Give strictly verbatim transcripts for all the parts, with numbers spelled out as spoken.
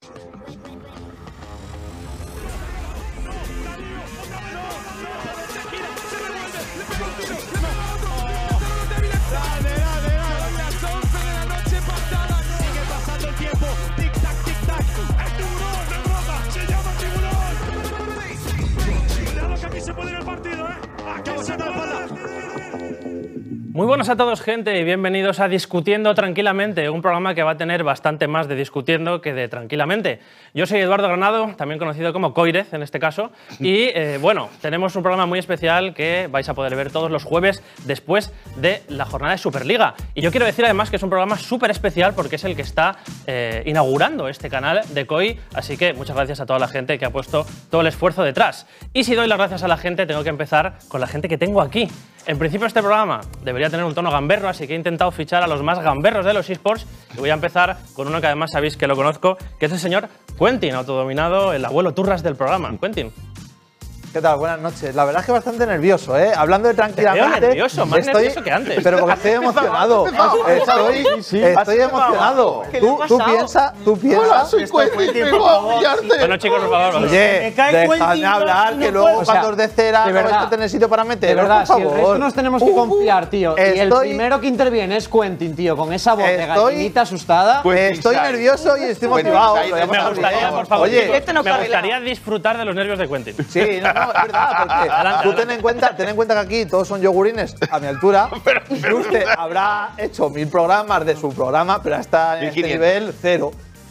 Muy buenas a todos, gente, y bienvenidos a Discutiendo Tranquilamente, un programa que va a tener bastante más de discutiendo que de tranquilamente. Yo soy Eduardo Granado, también conocido como Coirez en este caso, y eh, bueno, tenemos un programa muy especial que vais a poder ver todos los jueves después de la jornada de Superliga. Y yo quiero decir además que es un programa súper especial porque es el que está eh, inaugurando este canal de Koi, así que muchas gracias a toda la gente que ha puesto todo el esfuerzo detrás. Y si doy las gracias a la gente, tengo que empezar con la gente que tengo aquí. En principio este programa debería tener un tono gamberro, así que he intentado fichar a los más gamberros de los eSports y voy a empezar con uno que además sabéis que lo conozco, que es el señor Quentin, autodominado, el abuelo turras del programa. Quentin. ¿Qué tal? Buenas noches. La verdad es que bastante nervioso, ¿eh? Hablando de tranquilamente. Te veo nervioso, más estoy, nervioso que antes. Pero porque estoy emocionado. Estoy, sí, sí. estoy emocionado. ¿Tú, tú piensas, tú piensas. Soy Quentin, por favor. Bueno, chicos, por favor. Oye, dejadme hablar, que luego cuando os de cera no vais a tener sitio para meter. De verdad, por si el favor. resto nos tenemos que confiar, tío. Y el Estoy- primero que interviene es Quentin, tío, con esa voz de Estoy- gallinita asustada. Estoy nervioso y estoy Quentin motivado. Side, Lo voy a Me pasar gustaría, bien. por favor, Oye, chicos, este no me carrila. gustaría disfrutar de los nervios de Quentin. sí, no, no, es verdad, porque Adelante, tú adelante. ten en cuenta, ten en cuenta que aquí todos son yogurines a mi altura. Y usted habrá hecho mil programas de su programa, pero hasta en este mil quinientos. nivel cero.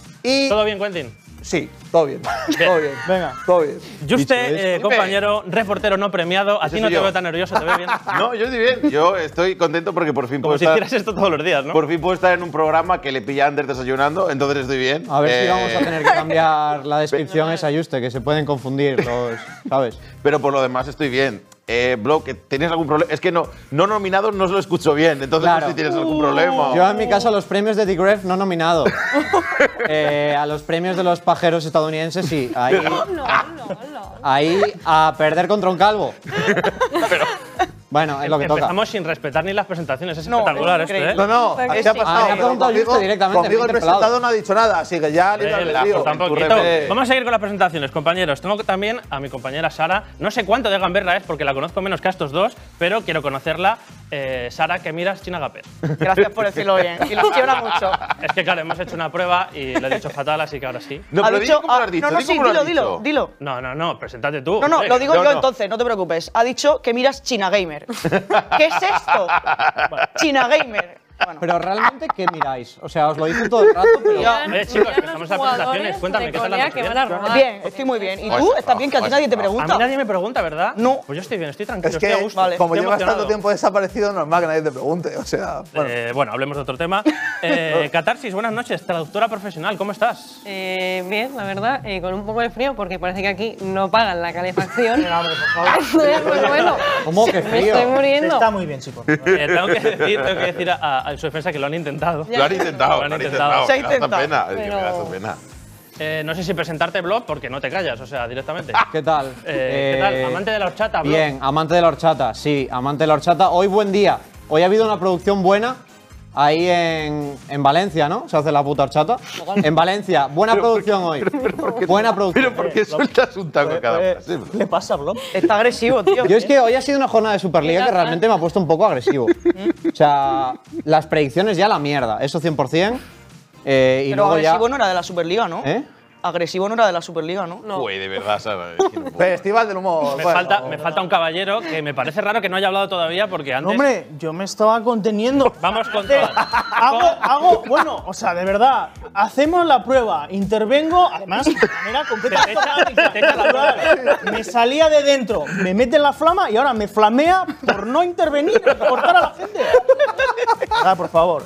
Y ¿Todo bien, Quentin? sí, todo bien, todo bien, Venga. todo bien. Juste, eh, compañero, reportero no premiado, a Ese ti no soy te yo. veo tan nervioso, te veo bien. No, yo estoy bien. Yo estoy contento porque por fin Como puedo si estar, hicieras esto todos los días, ¿no? por fin puedo estar en un programa que le pilla a Ander desayunando, entonces estoy bien. A ver si Eh, vamos a tener que cambiar la descripción esa, Juste, que se pueden confundir los, ¿sabes? Pero por lo demás estoy bien. Eh, Blo, que ¿tienes algún problema? Es que no, no nominados no se lo escucho bien, entonces Claro. no sé si tienes algún problema. Yo, en mi caso, a los premios de Digref no nominado. Eh, a los premios de los pajeros estadounidenses, sí. Ahí, ahí a perder contra un calvo. Bueno, es lo que toca. Empezamos sin respetar ni las presentaciones, es No, espectacular es esto, ¿eh? No, no, Porque ¿qué ha sí. pasado? Ah, me ha preguntado Conmigo- Juste directamente, Conmigo me ha el interpelado. presentado no ha dicho nada, así que ya libre Eh, albedrío. pues tampoco. Ocurre- Vamos a seguir con las presentaciones, compañeros. Tengo también a mi compañera Sara. No sé cuánto de gamberra es porque la conozco menos que a estos dos, pero quiero conocerla. Eh, Sara, que miras China Gaper. Gracias por decirlo bien. Ilusiona mucho. Es que claro, hemos hecho una prueba y lo he dicho fatal, así que ahora sí. No, Ha pero dicho- dilo cómo lo has ah, dicho. No, no, di sí, cómo lo dilo, has dilo, dicho. dilo. No, no, no, preséntate tú. No, no, hombre. lo digo No, yo no. entonces, no te preocupes. Ha dicho que miras China Gamer. ¿Qué es esto? China Gamer. Bueno, Pero realmente, ¿qué miráis? O sea, os lo dicen todo el rato, pero. Eh, chicos, que estamos en las presentaciones. Cuéntame, ¿qué tal la que van a presentación? robar. bien, estoy muy bien. ¿Y tú? ¿Estás bien? Que a ti nadie te A mí pregunta. nadie me pregunta, ¿verdad? No. Pues yo estoy bien, estoy tranquilo, Es estoy a que, gusto. Vale. como estoy llevas emocionado. tanto tiempo desaparecido, normal que nadie te pregunte. O sea, bueno. Eh, bueno, hablemos de otro tema. Eh, Catarsis, buenas noches, traductora profesional, ¿cómo estás? Eh, bien, la verdad, eh, con un poco de frío porque parece que aquí no pagan la calefacción. Estoy muy bueno. ¿Cómo que Me frío? estoy muriendo. Está muy bien, chicos. Eh, tengo que decir, tengo que decir a, a- a su defensa que lo han intentado. Lo han intentado, Lo han lo han intentado. intentado. Se ha Me da hasta intentado, pena, es que me da pero- hasta pena. Eh, no sé si presentarte, Blog, porque no te callas, o sea, directamente. ¿Qué tal? Eh, ¿Qué tal? Amante de la horchata, Blog. Bien, amante de la horchata, sí, amante de la horchata. Hoy buen día. Hoy ha habido una producción buena ahí en, en Valencia, ¿no? Se hace la puta horchata. En Valencia, buena producción hoy. Buena producción. Pero ¿por qué sueltas un taco a cada Eh, frase? ¿Qué le pasa, Blom? Está agresivo, tío. Yo es que hoy ha sido una jornada de Superliga que realmente me ha puesto un poco agresivo. O sea, las predicciones ya la mierda, eso cien por cien. Eh, y Pero luego ya… agresivo no era de la Superliga, ¿no? ¿Eh? Agresivo no era de la Superliga, ¿no? No. Güey, de verdad, Sara. es que no puedo. Festival del humor. Me, bueno. falta, me falta un caballero que me parece raro que no haya hablado todavía porque antes… Hombre, yo me estaba conteniendo. Vamos con todas. Hago, hago, bueno, o sea, de verdad, hacemos la prueba, intervengo, además, de manera completamente Te echa- automática, te echa la natural. Me salía de dentro, me mete en la flama y ahora me flamea por no intervenir, por cortar a la gente. Ah, por favor.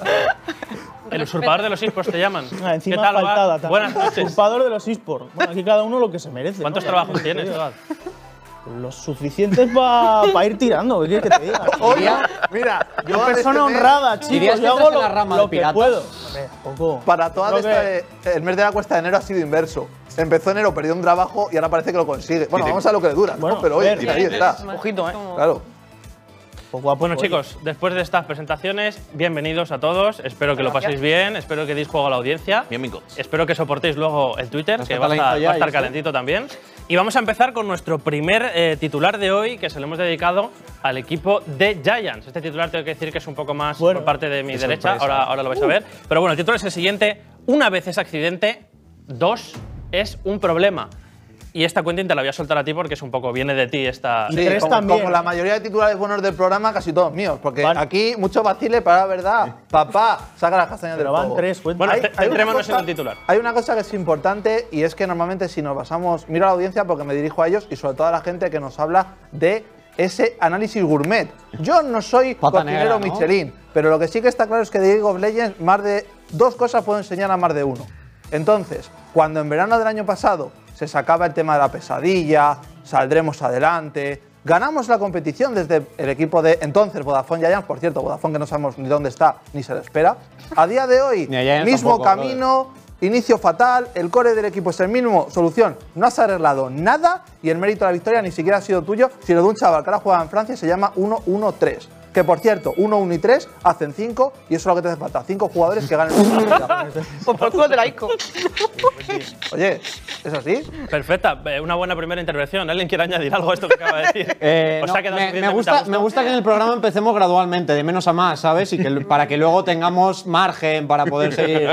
El usurpador de los esports te llaman. Ah, encima ¿Qué tal, Abad? faltada también. Buenas noches. Usurpador de los esports. Bueno, aquí cada uno lo que se merece. ¿Cuántos ¿no? trabajos tienes, Abad? Los suficientes para ir tirando, ¿qué quieres que te diga? Oye, mira, Yo yo persona este mes- honrada, chicos, ¿Dirías que yo hago estás en lo, la rama lo de que piratas? puedo. Hombre, poco. Para toda Creo esta, el mes de la cuesta de enero ha sido inverso. Empezó enero, perdió un trabajo y ahora parece que lo consigue. Bueno, vamos a lo que le dura, ¿no? Bueno, Pero oye, ver, ahí está. Ojito, ¿eh? Como- Claro. Poco a poco. Bueno, chicos, después de estas presentaciones, bienvenidos a todos. Espero que lo paséis bien, espero que deis juego a la audiencia. Bien, amigos. Espero que soportéis luego el Twitter, que va a la estar, info ya, va a estar ¿sí? calentito también. Y vamos a empezar con nuestro primer eh, titular de hoy, que se lo hemos dedicado al equipo de Giants. Este titular tengo que decir que es un poco más Bueno, por parte de mi qué derecha, sorpresa. ahora, ahora lo vais a ver. Pero bueno, el titular es el siguiente. Una vez es accidente, dos es un problema. Y esta Quentin te la voy a soltar a ti porque es un poco, viene de ti esta… Y Sí, tres como, también. como la mayoría de titulares buenos del programa, casi todos míos. Porque Van- aquí mucho vacile para la verdad. Papá, saca las castañas del Pero van fuego. tres, cuenta. Bueno, Hay- te- hay una centrémonos en cosa- el titular. Hay una cosa que es importante y es que normalmente si nos basamos, miro a la audiencia porque me dirijo a ellos y sobre todo a la gente que nos habla de ese análisis gourmet. Yo no soy Pata cocinero negra, ¿no? Michelin, pero lo que sí que está claro es que de League of Legends más de dos cosas puedo enseñar a más de uno. Entonces, cuando en verano del año pasado se sacaba el tema de la pesadilla, saldremos adelante, ganamos la competición desde el equipo de entonces Vodafone Giants, por cierto, Vodafone que no sabemos ni dónde está ni se le espera. A día de hoy, Ni a Giants mismo tampoco, camino, inicio fatal, el core del equipo es el mínimo, solución, no has arreglado nada y el mérito de la victoria ni siquiera ha sido tuyo, sino de un chaval que ahora juega en Francia y se llama uno uno tres. Que por cierto, uno uno y tres hacen cinco y eso es lo que te hace falta, cinco jugadores que ganen una partida. Pues por culo de la ICO. Oye, ¿es así? Perfecta, eh, una buena primera intervención. ¿Alguien quiere añadir algo a esto que acaba de decir? Eh, ¿Os no, ha quedado me, me suficientemente a gusta, gusto? me gusta que en el programa empecemos gradualmente, de menos a más, ¿sabes? Y que l- para que luego tengamos margen para poder seguir.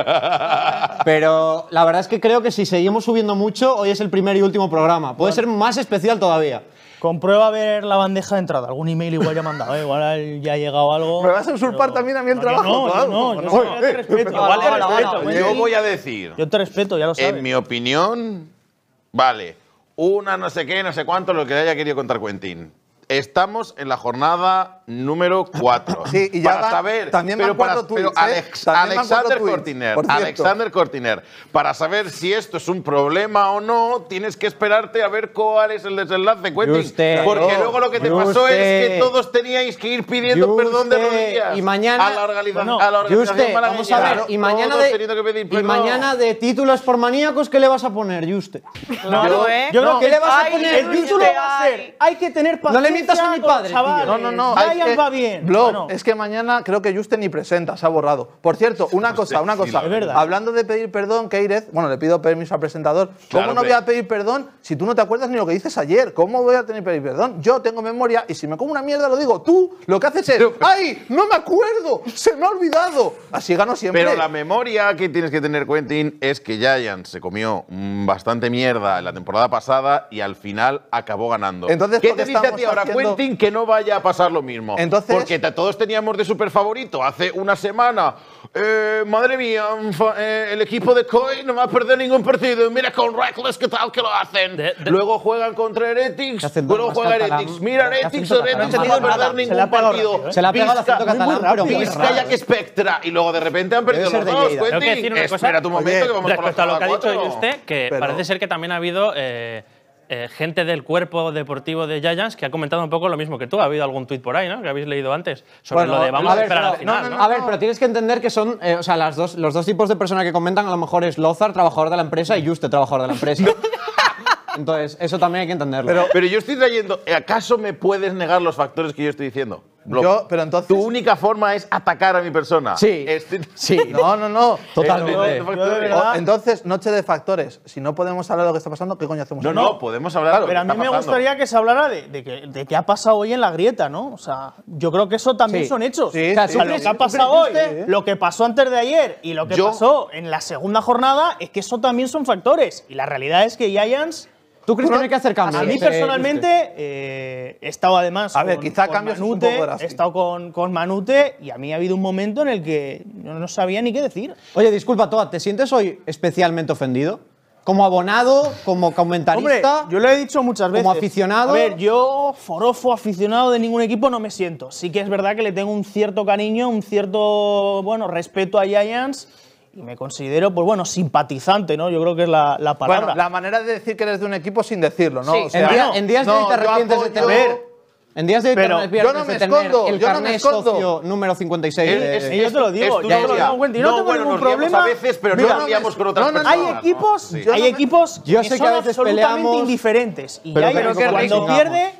Pero la verdad es que creo que si seguimos subiendo mucho, hoy es el primer y último programa. Puede ser más especial todavía. Comprueba a ver la bandeja de entrada. Algún email igual ya ha mandado, ¿eh? Igual ya ha llegado algo. ¿Me vas a usurpar pero- también a mí el No, trabajo? No, o yo algo? no, yo, No, sí, eh, yo te respeto. Igual yo te era, respeto, era, Wendy. Yo voy a decir, Yo te respeto, ya lo sabes. en mi opinión, vale, una no sé qué, no sé cuánto, lo que le haya querido contar Quentin. Estamos en la jornada número cuatro. Sí, y ya para van- saber, también pero van cuatro para, pero tweets, ¿eh? Alex- También van Alexander cuatro tweets, Cortiner, por cierto. Alexander Cortiner, para saber si esto es un problema o no, tienes que esperarte a ver cuál es el desenlace, Quentin. Juste, porque claro. luego lo que te pasó es Juste. que todos teníais que ir pidiendo perdón de Juste. rodillas Y mañana- a la, organiza- Bueno, a la organización Juste, malagueña. vamos a ver, y mañana, Todos de, teniendo que pedir y perdón. mañana de títulos por maníacos, ¿qué le vas a poner, Juste? Claro, ¿eh? Yo creo No, que ¿qué le vas a Ay, poner? el título va a ser, hay que tener paciencia. No le mientas a mi con padre, tío. chavales. No, no, no. Giants es que- va bien. Blob, Bueno, es que mañana creo que Juste ni presenta, se ha borrado. Por cierto, una cosa, una cosa. Es verdad. Hablando de pedir perdón, Keirez, bueno, le pido permiso al presentador. ¿Cómo Claro, no voy pe- a pedir perdón si tú no te acuerdas ni lo que dices ayer? ¿Cómo voy a tener que pedir perdón? Yo tengo memoria y si me como una mierda lo digo. Tú lo que haces es, ¡ay! ¡No me acuerdo! ¡Se me ha olvidado! Así gano siempre. Pero la memoria que tienes que tener, Quentin, es que Giants se comió mm, bastante mierda en la temporada pasada y al final acabó ganando. Entonces, ¿qué ¿por qué te dice a ti estamos ahora, haciendo- Quentin, que no vaya a pasar lo mismo? Entonces- Porque te- todos teníamos de super favorito hace una semana. Eh, madre mía, mm, fa- eh, el equipo de Koi no va a perder ningún partido. Mira con Reckless qué tal que lo hacen. De- de- Luego juegan contra Heretics. ¿Qué hacen Luego más juega catalán? Heretics. Mira ¿Qué Heretics, acento Heretics catalán? no va a perder Se le ningún ha pegado partido. rápido, ¿eh? Se le ha pegado el acento Vizca- catalán, muy rápido. pero muy Vizcaya rápido. que Spectra. Y luego de repente han perdido ser los de dos, Lleida. Quentin. Tengo que decir una cosa. Espera tu momento Oye, que vamos por la Respecto a lo que ha jornada dicho cuatro. usted, que Pero- parece ser que también ha habido eh, eh, gente del cuerpo deportivo de Giants que ha comentado un poco lo mismo que tú. Ha habido algún tuit por ahí, ¿no? Que habéis leído antes sobre Bueno, lo de vamos a a, ver, esperar pero- al final, no, ¿no? no, A ver, pero tienes que entender que son, eh, o sea, las dos, los dos tipos de personas que comentan a lo mejor es Lozar, trabajador de la empresa, y Juste, trabajador de la empresa. Entonces, eso también hay que entenderlo. Pero- Pero yo estoy trayendo. ¿Acaso me puedes negar los factores que yo estoy diciendo? Blob? Yo, pero entonces. Tu única forma es atacar a mi persona. Sí. Estoy- sí. No, no, no. Totalmente. Eh, Yo de verdad- o- entonces, noche de factores. Si no podemos hablar de lo que está pasando, ¿qué coño hacemos? No, aquí? no, podemos hablar de lo Pero que a mí está me pasando. gustaría que se hablara de, de que, de qué ha pasado hoy en la grieta, ¿no? O sea, yo creo que eso también Sí. son hechos. Sí, o sea, sí, lo sí. que ha ¿Tú pasado hoy, crees que usted? lo que pasó antes de ayer y lo que Yo- pasó en la segunda jornada es que eso también son factores. Y la realidad es que Giants, ¿Tú crees que no hay que hacer cambios? a mí eh, personalmente, eh, he estado además A ver, con, quizá con cambios es un Manute, poco drástico. he estado con, con Manute y a mí ha habido un momento en el que yo no sabía ni qué decir. Juste? Oye, disculpa, Toa, ¿te sientes hoy especialmente ofendido? Como abonado, como Hombre, comentarista. yo lo he dicho muchas veces. Como aficionado. A ver, yo, forofo, aficionado de ningún equipo, no me siento. Sí que es verdad que le tengo un cierto cariño, un cierto, bueno, respeto a Giants y me considero, pues bueno, simpatizante, ¿no? Yo creo que es la, la palabra. Bueno, la manera de decir que eres de un equipo sin decirlo, ¿no? Sí. O sea, en, día- no, en días de no, hoy te yo arrepientes de apoyo- tener. En días de hoy te Pero arrepientes yo no me de tener escondo, el yo no me carné escondo. socio número cincuenta y seis. Es- de- es- Y yo te lo digo, es yo tu te lo novia. digo, Quentin, y no tengo bueno, ningún nos liamos problema. a veces, pero Mira, no nos liamos con otras no, no, no, personas. Hay equipos, Sí. Yo hay no me- equipos Yo que sé que son a veces absolutamente peleamos, indiferentes. Y pero Giants, creo que cuando chingamos. pierde,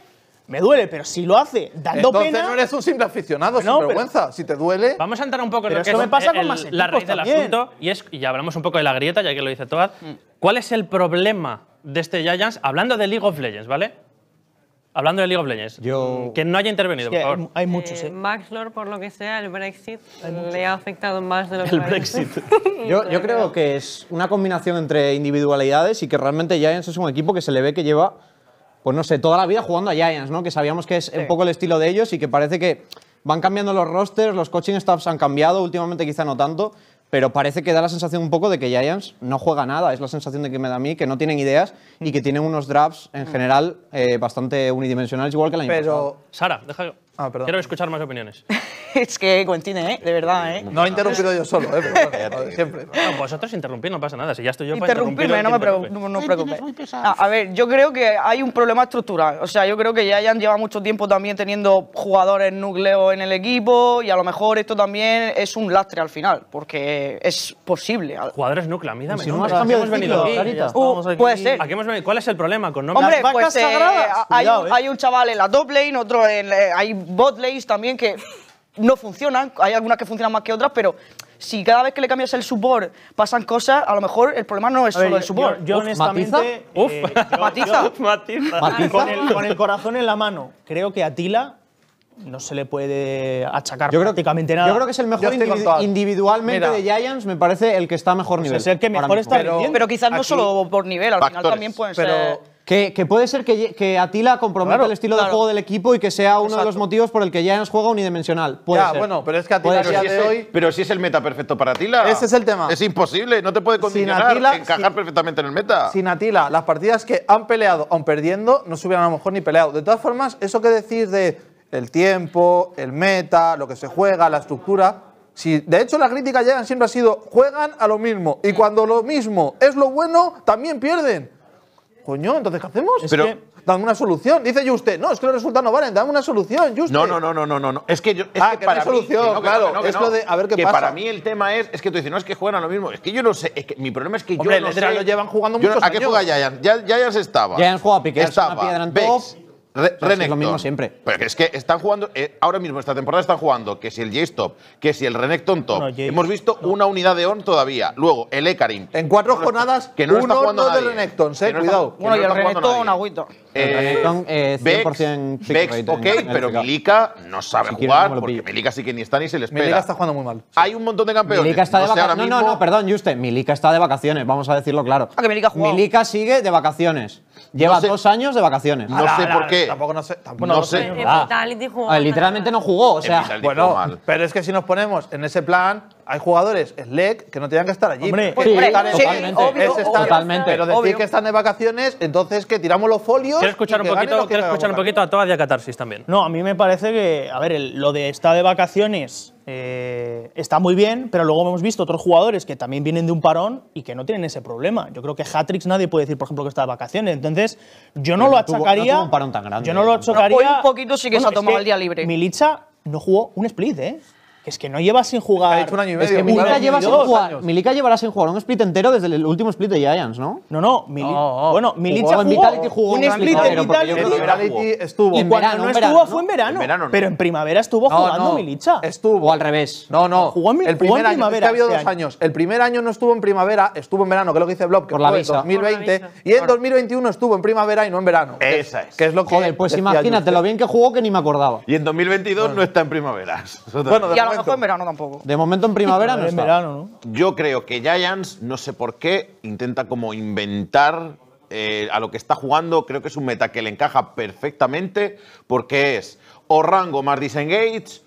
Me duele, pero si lo hace dando Entonces pena… no eres un simple aficionado, No, sin vergüenza. Si te duele… Vamos a entrar un poco en Pero lo que eso es me pasa con el- más la equipos raíz del también. asunto, y, es, y hablamos un poco de la grieta, ya que lo dice Toad. ¿Cuál es el problema de este Giants? Hablando de League of Legends, ¿vale? Hablando de League of Legends. Yo- Que no haya intervenido, Es que por hay, favor. hay muchos, Eh, ¿eh? Max Lord, por lo que sea, el Brexit le ha afectado más de lo que El parece. Brexit. Yo, yo creo que es una combinación entre individualidades y que realmente Giants es un equipo que se le ve que lleva, pues no sé, toda la vida jugando a Giants, ¿no? Que sabíamos que es un poco el estilo de ellos y que parece que van cambiando los rosters, los coaching staffs han cambiado, últimamente quizá no tanto, pero parece que da la sensación un poco de que Giants no juega nada, es la sensación de que me da a mí, que no tienen ideas y que tienen unos drafts en general eh, bastante unidimensionales, igual que el año pasado. Pero… Sara, deja… Ah, perdón. Quiero escuchar más opiniones. Es que Quentin, ¿eh? De verdad, ¿eh? No he interrumpido yo solo, ¿eh? Pero bueno, lo de siempre. No, vosotros interrumpir, no pasa nada. Si ya estoy yo para Interrumpirme, interrumpir. no me, interrumpe. preocupe, no, no preocupes. A, a ver, yo creo que hay un problema estructural. O sea, yo creo que Giants lleva mucho tiempo también teniendo jugadores núcleos en el equipo y a lo mejor esto también es un lastre al final, porque es posible. Jugadores núcleo, a mí dame Si no nombres. has ¿A qué cambiado hemos de venido ciclo, aquí? Clarita. Ya Uh, estamos aquí. puede ser. ¿A qué hemos venido? ¿Cuál es el problema con nombres? Hombre, Las pues vacas eh, sagradas. hay, Cuidado, un, eh. hay un chaval en la top lane, otro en… eh, hay bot lanes también que no funcionan. Hay algunas que funcionan más que otras, pero si cada vez que le cambias el support pasan cosas, a lo mejor el problema no es A ver, solo el yo, support. yo Uf, honestamente… ¿matiza? Uf. eh, yo- Matiza. Matiza. Matiza. Con el, con el corazón en la mano, creo que a Tila no se le puede achacar Yo creo, prácticamente nada. yo creo que es el Yo mejor estoy con individu- Toad. individualmente Mira. de Giants, me parece el que está a mejor nivel. es el que ahora mejor mismo. está Pero- rindiendo. Pero quizás no Aquí- solo por nivel, al final Factores. también pueden Pero… ser… Que, que puede ser que, que Atila comprometa Claro, el estilo de claro. juego del equipo y que sea uno de los Exacto. motivos por el que Giants juega unidimensional. Puede Ya, ser. bueno, pero es que Puede Atila a ser. día de hoy… Pero si es el meta perfecto para Atila. Ese es el tema. Es imposible, no te puede condicionar, Atila, encajar sin- perfectamente en el meta. Sin Atila, las partidas que han peleado, aun perdiendo, no se hubieran a lo mejor ni peleado. De todas formas, eso que decís de el tiempo, el meta, lo que se juega, la estructura… Si, de hecho, la crítica ya siempre ha sido juegan a lo mismo. Y cuando lo mismo es lo bueno, también pierden. Coño, ¿entonces qué hacemos? Es Pero- que- Dame una solución. Dice yo usted, no, es que los resultados no valen, dame una solución, Juste. No, no, no, no, no, no, no. Es que yo. Es Ah, que que no hay para mí- solución, que no, que claro, no, que no, que es no. lo de a ver qué que pasa. para mí el tema es, es que tú dices, no, es que juegan a lo mismo. Es que yo no sé, es que mi problema es que Hombre, yo no el Edra sé. lo llevan jugando Yo no- muchos ¿A qué años. juega Giants? Ya- Giants estaba. Giants juega a piquear, Estaba. una piedra en Vex, top. Re- sea, es lo Renekton. mismo siempre. Pero es que están jugando, eh, ahora mismo esta temporada están jugando que si el J-Stop, que si el Renekton top. No, Jace, Hemos visto una unidad de On todavía. Luego el Ekarim. En cuatro jornadas, que no lo está uno jugando no de nadie. Renekton, Que eh, no está- cuidado. que Bueno, no y el está jugando Renekton, nadie. agüita. El Renekton, eh, cien por cien Vex, pick Vex, rate en- ok, en el pero F K. Milika no sabe Si quiere, jugar no me lo porque pillo. Milika sí que ni está ni se le espera. Milika está jugando muy mal. Hay un montón de campeones. Milika está de no sé ahora vacaciones. No, no, mismo- no, perdón, Juste. Milika está de vacaciones, vamos a decirlo claro. Ah, que Milika ha jugado. Milika sigue de vacaciones. Lleva No sé- dos años de vacaciones. No sé por qué. Tampoco no sé. Tampoco No no sé. En Ah. Vitality jugó Ah, literalmente no jugó, o sea. Vitality Bueno, jugó mal. pero es que si nos ponemos en ese plan, hay jugadores, Slack, que no tenían que estar allí. Hombre, Porque sí, estar en- totalmente, es obvio, estar- totalmente. Pero decir Obvio. que están de vacaciones, entonces que tiramos los folios. Quiero escuchar y un que ganen poquito, los que quiero quieran escuchar un jugar. poquito a Toad y a Catarsis también. No, a mí me parece que, a ver, el- lo de estar de vacaciones eh, está muy bien, pero luego hemos visto otros jugadores que también vienen de un parón y que no tienen ese problema. Yo creo que Hatrix nadie puede decir, por ejemplo, que está de vacaciones. Entonces, yo no Pero lo no tuvo- no achacaría. tuvo un parón tan grande. Yo no lo Pero achacaría. hoy un poquito sí que se ha es tomado el día libre. Milicha no jugó un split, ¿eh? Que es que no lleva sin Ha jugar. hecho un año y Es medio. que muy Milika claro, lleva ni sin dos jugar. años. Milika llevará sin jugar un split entero desde el último split de Giants, ¿no? No, no, Mili- No, bueno, Milicha jugó en jugó, Vitality, jugó un un split split en entero, porque yo Vitality. creo que En Vitality estuvo. Y En cuando verano, no en estuvo verano, fue en ¿no? verano. En verano no. Pero en primavera estuvo No, jugando no, Milicha. Estuvo. O al revés. No, no. Jugó en- el jugó primer en año, es primavera que ha habido este dos año. años. El primer año no estuvo en primavera, estuvo en verano, que es lo que dice Blob, que Por la fue en visa. dos mil veinte. Por la visa. Y en dos mil veintiuno estuvo en primavera y no en verano. que Esa es. Que es lo que Joder, pues decía imagínate lo Juste. bien que jugó que ni me acordaba. Y en dos mil veintidós no está en primaveras. Bueno, de Y a lo momento. mejor en verano tampoco. De momento en primavera no en está. verano, ¿no? Yo creo que Giants, no sé por qué, intenta como inventar eh, a lo que está jugando. Creo que es un meta que le encaja perfectamente porque es o rango más disengage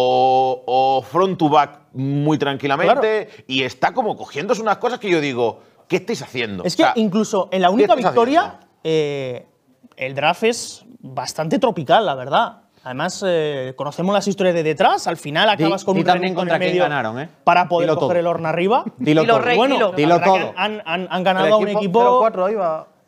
o, o front to back muy tranquilamente y está como cogiéndose unas cosas que yo digo, ¿qué estáis haciendo? Es que O sea, incluso en la única estáis victoria, haciendo? eh, el draft es bastante tropical, la verdad. Además, eh, conocemos las historias de detrás. Al final acabas Di- con di un también Renekton contra en quién medio ganaron, ¿eh? para poder Dilo coger todo. el horno arriba. Dilo Dilo, todo. Rey, bueno, dilo. la Dilo verdad que todo. han, han- han El ganado a un equipo. cero cuatro iba.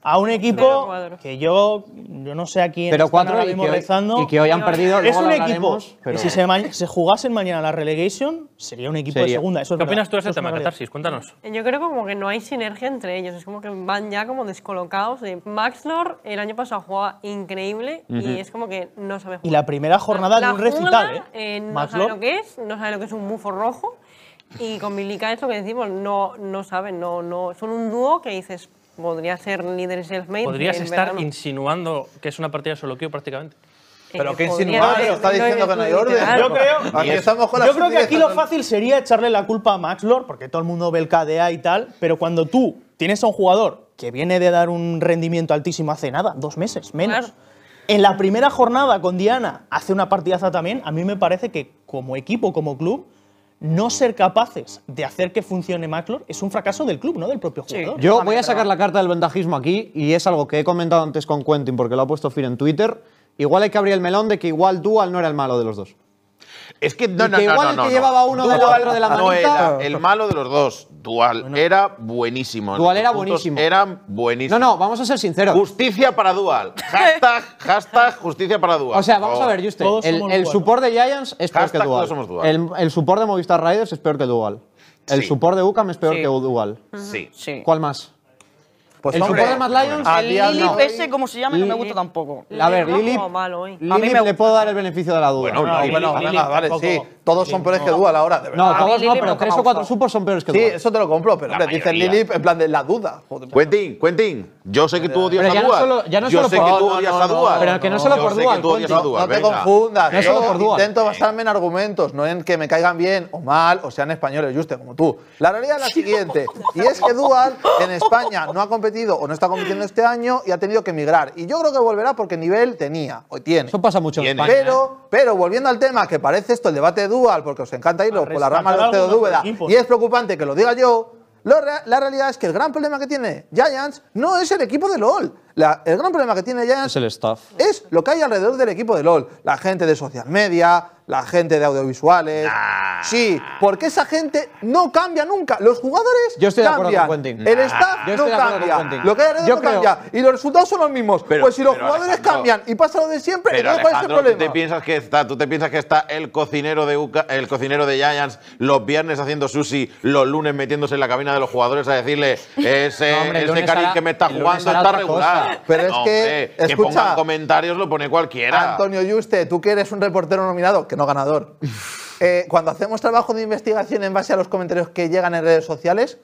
a un Cero equipo cuadros. que yo, yo no sé a quién Pero están cuatro ahora y mismo que, hoy, rezando. y que hoy han perdido. Es luego un lo equipo hablaremos, pero que si se, ma- se jugasen mañana la relegation, sería un equipo de Sería. segunda. Eso es ¿Qué verdad. opinas tú de ese Eso es tema, una realidad. Catarsis? Cuéntanos. Yo creo como que no hay sinergia entre ellos, es como que van ya como descolocados. Eh, Maxlor el año pasado jugaba increíble y es como que no sabe jugar. Y la primera jornada La de un recital, jungla, ¿eh? no Max sabe Lord. lo que es, no sabe lo que es un bufo rojo. Y con Milica es lo que decimos, no, no saben, no, no, son un dúo que dices, podría ser líderes self-made. ¿Podrías en estar verano. insinuando que es una partida de solo queue prácticamente? Pero Eh, qué podría insinuar, ser, pero está no diciendo que no hay orden. literal. Yo creo, Aquí estamos con la yo creo que aquí lo subida. fácil sería echarle la culpa a Max Lord, porque todo el mundo ve el K D A y tal, pero cuando tú tienes a un jugador que viene de dar un rendimiento altísimo hace nada, dos meses, menos. Claro. En la primera jornada con Diana hace una partidaza también, a mí me parece que como equipo, como club, no ser capaces de hacer que funcione Max Lord es un fracaso del club, no del propio jugador. Yo voy a sacar la carta del ventajismo aquí y es algo que he comentado antes con Quentin porque lo ha puesto Fir en Twitter. Igual hay que abrir el melón de que igual Dual no era el malo de los dos. Es que no, Y no, que no, igual no, el no, que no. llevaba uno de la Dual otra de la no manita- era el malo de los dos. Dual era buenísimo. Dual Los era puntos buenísimo. Eran buenísimos. No, no, vamos a ser sinceros. Justicia para Dual. Hashtag, hashtag justicia para Dual. O sea, por vamos a favor. ver, Juste, Todos el, somos el Dual. support de Giants es peor Hashtag que Dual. todos somos Dual. El, el support de Movistar Riders es peor que Dual. El Sí. support de UCAM es peor Sí. que Dual. Sí. Sí. ¿Cuál más? Pues el hombre, support de Mad Lions. a El día de Lilip hoy- ese, como se llama, no me gusta tampoco. A ver, No ha Lilip, jugado mal hoy. A mí Lilip me le puedo dar el beneficio de la duda. Bueno, No, Lilip- bueno, Lilip venga, vale, tampoco. sí. Todos son peores que Dual ahora, de verdad. no, a todos mí no, Lilip pero nunca me tres ha o cuatro gustado. supports son peores que Sí, Dual. eso te lo compro, pero La hombre, dice mayoría. Lilip en plan de la duda. Joder. Quentin, Quentin, yo sé que tú odias Pero a ya no Dual. solo- ya no yo solo sé por- que tú no, odias no, a no, Dual. pero que no solo Yo por sé Dual, que tú odias a No, Dual. no te venga. confundas. No yo solo por Dual. intento basarme en argumentos, no en que me caigan bien o mal o sean españoles, Juste, como tú. La realidad es la siguiente, y es que Dual en España no ha competido o no está compitiendo este año y ha tenido que emigrar. Y yo creo que volverá porque nivel tenía, o tiene. Eso pasa mucho en Tiene. España. ¿eh? Pero, pero volviendo al tema, que parece esto el debate de Dual, porque os encanta irlo A por la rama de rescatar los C E O de algunos Úbeda, equipos. y es preocupante que lo diga yo, lo rea- la realidad es que el gran problema que tiene Giants no es el equipo de LoL. La- el gran problema que tiene Giants Es el staff. es lo que hay alrededor del equipo de LoL. La gente de social media, la gente de audiovisuales. Sí, porque esa gente no cambia nunca. Los jugadores Yo estoy de acuerdo cambian. con Quentin. El staff Yo no estoy de acuerdo con cambia. Quentin. Lo que hay alrededor Yo no creo- cambia. Y los resultados son los mismos. Pero- pues si los pero, jugadores Alejandro, cambian y pasa lo de siempre, Pero entonces ¿cuál es el Alejandro, ¿tú problema? te piensas que está, tú te piensas que está el cocinero de Uca- el cocinero de Giants los viernes haciendo sushi, los lunes metiéndose en la cabina de los jugadores a decirle ese, No, hombre, el ese lunes Karim hará- que me está el lunes jugando hará está otra regular. cosa. Pero es No, que, hombre, que escucha, pongan comentarios lo pone cualquiera. Antonio Yuste, tú que eres un reportero nominado, que no ganador. Eh, cuando hacemos trabajo de investigación en base a los comentarios que llegan en redes sociales,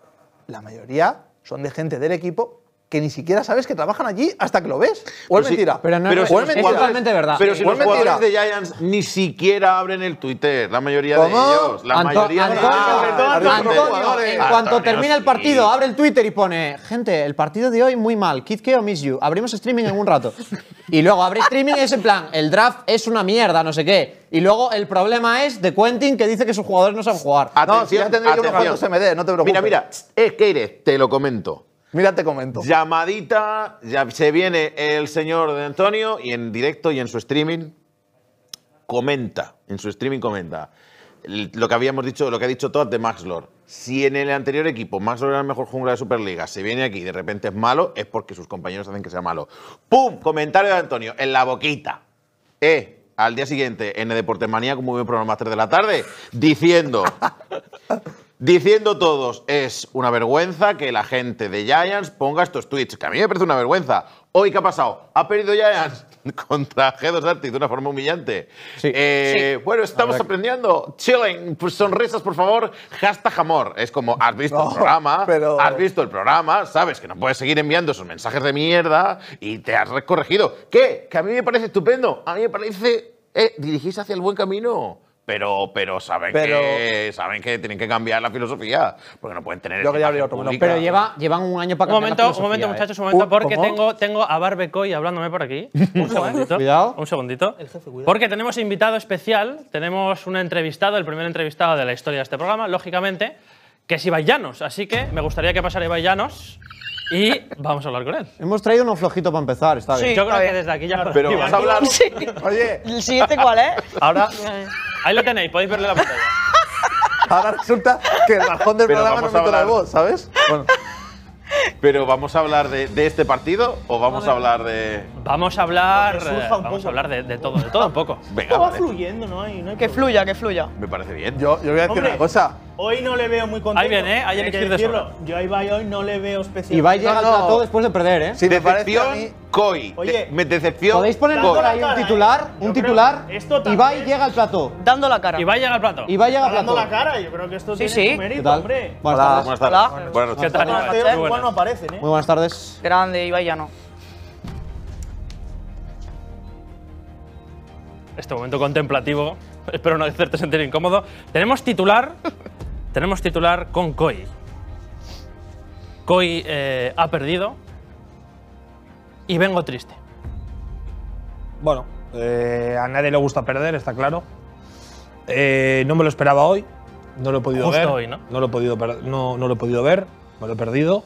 la mayoría son de gente del equipo que ni siquiera sabes que trabajan allí hasta que lo ves. ¿O es sí, mentira? pero no Pero es- si ¿O los es es mentira? totalmente verdad. Pero si ¿O los es mentira? jugadores de Giants ni siquiera abren el Twitter, la mayoría ¿Cómo? de ellos. La Anto- mayoría de Antonio, ellos. sobre todo Antonio, Antonio, Antonio, en Antonio, cuanto termina el sí. partido, abre el Twitter y pone, gente, el partido de hoy muy mal, Kid Keo miss you, abrimos streaming en un rato. Y luego abre streaming y es en plan, el draft es una mierda, no sé qué. Y luego el problema es de Quentin que dice que sus jugadores no saben jugar. No, si ya tendré yo unos cuantos M D, no te preocupes. Mira, mira, es que eres, te lo comento. Mira, te comento. Llamadita, ya se viene el señor de Antonio y en directo y en su streaming comenta, en su streaming comenta el- lo que habíamos dicho, lo que ha dicho Todd de Max Lord. Si en el anterior equipo Max Lord era el mejor jungla de Superliga, se viene aquí y de repente es malo, es porque sus compañeros hacen que sea malo. ¡Pum! Comentario de Antonio en la boquita. Eh, al día siguiente en Deportes Manía, como muy buen programa a las tres de la tarde, diciendo... Diciendo todos, es una vergüenza que la gente de Giants ponga estos tweets, que a mí me parece una vergüenza. Hoy, ¿qué ha pasado? ¿Ha perdido Giants contra G dos Arctic de una forma humillante? Sí. Eh, Bueno, estamos aprendiendo. Chilling, pues sonrisas, por favor. Hashtag amor. Es como, has visto No, el programa, pero- has visto el programa, sabes que no puedes seguir enviando esos mensajes de mierda y te has corregido. ¿Qué? Que a mí me parece estupendo. A mí me parece eh, dirigirse hacia el buen camino. Pero, pero, saben, Pero- que, saben que tienen que cambiar la filosofía, porque no pueden tener Yo quería abrir imagen otro melón, pública. Pero lleva, llevan un año para Un cambiar la momento, un momento, filosofía, muchachos, ¿eh? un momento, Uh, porque ¿cómo? tengo, tengo a Barbecoy hablándome por aquí. Un segundito. Cuidado. Un segundito. Porque tenemos invitado especial, tenemos un entrevistado, el primer entrevistado de la historia de este programa, lógicamente, que es Ibai Llanos. Así que me gustaría que pasara Ibai Llanos y vamos a hablar con él. Hemos traído uno flojito para empezar, está bien. Sí. Yo creo está que bien. desde aquí ya... Pero vamos a hablar. Sí. Oye, ¿El siguiente cuál es? ahora, Ahí lo tenéis, podéis verle la pantalla. ahora resulta que el bajón del Pero programa no vamos a meto la hablar- voz, ¿sabes? Bueno, Pero ¿vamos a hablar de, de este partido o vamos a hablar de...? Vamos a hablar, No, que surja eh, un vamos poco. a hablar de, de todo, de todo un poco. Venga, Esto va vale. fluyendo, ¿no? hay, no hay Que problema. fluya, que fluya. Me parece bien. Yo, yo voy a decir Hombre, una cosa. Hoy no le veo muy contento. Ahí viene, ¿eh? Hay hay que elixir de decirlo. sobra. Yo a Ibai hoy no le veo especial. Ibai llega No, al no. plató después de perder, ¿eh? Si me parece a Decepción, mí. Koi. Oye, De- me decepción. ¿Podéis poner Dando por la ahí un cara, titular? ¿eh? Yo Un creo titular. esto también- Ibai llega al plató. Dando la cara. Y va a llegar al plato. Ibai llega al Está dando plató. la cara, yo creo que esto Sí, tiene sí. su mérito, ¿Qué tal? hombre. Buenas Hola. tardes. Buenas tardes. Hola. Buenas noches. ¿Qué tal? Buenas Los noches. feos Muy igual no buenas. aparecen, ¿eh? Muy buenas tardes. Grande, Ibai ya no. Este momento contemplativo, espero no hacerte sentir incómodo. Tenemos titular, tenemos titular con Koi. Koi eh, ha perdido y vengo triste. Bueno, eh, a nadie le gusta perder, está claro. Eh, no me lo esperaba hoy, no lo he podido Justo ver. hoy, ¿no? No lo he podido, per- no, no lo he podido ver, me lo he perdido.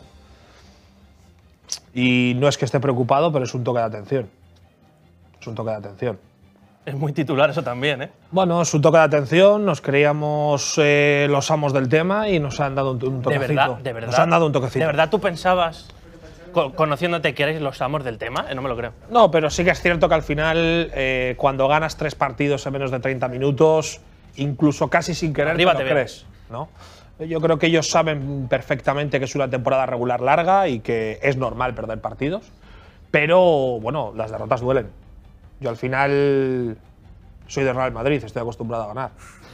Y no es que esté preocupado, pero es un toque de atención. Es un toque de atención. Es muy titular eso también, ¿eh? Bueno, es un toque de atención, nos creíamos eh, los amos del tema y nos han dado un, un De toquecito. verdad, de verdad. Nos han dado un toquecito. ¿De verdad tú pensabas, co- conociéndote, que erais los amos del tema? Eh, no me lo creo. No, pero sí que es cierto que al final, eh, cuando ganas tres partidos en menos de treinta minutos, incluso casi sin querer, Arriba te te lo veo. crees, ¿no? Yo creo que ellos saben perfectamente que es una temporada regular larga y que es normal perder partidos, pero bueno, las derrotas duelen. Yo al final soy de Real Madrid, estoy acostumbrado a ganar.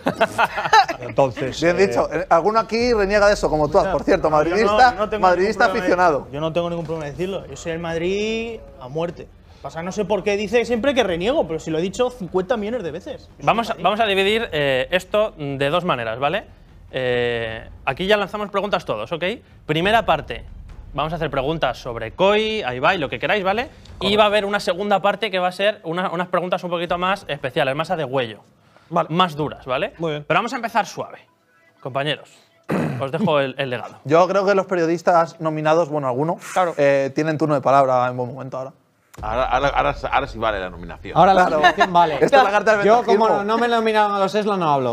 Entonces, Bien eh, dicho. Eh, Alguno aquí reniega de eso, como tú, por cierto. Yo no- Madridista, yo no tengo madridista ningún problema- aficionado. Yo no tengo ningún problema de decirlo. Yo soy el Madrid a muerte. Pasa, no sé por qué dice siempre que reniego, pero si lo he dicho cincuenta millones de veces. Yo soy Vamos a, Madrid. vamos a dividir eh, esto de dos maneras, ¿vale? Eh, aquí ya lanzamos preguntas todos, ¿ok? Primera parte, vamos a hacer preguntas sobre Koi, a Ibai, lo que queráis, ¿vale? Y va a haber una segunda parte que va a ser una- unas preguntas un poquito más especiales, más a degüello, Vale. más duras, ¿vale? Muy bien. Pero vamos a empezar suave, compañeros. Os dejo el, el legado. Yo creo que los periodistas nominados, bueno, algunos, Claro. eh, tienen turno de palabra en buen momento ahora. Ahora, ahora, ahora, ahora sí vale la nominación. Ahora la Claro. nominación vale. Esta es la carta del Yo, ventajismo. como no, no me nominaron a los Eslo, no hablo.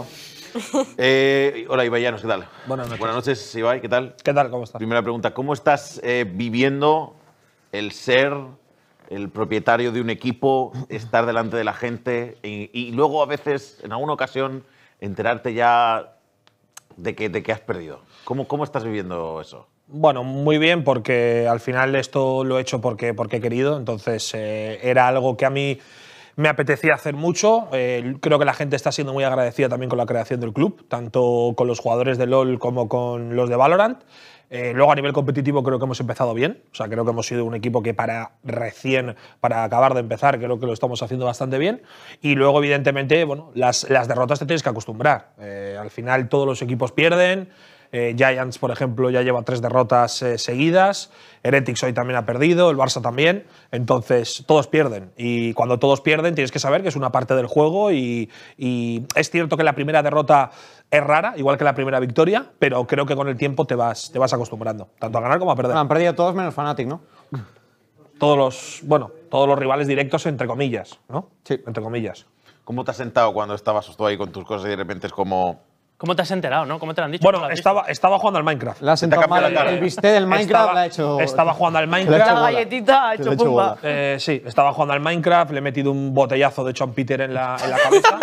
Eh, hola, Ibai Llanos, ¿qué tal? Buenas noches. Buenas noches, Ibai, ¿qué tal? ¿qué tal? ¿Cómo estás? Primera pregunta, ¿cómo estás eh, viviendo el ser el propietario de un equipo, estar delante de la gente y, y luego a veces, en alguna ocasión, enterarte ya de que, de que has perdido? ¿Cómo, ¿Cómo estás viviendo eso? Bueno, muy bien, porque al final esto lo he hecho porque, porque he querido, entonces eh, era algo que a mí me apetecía hacer mucho. Eh, creo que la gente está siendo muy agradecida también con la creación del club, tanto con los jugadores de LoL como con los de Valorant. Eh, luego a nivel competitivo creo que hemos empezado bien, o sea, creo que hemos sido un equipo que para recién, para acabar de empezar, creo que lo estamos haciendo bastante bien. Y luego, evidentemente, bueno, las, las derrotas te tienes que acostumbrar. Eh, al final todos los equipos pierden. Eh, Giants, por ejemplo, ya lleva tres derrotas eh, seguidas. Heretics hoy también ha perdido, el Barça también. Entonces, todos pierden. Y cuando todos pierden, tienes que saber que es una parte del juego. Y, y es cierto que la primera derrota es rara, igual que la primera victoria, pero creo que con el tiempo te vas, te vas acostumbrando, tanto a ganar como a perder. Bueno, han perdido todos menos Fnatic, ¿no? Todos los, bueno, todos los rivales directos, entre comillas, ¿no? Sí. Entre comillas. ¿Cómo te has sentado cuando estabas tú ahí con tus cosas y de repente es como… ¿Cómo te has enterado, no? ¿Cómo te lo han dicho? Bueno, ¿Cómo lo has estaba, estaba jugando al Minecraft. Le ha sentado cambiado mal la cara. el bistec del Minecraft, Estaba- le ha hecho… Estaba jugando al Le ha hecho Minecraft. La bola. galletita ha Le hecho ha hecho pumba. bola. Eh, sí, estaba jugando al Minecraft, le he metido un botellazo de John Peter en la, en la cabeza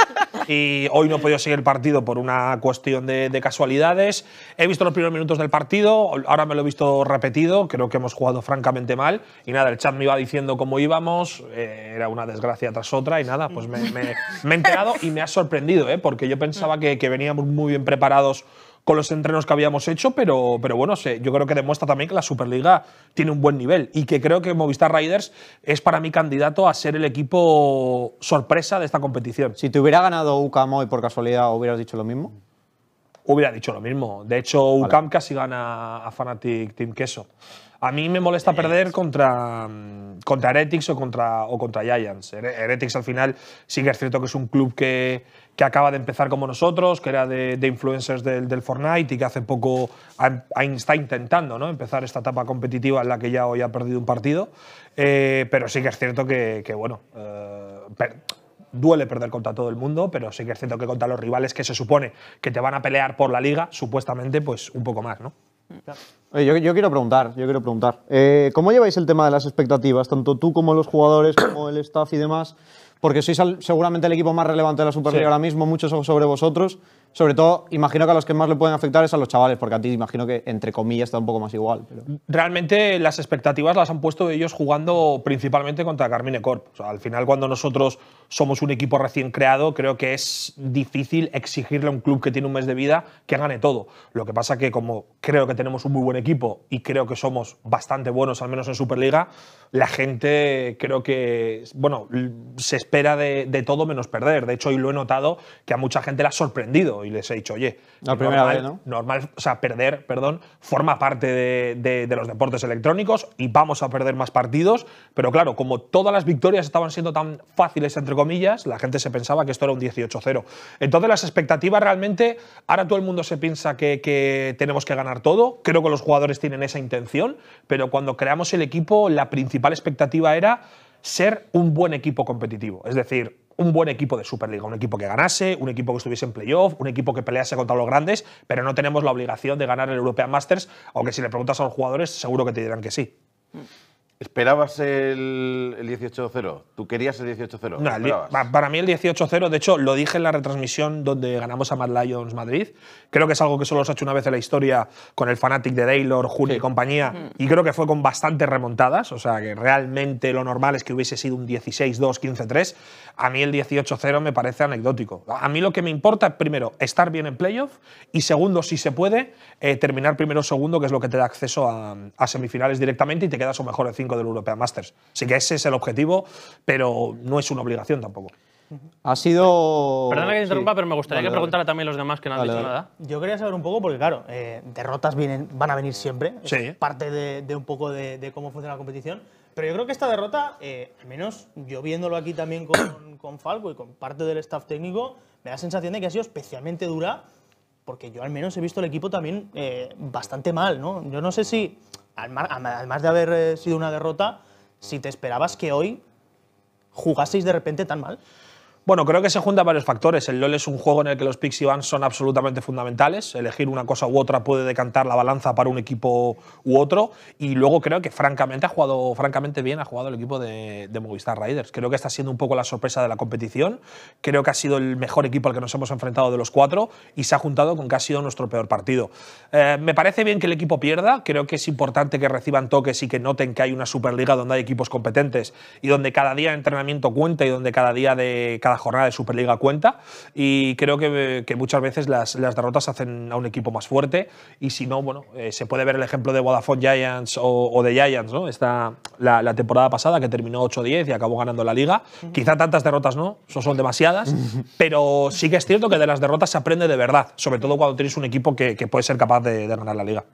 y hoy no he podido seguir el partido por una cuestión de, de casualidades. He visto los primeros minutos del partido, ahora me lo he visto repetido, creo que hemos jugado francamente mal y nada, el chat me iba diciendo cómo íbamos, eh, era una desgracia tras otra y nada, pues me, me- me he enterado y me ha sorprendido, ¿eh? Porque yo pensaba que, que veníamos muy bien preparados con los entrenos que habíamos hecho, pero, pero bueno, sé, yo creo que demuestra también que la Superliga tiene un buen nivel y que creo que Movistar Riders es para mí candidato a ser el equipo sorpresa de esta competición. Si te hubiera ganado U C A M hoy por casualidad, ¿hubieras dicho lo mismo? Hubiera dicho lo mismo. De hecho, U C A M casi gana a Fnatic Team Queso. A mí me molesta perder contra, mm, contra Heretics o contra, o contra Giants. Here- Heretics al final sí que es cierto que es un club que, que acaba de empezar como nosotros, que era de, de influencers del, del Fortnite y que hace poco ha- ha- está intentando, ¿no?, empezar esta etapa competitiva en la que ya hoy ha perdido un partido. Eh, pero sí que es cierto que, que bueno, eh, per- duele perder contra todo el mundo, pero sí que es cierto que contra los rivales que se supone que te van a pelear por la liga, supuestamente, pues un poco más, ¿no? Oye, yo, yo quiero preguntar, yo quiero preguntar. Eh, ¿Cómo lleváis el tema de las expectativas, tanto tú como los jugadores, como el staff y demás? Porque sois al, seguramente el equipo más relevante de la Superliga sí. ahora mismo, muchos ojos sobre vosotros. Sobre todo, imagino que a los que más le pueden afectar es a los chavales, porque a ti imagino que, entre comillas, está un poco más igual. Pero... Realmente las expectativas las han puesto ellos jugando principalmente contra Carmine Corp. O sea, al final, cuando nosotros somos un equipo recién creado, creo que es difícil exigirle a un club que tiene un mes de vida que gane todo. Lo que pasa que, como creo que tenemos un muy buen equipo y creo que somos bastante buenos, al menos en Superliga, la gente creo que, bueno, se espera de, de todo menos perder. De hecho, hoy lo he notado que a mucha gente le ha sorprendido y les he dicho, oye, la primera normal, vez, ¿no? normal, o sea, perder, perdón, forma parte de, de, de los deportes electrónicos y vamos a perder más partidos, pero claro, como todas las victorias estaban siendo tan fáciles, entre comillas, la gente se pensaba que esto era un dieciocho cero. Entonces las expectativas realmente, ahora todo el mundo se piensa que, que tenemos que ganar todo, creo que los jugadores tienen esa intención, pero cuando creamos el equipo, la principal expectativa era ser un buen equipo competitivo, es decir, un buen equipo de Superliga, un equipo que ganase, un equipo que estuviese en playoff, un equipo que pelease contra los grandes, pero no tenemos la obligación de ganar el European Masters, aunque si le preguntas a los jugadores seguro que te dirán que sí. ¿Esperabas el, el dieciocho cero? ¿Tú querías el dieciocho cero? No, el, para mí el dieciocho cero, de hecho, lo dije en la retransmisión donde ganamos a Mad Lions Madrid. Creo que es algo que solo se ha hecho una vez en la historia con el Fnatic de Daylor, Juni sí. y compañía, mm. y creo que fue con bastantes remontadas, o sea que realmente lo normal es que hubiese sido un dieciséis dos, quince tres. A mí el dieciocho cero me parece anecdótico. A mí lo que me importa, primero, estar bien en playoff y segundo, si se puede, eh, terminar primero o segundo, que es lo que te da acceso a, a semifinales directamente y te quedas o mejor en cinco del European Masters. Así que ese es el objetivo, pero no es una obligación tampoco. Ha sido… Perdona que te interrumpa, sí. pero me gustaría dale, que dale. preguntara también los demás que no han dale, dicho dale. nada. Yo quería saber un poco, porque claro, eh, derrotas vienen, van a venir siempre. Sí. Es parte de, de un poco de, de cómo funciona la competición. Pero yo creo que esta derrota, eh, al menos yo viéndolo aquí también con, con Falco y con parte del staff técnico, me da la sensación de que ha sido especialmente dura, porque yo al menos he visto el equipo también eh, bastante mal, ¿no? Yo no sé si, además de haber eh, sido una derrota, si te esperabas que hoy jugaseis de repente tan mal. Bueno, creo que se juntan varios factores. El LoL es un juego en el que los picks y bans son absolutamente fundamentales. Elegir una cosa u otra puede decantar la balanza para un equipo u otro. Y luego creo que francamente ha jugado francamente bien ha jugado el equipo de, de Movistar Riders. Creo que está siendo un poco la sorpresa de la competición. Creo que ha sido el mejor equipo al que nos hemos enfrentado de los cuatro y se ha juntado con que ha sido nuestro peor partido. Eh, me parece bien que el equipo pierda. Creo que es importante que reciban toques y que noten que hay una Superliga donde hay equipos competentes y donde cada día de entrenamiento cuenta y donde cada día de cada jornada de Superliga cuenta, y creo que, que muchas veces las, las derrotas hacen a un equipo más fuerte, y si no, bueno, eh, se puede ver el ejemplo de Vodafone Giants o, o de Giants, ¿no? Esta, la, la temporada pasada que terminó ocho diez y acabó ganando la Liga. Quizá tantas derrotas no, eso son demasiadas, pero sí que es cierto que de las derrotas se aprende de verdad, sobre todo cuando tienes un equipo que, que puede ser capaz de, de ganar la Liga.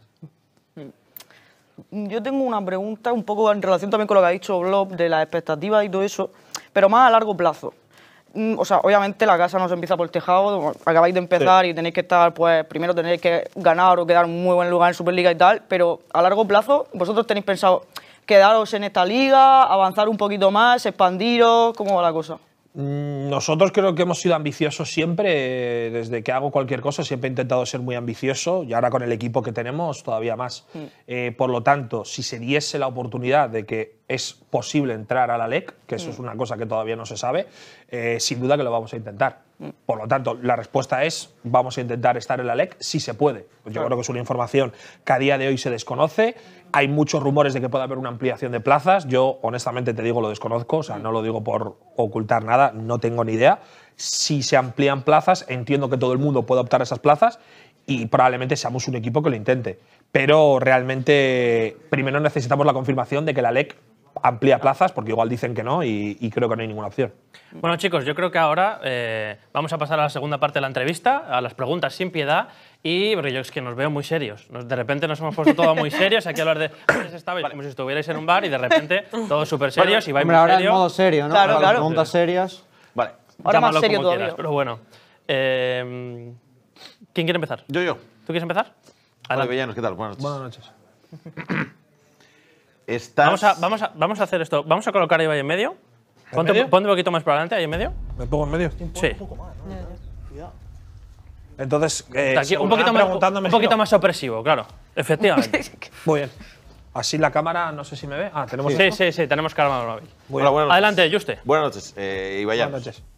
Yo tengo una pregunta un poco en relación también con lo que ha dicho Blob de las expectativas y todo eso, pero más a largo plazo. O sea, obviamente la casa no se empieza por el tejado, acabáis de empezar sí. y tenéis que estar, pues, primero tenéis que ganar o quedar un muy buen lugar en Superliga y tal, pero a largo plazo, ¿vosotros tenéis pensado quedaros en esta liga, avanzar un poquito más, expandiros? ¿Cómo va la cosa? Nosotros creo que hemos sido ambiciosos siempre, desde que hago cualquier cosa siempre he intentado ser muy ambicioso y ahora con el equipo que tenemos todavía más. Mm. Eh, por lo tanto, si se diese la oportunidad de que es posible entrar a la L E C, que eso mm. es una cosa que todavía no se sabe, eh, sin duda que lo vamos a intentar. Mm. Por lo tanto, la respuesta es vamos a intentar estar en la L E C si se puede. Pues yo claro. creo que es una información que a día de hoy se desconoce. Hay muchos rumores de que puede haber una ampliación de plazas. Yo, honestamente, te digo, lo desconozco. O sea, no lo digo por ocultar nada, no tengo ni idea. Si se amplían plazas, entiendo que todo el mundo puede optar a esas plazas y probablemente seamos un equipo que lo intente. Pero realmente, primero necesitamos la confirmación de que la L E C amplía plazas, porque igual dicen que no y, y creo que no hay ninguna opción. Bueno, chicos, yo creo que ahora eh, vamos a pasar a la segunda parte de la entrevista, a las preguntas sin piedad. Y porque yo es que nos veo muy serios. Nos, de repente nos hemos puesto todos muy serios. Aquí a hablar de. Antes estabais vale. como si estuvierais en un bar y de repente todos súper serios y vais muy ahora serio. en modo serio, ¿no? Claro, ahora claro. Preguntas serias. Vale. Ahora Llámalo más serio como todavía. quieras, pero bueno. Eh, ¿Quién quiere empezar? Yo, yo. ¿Tú quieres empezar? Hola, Avellanos, ¿qué tal? Buenas noches. Buenas noches. Estás… Vamos a, vamos, a, vamos a hacer esto. Vamos a colocar a Ibai en medio. Ponte, medio? ponte un poquito más para adelante, ahí en medio. ¿Me pongo en medio? Sí. Entonces, eh, Aquí, un poquito, más, un poquito más opresivo, claro. Efectivamente. Muy bien. Así la cámara, no sé si me ve. Ah, tenemos. Sí, sí, sí, tenemos cámara móvil. Hola, buenas noches. Adelante, Juste. Buenas noches, eh, Ibayanos. Buenas noches.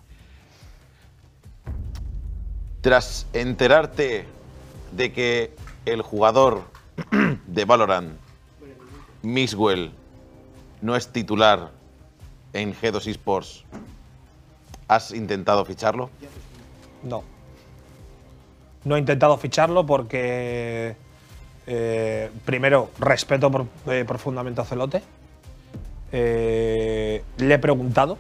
Tras enterarte de que el jugador de Valorant, Mixwell, no es titular en G dos Esports, ¿has intentado ficharlo? No. No he intentado ficharlo porque, eh, primero, respeto por, eh, profundamente a Ocelote. Eh, le he preguntado.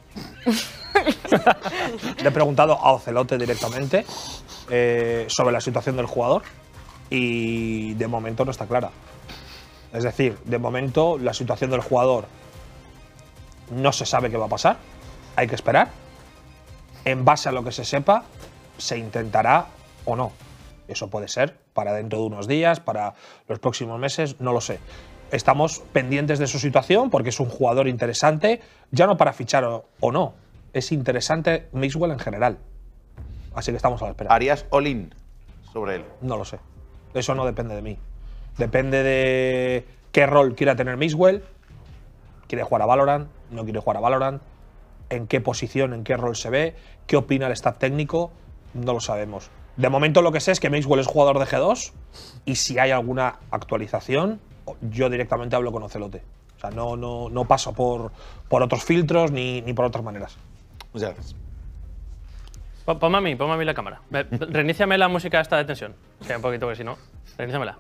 Le he preguntado a Ocelote directamente eh, sobre la situación del jugador y de momento no está clara. Es decir, de momento la situación del jugador no se sabe qué va a pasar, hay que esperar. En base a lo que se sepa, se intentará o no. Eso puede ser para dentro de unos días, para los próximos meses, no lo sé. Estamos pendientes de su situación porque es un jugador interesante, ya no para fichar o, o no, es interesante Mixwell en general. Así que estamos a la espera. ¿Harías all-in sobre él? No lo sé. Eso no depende de mí. Depende de qué rol quiera tener Mixwell. ¿Quiere jugar a Valorant? ¿No quiere jugar a Valorant? ¿En qué posición, en qué rol se ve? ¿Qué opina el staff técnico? No lo sabemos. De momento lo que sé es que Mixwell es jugador de G dos y si hay alguna actualización, yo directamente hablo con Ocelote. O sea, no, no, no paso por, por otros filtros ni, ni por otras maneras. Muchas gracias. Ponme a mí, ponme a mí la cámara. Reiníciame la música esta de tensión. Que un poquito, que si no. Reiníciamela.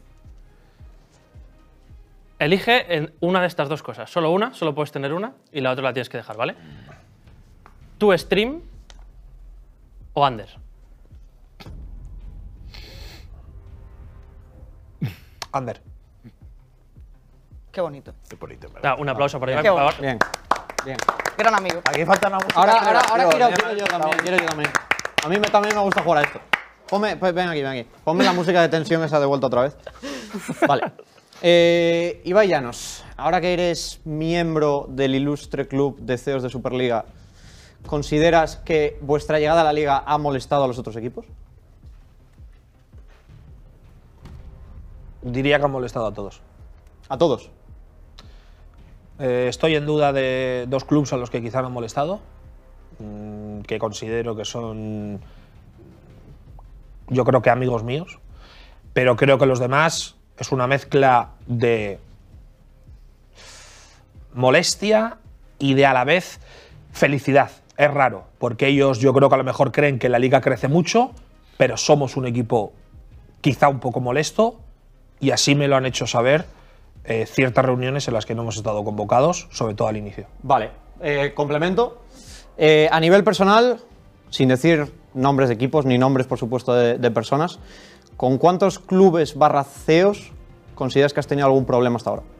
Elige en una de estas dos cosas. Solo una, solo puedes tener una y la otra la tienes que dejar, ¿vale? ¿Tu stream o Ander? Ander. Qué bonito. Qué bonito, en verdad. Da, un aplauso por ahí, Qué por favor. bonito. Bien. Bien. Gran amigo. Aquí falta una música. Ahora, ahora, ahora tío, quiero, ya quiero me- yo también, quiero yo también. A mí me, también me gusta jugar a esto. Ponme, pues ven aquí, ven aquí. Ponme la música de tensión esa de vuelta otra vez. Vale. Eh, Ibai Llanos, ahora que eres miembro del ilustre club de C E Os de Superliga, ¿consideras que vuestra llegada a la liga ha molestado a los otros equipos? Diría que han molestado a todos. ¿A todos? Eh, estoy en duda de dos clubes a los que quizá me han molestado, mmm, que considero que son, yo creo que amigos míos, pero creo que los demás es una mezcla de molestia y de a la vez felicidad. Es raro, porque ellos yo creo que a lo mejor creen que la liga crece mucho, pero somos un equipo quizá un poco molesto y así me lo han hecho saber eh, ciertas reuniones en las que no hemos estado convocados, sobre todo al inicio. Vale. Eh, complemento. Eh, a nivel personal, sin decir nombres de equipos ni nombres, por supuesto, de, de personas, ¿con cuántos clubes barra C E Os consideras que has tenido algún problema hasta ahora?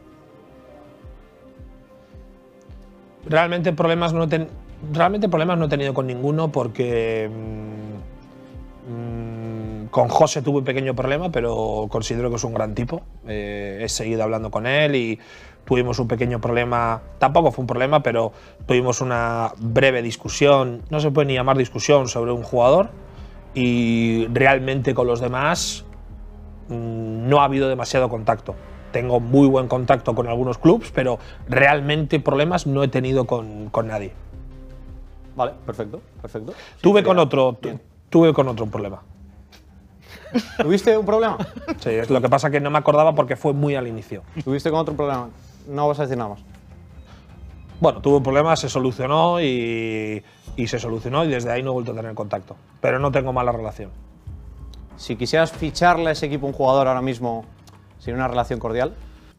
Realmente problemas no, ten, realmente problemas no he tenido con ninguno porque mmm, mmm, con José tuve un pequeño problema, pero considero que es un gran tipo. Eh, he seguido hablando con él y tuvimos un pequeño problema, tampoco fue un problema, pero tuvimos una breve discusión, no se puede ni llamar discusión, sobre un jugador y realmente con los demás mmm, no ha habido demasiado contacto. Tengo muy buen contacto con algunos clubs, pero realmente problemas no he tenido con, con nadie. Vale, perfecto, perfecto. Tuve con otro, tu, tuve con otro un problema. ¿Tuviste un problema? Sí, es lo que pasa que no me acordaba porque fue muy al inicio. ¿Tuviste con otro problema? No vas a decir nada más. Bueno, tuve un problema, se solucionó y, y se solucionó y desde ahí no he vuelto a tener contacto. Pero no tengo mala relación. Si quisieras ficharle a ese equipo un jugador ahora mismo, ¿sería una relación cordial?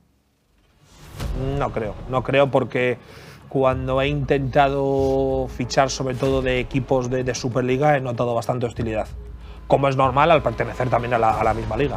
No creo, no creo porque cuando he intentado fichar sobre todo de equipos de, de Superliga he notado bastante hostilidad. Como es normal al pertenecer también a la, a la misma liga.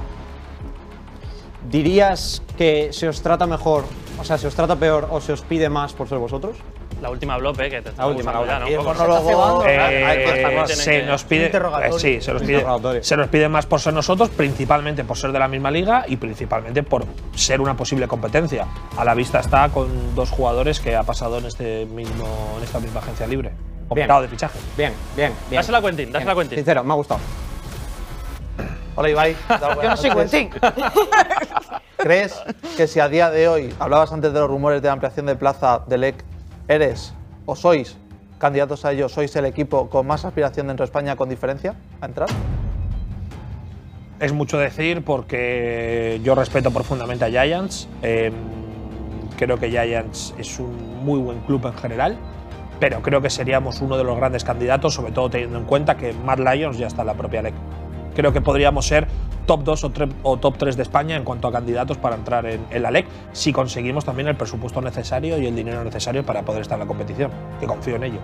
¿Dirías que se os trata mejor, o sea, se os trata peor o se os pide más por ser vosotros? La última blope, que te está La última, gustando la ya, Y ¿no? el Un poco. monólogo, Eh, hay que dejarlo tienen se que- nos pide, interrogatorio. eh, sí, se nos pide, Interrogatorio. se nos pide más por ser nosotros, principalmente por ser de la misma liga y principalmente por ser una posible competencia. A la vista está con dos jugadores que ha pasado en este mismo, en esta misma agencia libre, o Bien. mercado de fichaje. Bien, bien, bien. Dásela a Quentin, dásela a Bien. Quentin. Sincero, me ha gustado. Hola, Ibai. Yo no soy Quentin. ¿Crees que si a día de hoy, hablabas antes de los rumores de ampliación de plaza del E C, eres o sois candidatos a ello, sois el equipo con más aspiración dentro de España con diferencia a entrar? Es mucho decir porque yo respeto profundamente a Giants. Eh, creo que Giants es un muy buen club en general, pero creo que seríamos uno de los grandes candidatos, sobre todo teniendo en cuenta que Mad Lions ya está en la propia L E C. Creo que podríamos ser top dos o, o top tres de España en cuanto a candidatos para entrar en, en la L E C si conseguimos también el presupuesto necesario y el dinero necesario para poder estar en la competición, que confío en ello.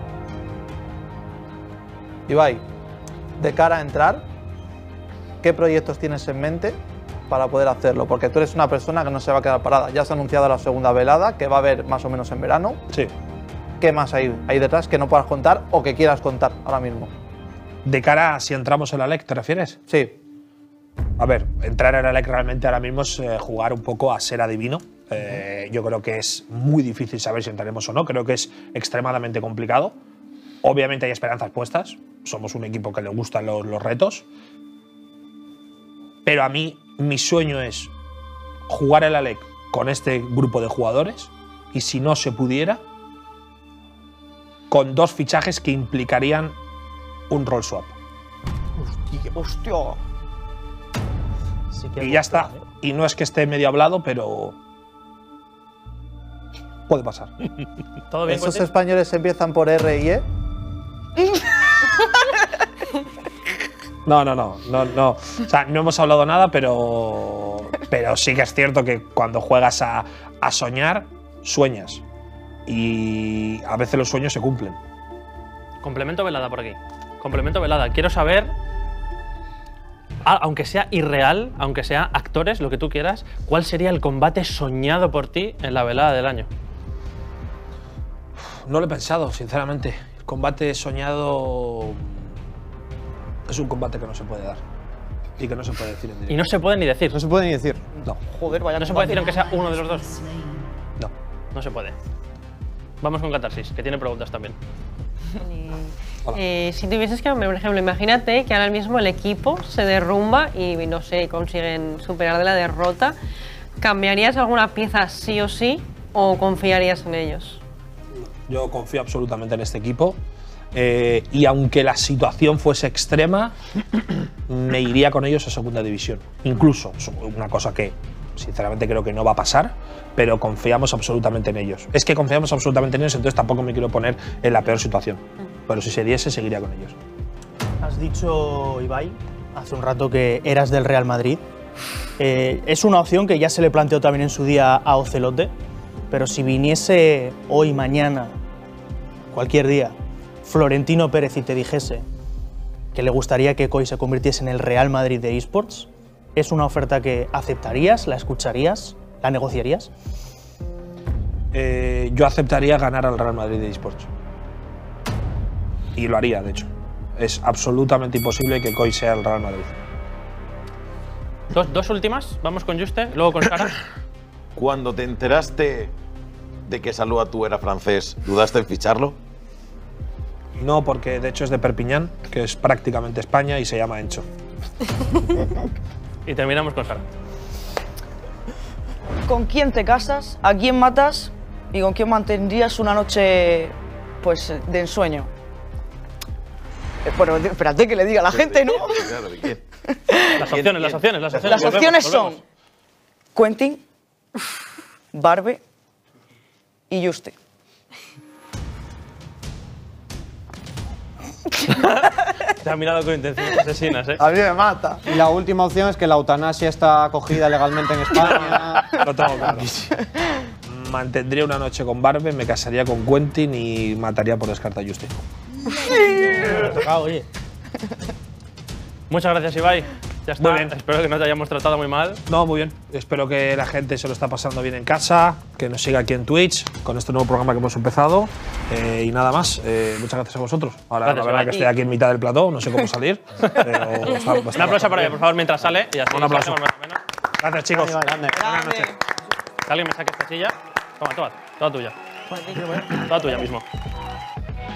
Ibai, de cara a entrar, ¿qué proyectos tienes en mente para poder hacerlo? Porque tú eres una persona que no se va a quedar parada. Ya se ha anunciado la segunda velada, que va a haber más o menos en verano. Sí. ¿Qué más hay, hay detrás que no puedas contar o que quieras contar ahora mismo? De cara a si entramos en la L E C, ¿te refieres? Sí. A ver, entrar en la L E C realmente ahora mismo es eh, jugar un poco a ser adivino. Eh, yo creo que es muy difícil saber si entraremos o no. Creo que es extremadamente complicado. Obviamente hay esperanzas puestas. Somos un equipo que le gustan los, los retos. Pero a mí, mi sueño es jugar en la L E C con este grupo de jugadores y, si no se pudiera, con dos fichajes que implicarían un role swap. Hostia. Sí que Y ya está. Y no es que esté medio hablado, pero puede pasar. ¿Todo bien, ¿Esos Quentin? españoles empiezan por R y E? No, no, no, no, no. O sea, no hemos hablado nada, pero, pero sí que es cierto que cuando juegas a, a soñar, sueñas. Y a veces los sueños se cumplen. Complemento velada por aquí. Complemento velada. Quiero saber, a- aunque sea irreal, aunque sea actores, lo que tú quieras, ¿cuál sería el combate soñado por ti en la velada del año? No lo he pensado, sinceramente. El combate soñado es un combate que no se puede dar y que no se puede decir en Y directo. no se puede ni decir. No se puede ni decir. No, Joder, vaya. No se puede decir aunque sea uno de los dos. no. No se puede. Vamos con Catarsis, que tiene preguntas también. Hola. Eh, si tuvieses que, por ejemplo, imagínate que ahora mismo el equipo se derrumba y, no sé, consiguen superar de la derrota, ¿cambiarías alguna pieza sí o sí o confiarías en ellos? Yo confío absolutamente en este equipo. Eh, y aunque la situación fuese extrema, me iría con ellos a segunda división. Incluso, es una cosa que sinceramente creo que no va a pasar, pero confiamos absolutamente en ellos. Es que confiamos absolutamente en ellos, entonces tampoco me quiero poner en la peor situación. Pero si se diese, seguiría con ellos. Has dicho, Ibai, hace un rato que eras del Real Madrid. Eh, es una opción que ya se le planteó también en su día a Ocelote, pero si viniese hoy, mañana, cualquier día, Florentino Pérez y te dijese que le gustaría que C O I se convirtiese en el Real Madrid de eSports, ¿es una oferta que aceptarías, la escucharías, la negociarías? Eh, yo aceptaría ganar al Real Madrid de eSports. Y lo haría, de hecho. Es absolutamente imposible que C O I sea el Real Madrid. Dos, dos últimas, vamos con Juste, luego con Sara. Cuando te enteraste de que Salou Atú era francés, ¿dudaste en ficharlo? No, porque de hecho es de Perpiñán, que es prácticamente España, y se llama Encho. Y terminamos con Sara. ¿Con quién te casas? ¿A quién matas? ¿Y con quién mantendrías una noche, pues, de ensueño? Eh, Bueno, espérate que le diga a la gente, ¿no? Claro, ¿de quién? Las ¿Quién, opciones, las quién? opciones, las opciones. Las Volvemos, opciones volvemos. son Quentin, Barbe y Juste. Te ha mirado con intenciones asesinas, ¿eh? A mí me mata. Y la última opción es que la eutanasia está acogida legalmente en España. Lo tengo claro. Mantendría una noche con Barbe, me casaría con Quentin y mataría por descarte a Justin. Oye. Muchas gracias, Ibai. Ya está. Muy bien. Espero que no te hayamos tratado muy mal. No, muy bien. Espero que la gente se lo está pasando bien en casa, que nos siga aquí en Twitch con este nuevo programa que hemos empezado. Eh, y nada más, eh, muchas gracias a vosotros. Ahora, Gracias, la verdad Ibai. que estoy aquí en mitad del plató, no sé cómo salir. Pero está- está Un aplauso para ella, bien. por favor, mientras sale. Y así Un aplauso. hacemos más o menos. Gracias, chicos. Grande. Buenas noches. Que alguien me saque esta silla. Toma, toma. Toda tuya. Toda tuya mismo.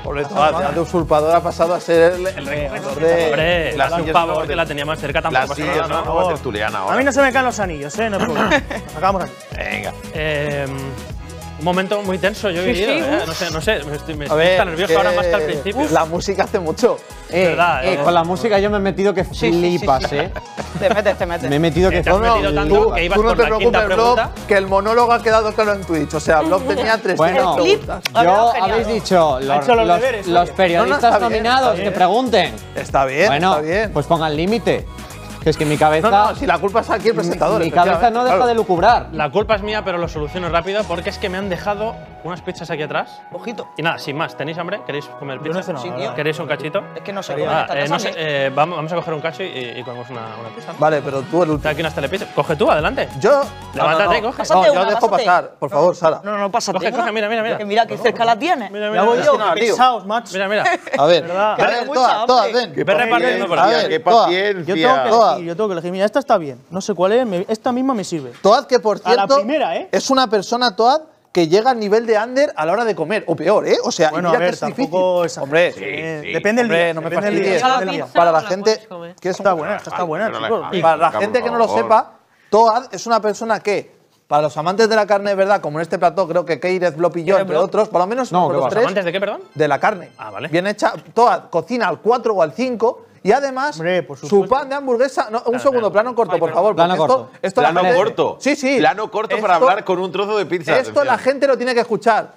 Pobre Toad, de usurpador ha pasado a ser el, el recogedor de. Hombre, las un sillas favor no- que la tenía más cerca La tampoco. pasa silla nada, no, ¿no? nueva tertuliana A ahora. mí no se me caen los anillos, ¿eh? No es problema. Nos sacamos aquí. Venga. Eh, un momento muy tenso, yo he Sí, vivido. sí, ¿eh? uf. No sé, no sé. Me estoy, me A estoy ver, tan nervioso que ahora más que al principio. La música hace mucho. Eh, verdad, eh, eh. con la música yo me he metido que Sí, sí, sí, flipas, sí. eh. Te metes, te metes. Me he metido que Te has metido tanto Tú, que ibas tú no por te la quinta preocupes, Blob, pregunta. que el monólogo ha quedado claro en Twitch. O sea, Blob tenía trescientas Bueno, preguntas. Ha quedado yo genial. habéis dicho los, hecho los los- deberes, los oye. periodistas No, no, está bien, nominados está bien. que pregunten. Está bien, Bueno, está bien. pues pongan límite. Que es que mi cabeza, no, no, si la culpa es aquí el presentador. mi cabeza no deja efectivamente, de lucubrar. La culpa es mía, pero lo soluciono rápido porque es que me han dejado unas pizzas aquí atrás. Ojito. Y nada, sin más, ¿tenéis hambre? ¿Queréis comer pizza? no he cenado, Sí, la tío. verdad. ¿Queréis un cachito? Es que no sé Estaría- cómo Ah, está eh, esta no sé, sangre. eh, vamos, vamos a coger un cacho y, y comemos una, una pizza. ¿no? Vale, pero tú el Está último. aquí unas telepizzas. Coge tú, adelante. Yo. Levántate, coge. Pásate No, yo una, dejo pásate. pasar. Por favor, Sara. No, no, no, pásate. Coge, una. coge, mira, mira, mira. Que mira que cerca la tienes. Mira, Ya mira, voy mira, yo, no, qué tío. pesados, macho. mira, mira. A ver, ¿Verdad? a Tiene ver, mucha todas, todas, hambre. ven. Qué Ve repartiendo por paciencia, aquí. qué Toda. paciencia. Yo tengo que Toda. elegir, yo tengo que elegir. Mira, esta está bien. No sé cuál es, me- esta misma me sirve. Toad, que por A la cierto. primera, ¿eh? Es una persona, Toad, que llega al nivel de under a la hora de comer. O peor, ¿eh? O sea, y Bueno, mira a ver, que es tampoco difícil. es Hombre, Eh, sí. Depende del Hombre, día. no me depende del día, fastidies. depende ¿La del día. pizza para o la la gente. puedes comer? ¿Qué es Está buena, esta está buena, Pero la- chicos. ay, Para la por gente que no lo favor. sepa, Toad es una persona que, para los amantes de la carne de verdad, como en este plató, creo que Keirez, Blop y yo, entre Blop. otros, por lo menos No, por que los va. tres, ¿Amantes de qué, perdón? de la carne. Ah, vale. Bien hecha. Toad cocina al cuatro o al cinco y además Hombre, por su supuesto. pan de hamburguesa. No, un segundo, plano corto, por favor. Plano porque corto. Esto, esto la Plano gente- corto. Sí, sí. Plano corto para Esto- hablar con un trozo de pizza. Esto la gente lo tiene que escuchar.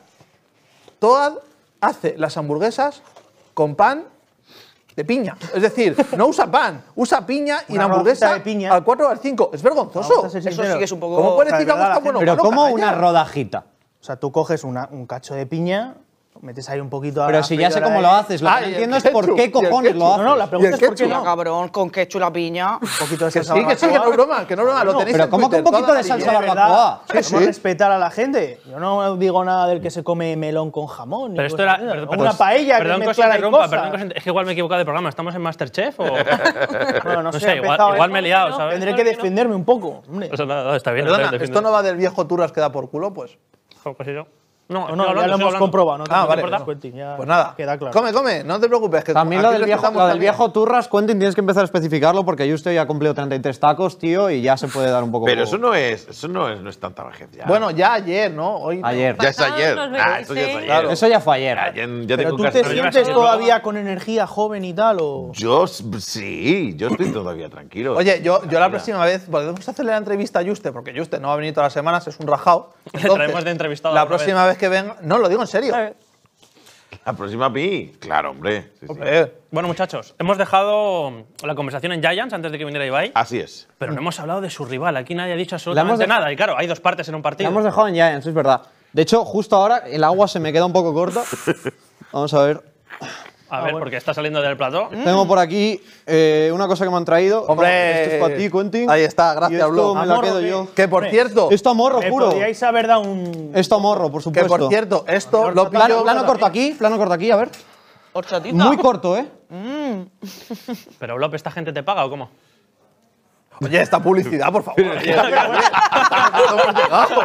Toad hace las hamburguesas con pan de piña. Es decir, no usa pan, usa piña y Una la hamburguesa rodajita de piña. al cuatro o al cinco. Es vergonzoso. Vamos a ser Eso sinceros. sí que es un poco. ¿Cómo puedes O sea, decir de que algo verdad, está la bueno? Pero Malo, como canalla. una rodajita. O sea, tú coges una- un cacho de piña, metes ahí un poquito a Pero la si ya sé freidora cómo de- lo haces, lo que Ah, no y el entiendo es ketchup, por qué y el cojones lo ketchup. haces. No, no, la pregunta Y es el por qué ketchup. no. Cabrón, con ketchup la piña. Un poquito de Que salsa sí, que sí, que no es barbacoa. broma, que no es broma. Lo tenéis Pero en ¿cómo que Twitter, un poquito toda de la salsa línea. De barbacoa? verdad, Sí, vamos a sí. respetar a la gente. Yo no digo nada del que se come melón con jamón. ni Pero esto cosas era. así. perdón, O perdón, una paella perdón que que os mezclar ahí interrumpa, cosas. perdón que os inter- Es que igual me he equivocado de programa. ¿Estamos en Masterchef o.? Bueno, no No sé, sé, ha igual, empezado igual esto. me he liado, ¿sabes? Tendré que defenderme un poco. Hombre. Eso nada, está bien. Perdona, está bien, esto no va del viejo Turras que da por culo, pues. Jo, pues sí, yo. No, No, sigo no, hablando, ya lo sigo hemos hablando. comprobado. No te, Ah, no te vale. importa, Quentin, ya Pues nada. queda claro. Come, come, no te preocupes. Que También aquí lo del, viejo, respetamos lo del también. viejo Turras, Quentin, tienes que empezar a especificarlo porque Juste ya ha cumplido treinta y tres tacos, tío, y ya se puede dar un poco. Pero eso no es, eso no es, no es tanta vejez ya. Bueno, ya ayer, ¿no? Hoy no. Ayer. ya es Pasados ayer. los Ah, eso ya es veintiséis. ayer. Claro. Eso ya fue ayer. Ya, ya, ya ¿Pero tengo tú que te hacer- sientes sí, todavía con energía joven y tal? O... Yo s- sí, yo estoy todavía tranquilo. Oye, yo, yo la Tranquila. próxima vez podemos hacerle la entrevista a Juste, porque Juste no va a venir todas las semanas, es un rajao. Le traemos de entrevistado La alguna próxima vez. que venga. No, lo digo en serio. La próxima pi. Claro, hombre. Sí, sí. Hombre, Bueno, muchachos, hemos dejado la conversación en Giants antes de que viniera Ibai, Así es. pero no hemos hablado de su rival. Aquí nadie ha dicho absolutamente de- nada. Y claro, hay dos partes en un La partido. hemos dejado en Giants, es verdad. De hecho, justo ahora el agua se me queda un poco corta. Vamos a ver. A ver, porque está saliendo del plató. Tengo por aquí eh, una cosa que me han traído. Hombre. Esto es para ti, Quentin. Ahí está, gracias, Y esto Blo. me A la morro, quedo ¿qué? yo. que por Hombre, cierto, Esto a morro, Me juro. podríais haber dado un. Esto a morro, por que supuesto. por cierto, esto lo Plano, pillo. plano corto aquí, plano corto aquí, a ver. Horchatita. Muy corto, ¿eh? Pero, Lop, ¿esta gente te paga o cómo? Oye, esta publicidad, por favor. Oye, hemos llegado.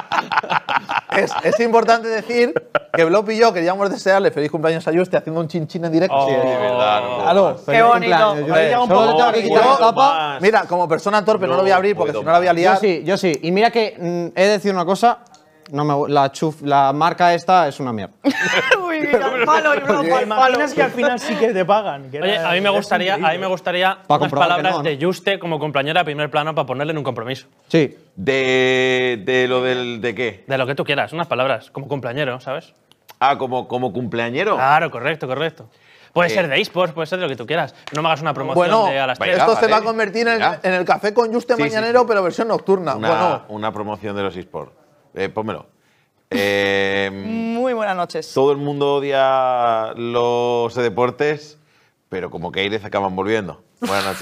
es, es importante decir que Blop y yo queríamos desearle feliz cumpleaños a Juste haciendo un chinchín en directo. Oh, Sí, de verdad, no. Claro. Qué bonito. Yo, Hombre, solo somos- le tengo que quitar yo- la tapa. Mira, como persona torpe no, lo voy a abrir porque puedo si no la voy a Yo liar. sí, yo sí. Y mira que mm, he de decir una cosa. No me, la, chuf, la marca esta es una mierda. Uy, mira, al palo y bro, ¿Te pal palo. imaginas que al final sí que te pagan? Que Oye, era- a mí me era gustaría, a mí me increíble. gustaría Pa' unas comprobar que palabras no, ¿no? de Juste como compañera a primer plano para ponerle en un compromiso. Sí. De, de lo del. ¿De qué? De lo que tú quieras, unas palabras, como compañero, ¿sabes? Ah, como, como cumpleañero. Claro, correcto, correcto. Puede Eh. ser de eSports, puede ser de lo que tú quieras. No me hagas una promoción Bueno, de a las venga, tres. esto se vale. va a convertir en, Venga. en el café con Juste Sí, sí, mañanero, sí. pero versión nocturna. Una, Bueno, una promoción de los eSports. Eh, pónmelo. Eh, Muy buenas noches. todo el mundo odia los deportes, pero como que Keirez acaban volviendo. Buenas noches.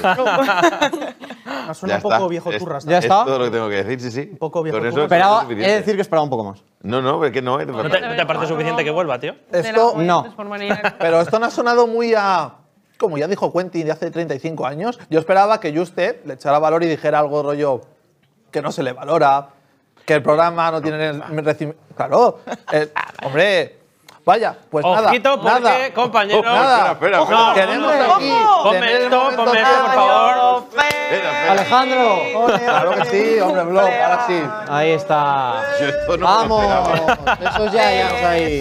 Me suena Ya un poco está. viejo Es- turras. Ya es está. todo lo que tengo que decir, sí, sí. Un poco viejo Con eso turras. es más Esperaba, que he de suficiente. decir que esperaba un poco más. No, no, es que no, es de ¿No verdad. te, no te parece suficiente que vuelva, tío? esto. No. Pero esto no ha sonado muy a. Como ya dijo Quentin de hace treinta y cinco años, yo esperaba que Juste le echara valor y dijera algo rollo que no se le valora, que el programa no tiene el reci- Claro, eh, hombre, Vaya, pues nada. Ojito, porque, nada. compañeros. Nada. Espera, espera, Ojo, espera. Tenemos ¡Ojo! aquí. Ponme tener el esto, momento ponme esto, por de- favor. Espera, espera. Alejandro. Claro que sí, hombre, Blog, ahora sí. Ahí está. Yo esto no me lo Vamos. esperaba. Esos Giants ahí.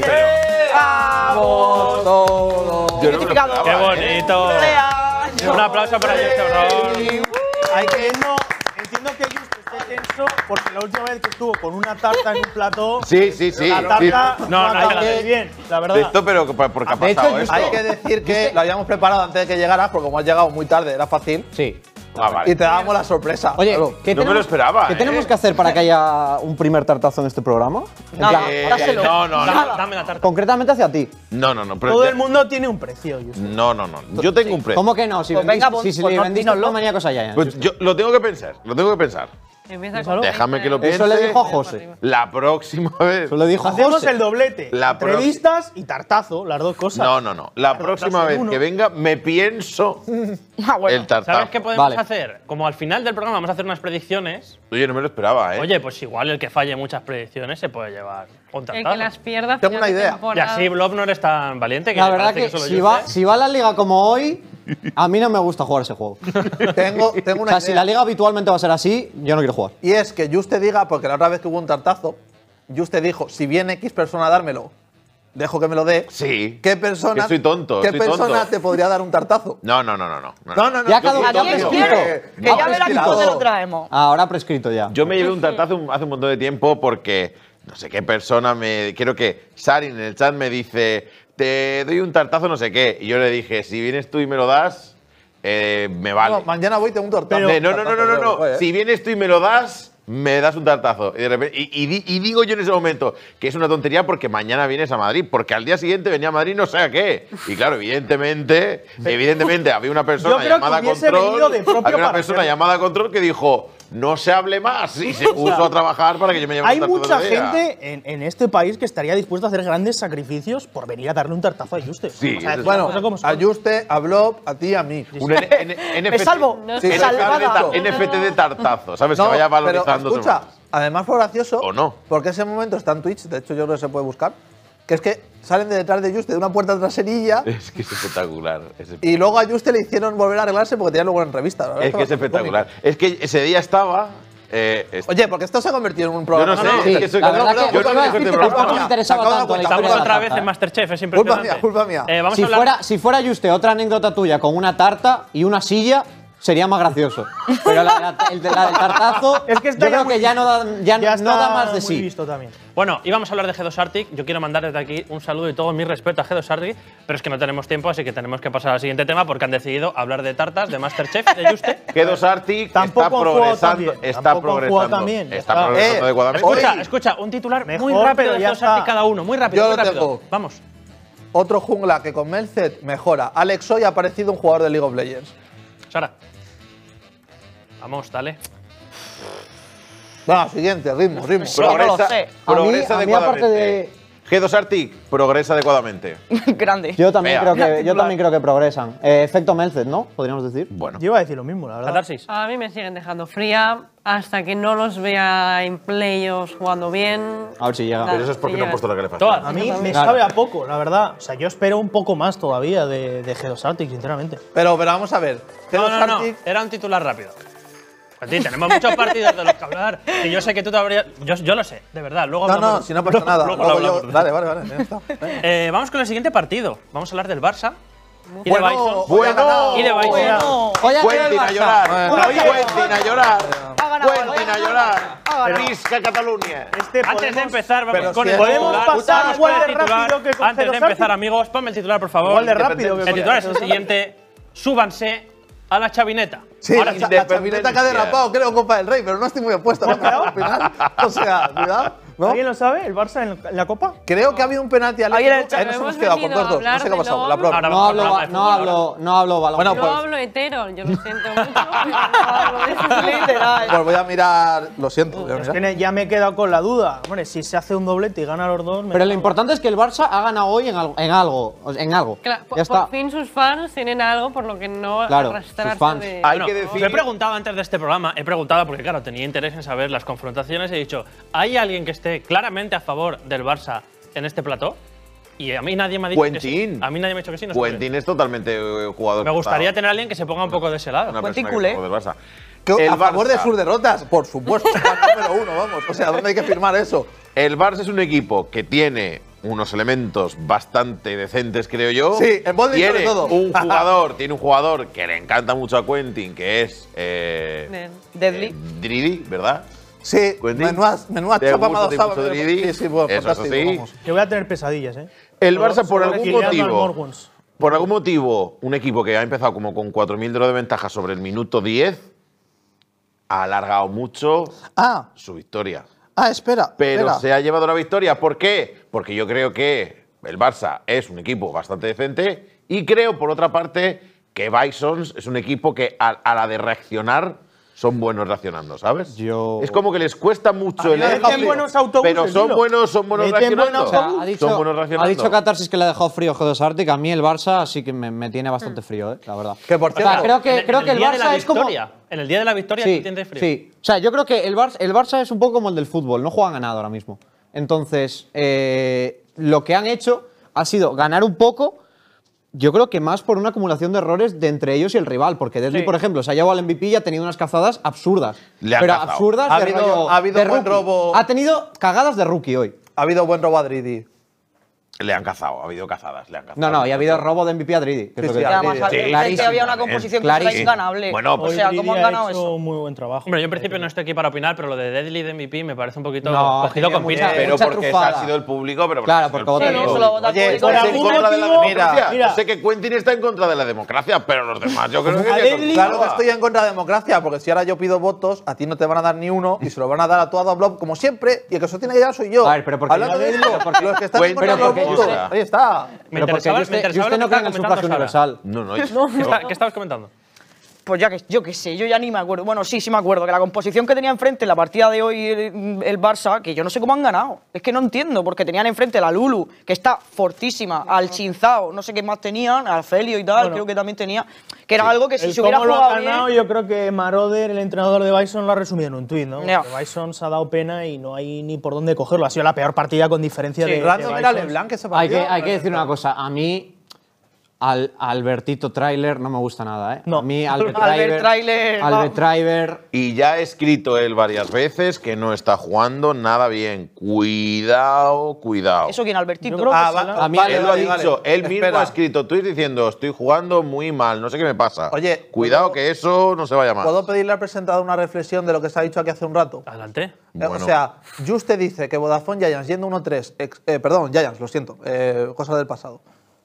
Vamos todos. Yo no me lo esperaba, ¡Qué ¿eh? bonito! Un aplauso para Juste Brón. Hay que no, entiendo que Juste esté tenso porque la última vez que estuvo con una tarta en un plató, Sí, sí, sí. la sí. tarta No, no, no, acaba hay que- muy bien, la verdad. De esto, pero ¿por qué ha De hecho, pasado yo- esto? Hay que decir que lo habíamos preparado antes de que llegaras, porque como has llegado muy tarde, era fácil. Sí. Ah, vale. Y te dábamos la sorpresa. Oye, claro. ¿qué No me lo tenemos, esperaba, ¿qué ¿eh? tenemos que hacer para que haya un primer tartazo en este programa? En Nada, plan, Eh, dáselo. no, no, no. Dame, dame la tarta. concretamente hacia ti. No, no, no. pero Todo ya- el mundo tiene un precio, Juste. No, no, no. Yo tengo un precio. ¿Cómo que no? Si Pues vendís, venga, pon- si, si pues le no, vendiste dínoslo. los maníacos a Giants. Pues yo lo tengo que pensar, lo tengo que pensar. Empieza con Déjame que lo piense. Eso le dijo a José. La próxima vez. Eso le dijo a Hacemos José. el doblete. La pro- Entrevistas y tartazo, las dos cosas. No, no, no. La Claro, próxima estás en vez uno. que venga me pienso Ah, bueno. el tartazo. ¿Sabes qué podemos Vale. hacer? Como al final del programa vamos a hacer unas predicciones. Oye, no me lo esperaba, ¿eh? Oye, pues igual el que falle muchas predicciones se puede llevar un El tartazo. que las pierda. Tengo una final de idea. Y temporada. así Blob no eres tan valiente. Que La le verdad parece que, solo si, Juste. va, si va la liga como hoy, a mí no me gusta jugar ese juego. Tengo, tengo O una sea, si idea. la liga habitualmente va a ser así, yo no quiero jugar. Y es que Juste diga, porque la otra vez que hubo un tartazo, Juste dijo, si viene X persona a dármelo, dejo que me lo dé. Sí. ¿Qué persona, Que soy tonto, ¿qué soy persona tonto. te podría dar un tartazo? No, no, no, no, no. no, No, no, no. Ya yo cada soy uno- ¿A quién tonto. quiere? Eh, Que ha ya verás prescrito. cuándo te lo traemos. Ahora ha prescrito ya. Yo me llevé un tartazo un- hace un montón de tiempo porque no sé qué persona me. Creo que Sarin en el chat me dice: te doy un tartazo, no sé qué. Y yo le dije: si vienes tú y me lo das, eh, me vale. No, mañana voy y tengo un tortazo. Eh, no, no, no, no, no, no. Joder, eh. Si vienes tú y me lo das, me das un tartazo. Y, de repente- y- y di- y digo yo en ese momento que es una tontería porque mañana vienes a Madrid, porque al día siguiente venía a Madrid no sé a qué. Y claro, evidentemente, evidentemente había una persona Yo creo que llamada hubiese venido Control, de propio había una para persona hacerlo. llamada Control que dijo: no se hable más, y se puso a trabajar para que yo me llevara Hay un tartazo mucha de día. gente en, en este país que estaría dispuesta a hacer grandes sacrificios por venir a darle un tartazo a Juste. Sí, O sea, eso es Bueno, las cosas como son. a Juste, a Blob, a ti y a mí. Un N- N- N F T Me salvo. No Sí, sé. N F T de Salvada. ta- N F T de tartazo, ¿sabes? No, que vaya pero valorizando. escucha, además fue gracioso. ¿O no? Porque ese momento está en Twitch, de hecho yo creo que se puede buscar. Que es que salen de detrás de Juste de una puerta traserilla Es que es espectacular. Es y luego a Juste le hicieron volver a arreglarse porque tenía luego en revista. La verdad Es que es bastante espectacular. cómico. Es que ese día estaba. eh, est- Oye, porque esto se ha convertido en un yo programa. no sé, No, es que soy la verdad yo que- no iba a sé decir de que broma. tampoco me interesaba Acabo de tanto la aguantar. historia Estamos de la otra tarta, vez en ¿eh? Masterchef, es Culpa impresionante. mía, culpa mía. Eh, vamos Si a hablar. fuera, si fuera Juste otra anécdota tuya con una tarta y una silla, sería más gracioso. Pero la, la- el de- la del tartazo, Es que está yo ya creo muy- que ya no da, ya Ya no está da más de muy sí. visto también. Bueno, íbamos a hablar de G dos Arctic. Yo quiero mandar desde aquí un saludo y todo mi respeto a G dos Arctic, pero es que no tenemos tiempo, así que tenemos que pasar al siguiente tema porque han decidido hablar de tartas, de Masterchef, de Juste. G dos Arctic Tampoco está han jugado progresando. tan bien, Está tampoco han jugado progresando. tan bien, ya Está está. progresando Eh, adecuadamente. Escucha, Hoy- escucha, un titular muy Mejor, rápido pero de G ya dos Arctic está. cada uno, muy rápido, Yo muy lo rápido. tengo. Vamos. Otro jungla que con Melzet mejora. Alex hoy ha aparecido un jugador de League of Legends. Sara. Vamos, dale. Va, siguiente, ritmo, ritmo. Sí, no lo sé. A mí- progresa a mí, aparte adecuadamente. de- G dos Arctic progresa adecuadamente. Grande. Yo también, Vea. creo que, yo también creo que progresan. Eh, efecto Melzet, ¿no? Podríamos decir. Bueno. Yo iba a decir lo mismo, la verdad. Catarsis. A mí me siguen dejando fría hasta que no los vea en playoffs jugando bien. A ver si llega. Nada, Pero eso es porque si no han llega. puesto la calefacción. Todas. A mí me Claro. sabe a poco, la verdad. O sea, yo espero un poco más todavía de, de G dos Arctic, sinceramente. Pero, pero vamos a ver. G No, dos no, no, Arctic, era un titular rápido. A ti, tenemos muchos partidos de los que hablar. Y yo sé que tú te habrías. Yo, yo lo sé, de verdad. Luego No, hablamos- no, si no pasa nada. luego Luego lo yo- hablamos. Vale, vale, vale. ya está. Eh, vamos con el siguiente partido. Vamos a hablar del Barça. Y de Bueno, Bison. hoy ha Bueno. ganado. Y de Bison. Bueno. Oye, Cuentin a llorar. Bueno, Cuentin a llorar. Ha ganado, Cuentin ha a ganado. llorar. Ha ganado. Visca Cataluña. Este Antes de podemos- empezar, vamos pero con si el podemos titular. pasar Vamos igual con de el titular. rápido que con Antes de G dos empezar, Arctic. amigos, ponme el titular, por favor. Igual de rápido que El con titular es G el dos siguiente. Súbanse a la chavineta. Sí, Ahora la, sí, cha- la chavineta que ha derrapado, creo, Copa del Rey, pero no estoy muy opuesto a la al final. O sea, cuidado. ¿no? ¿Alguien lo sabe? ¿El Barça en la Copa? Creo que ha habido un penalti al Ahí en el Atlético. chat. Ahí nos hemos Hemos quedado con venido a dos dos. No hablar sé qué ha de pasado. LOL. La prueba. Ahora No vamos hablo, con el ba- programa de no fútbol, hablo, no hablo balón. Bueno, Yo pues- hablo hetero, yo lo siento mucho, pero no hablo de eso. Literal. Pues voy a mirar. Lo siento, voy a Es mirar. que ya me he quedado con la duda. Hombre, si se hace un doblete y gana los dos. me Pero lo cago. importante es que el Barça ha ganado hoy en algo. En algo. o sea, en algo. Claro, por, ya está. por fin sus fans tienen algo por lo que no Claro, arrastrarse sus fans. de… Hay Bueno, que decir- Yo he preguntado antes de este programa, he preguntado porque, claro, tenía interés en saber las confrontaciones. He dicho, ¿hay alguien que esté claramente a favor del Barça en este plató? Y a mí nadie me ha dicho que sí. Quentin. A mí nadie me ha dicho que sí. No sé por qué. Quentin es totalmente eh, jugador. Me gustaría que tener a alguien que se ponga un poco de ese lado. una Quentin persona que culé. juega del Barça. Que- El a favor de Barça- sus derrotas, por supuesto. Fan número uno, vamos. O sea, ¿dónde hay que firmar eso? El Barça es un equipo que tiene unos elementos bastante decentes, creo yo. Sí, en Bodley tiene sobre todo. un jugador, tiene un jugador que le encanta mucho a Quentin, que es eh, Bien. Deadly. eh, Dridi, ¿verdad? Sí, Quentin. menuda, menuda ¿Te chapa me ha gusta, dado te gusta Saba. Dridi? Sí, sí, bueno, Eso es fantástico, así. vamos. Que voy a tener pesadillas, ¿eh? El Solo- Barça, por solo algún Kylian motivo, Morguns. por algún motivo, un equipo que ha empezado como con cuatro mil de oro de ventaja sobre el minuto diez, ha alargado mucho Ah, su victoria. ah, espera. Pero espera. se ha llevado la victoria. ¿Por qué? Porque yo creo que el Barça es un equipo bastante decente y creo, por otra parte, que Bisons es un equipo que a, a la de reaccionar son buenos reaccionando, ¿sabes? Yo- Es como que les cuesta mucho el mí me éxito, meten buenos autobuses, pero son dilo. buenos, son buenos Meten buenos reaccionando. O sea, autobuses. ha dicho, son buenos reaccionando. ha dicho Catarsis que le ha dejado frío Jodos Arctic. A mí el Barça sí que me, me tiene bastante frío, eh, la verdad. Que por O sea, cierto, creo que, En el- creo en que el día de la Barça es como. victoria. En el día de la victoria Sí, te tienes frío. sí. O sea, yo creo que el Barça, el Barça es un poco como el del fútbol, no juegan a nada ahora mismo. Entonces, eh, lo que han hecho ha sido ganar un poco, yo creo que más por una acumulación de errores de entre ellos y el rival, porque Deadly, Sí. por ejemplo, se ha llevado al M V P y ha tenido unas cazadas absurdas. Le han pero cazado. absurdas Ha de habido- rollo- ha habido de buen rookie. robo. Ha tenido cagadas de rookie hoy. Ha habido buen robo a Dridi. Le han cazado, ha habido cazadas, le han cazado. No, no, y ha habido robo de M V P a Dridi. que es Sí, lo sí, que- ha Y además, Sí, había- clarísimo, que había una también. composición que Clarísimo. era inganable. Bueno, pues o sea, Hoy ¿cómo han Dridi ha ganado hecho eso? muy buen trabajo. Hombre, yo en principio no estoy aquí para opinar, pero lo de Deadly de M V P me parece un poquito No, cogido tenía con mucha- pinzas. Pero mucha porque ese trufada. ha sido el público, pero Claro, ha sido porque el vota Sí, el no, público. se lo vota el Oye, público. por Estás en algún contra de la motivo- democracia. Mira. Yo sé que Quentin está en contra de la democracia, pero los demás yo creo que… A que- Deadly- Claro que estoy en contra de la democracia, porque si ahora yo pido votos, a ti no te van a dar ni uno y se lo van a dar a todo a Blob, como siempre, y el que sostiene ya soy yo. A ver, pero porque Hablando yo- de esto, pero porque- los que están en Bueno, contra de pero los porque votos, yo- ahí está. Me Pero porque interesaba, yo me interesaba usted lo no que cree en el estaba sufragio comentando Sara. universal. No, no, ¿Qué, está- qué estabas comentando? Pues ya que yo qué sé, yo ya ni me acuerdo. Bueno, sí, sí me acuerdo que la composición que tenía enfrente en la partida de hoy el, el Barça, que yo no sé cómo han ganado. Es que no entiendo, porque tenían enfrente a la Lulu, que está fortísima, al Chinzao, no sé qué más tenían, al Felio y tal, Bueno. creo que también tenía, que era algo que si El se hubiera cómo lo jugado ha ganado, bien… yo creo que Maroder, el entrenador de Bison, lo ha resumido en un tuit, ¿no? Ya. Porque Bison se ha dado pena y no hay ni por dónde cogerlo. Ha sido la peor partida con diferencia de, de Random era Bison. LeBlanc ese Hay que, partido. hay que decir una cosa. A mí, al Albertito Trailer no me gusta nada, ¿eh? No. A mí, Albert Albert Trailer. Trailer, Albert va. Trailer. Y ya ha escrito él varias veces que no está jugando nada bien. Cuidado, cuidado. ¿Eso quién, Albertito? Yo creo que Ah, se va- la- A mí vale, Él lo ha vale, vale. dicho, él mismo Espera. ha escrito tweets diciendo estoy jugando muy mal, no sé qué me pasa. Oye, cuidado ¿puedo- que eso no se vaya mal. ¿Puedo pedirle al presentador una reflexión de lo que se ha dicho aquí hace un rato? Adelante. Eh, Bueno. O sea, Juste dice que Vodafone Giants yendo uno tres, ex- eh, perdón, Giants, lo siento, eh, cosa del pasado.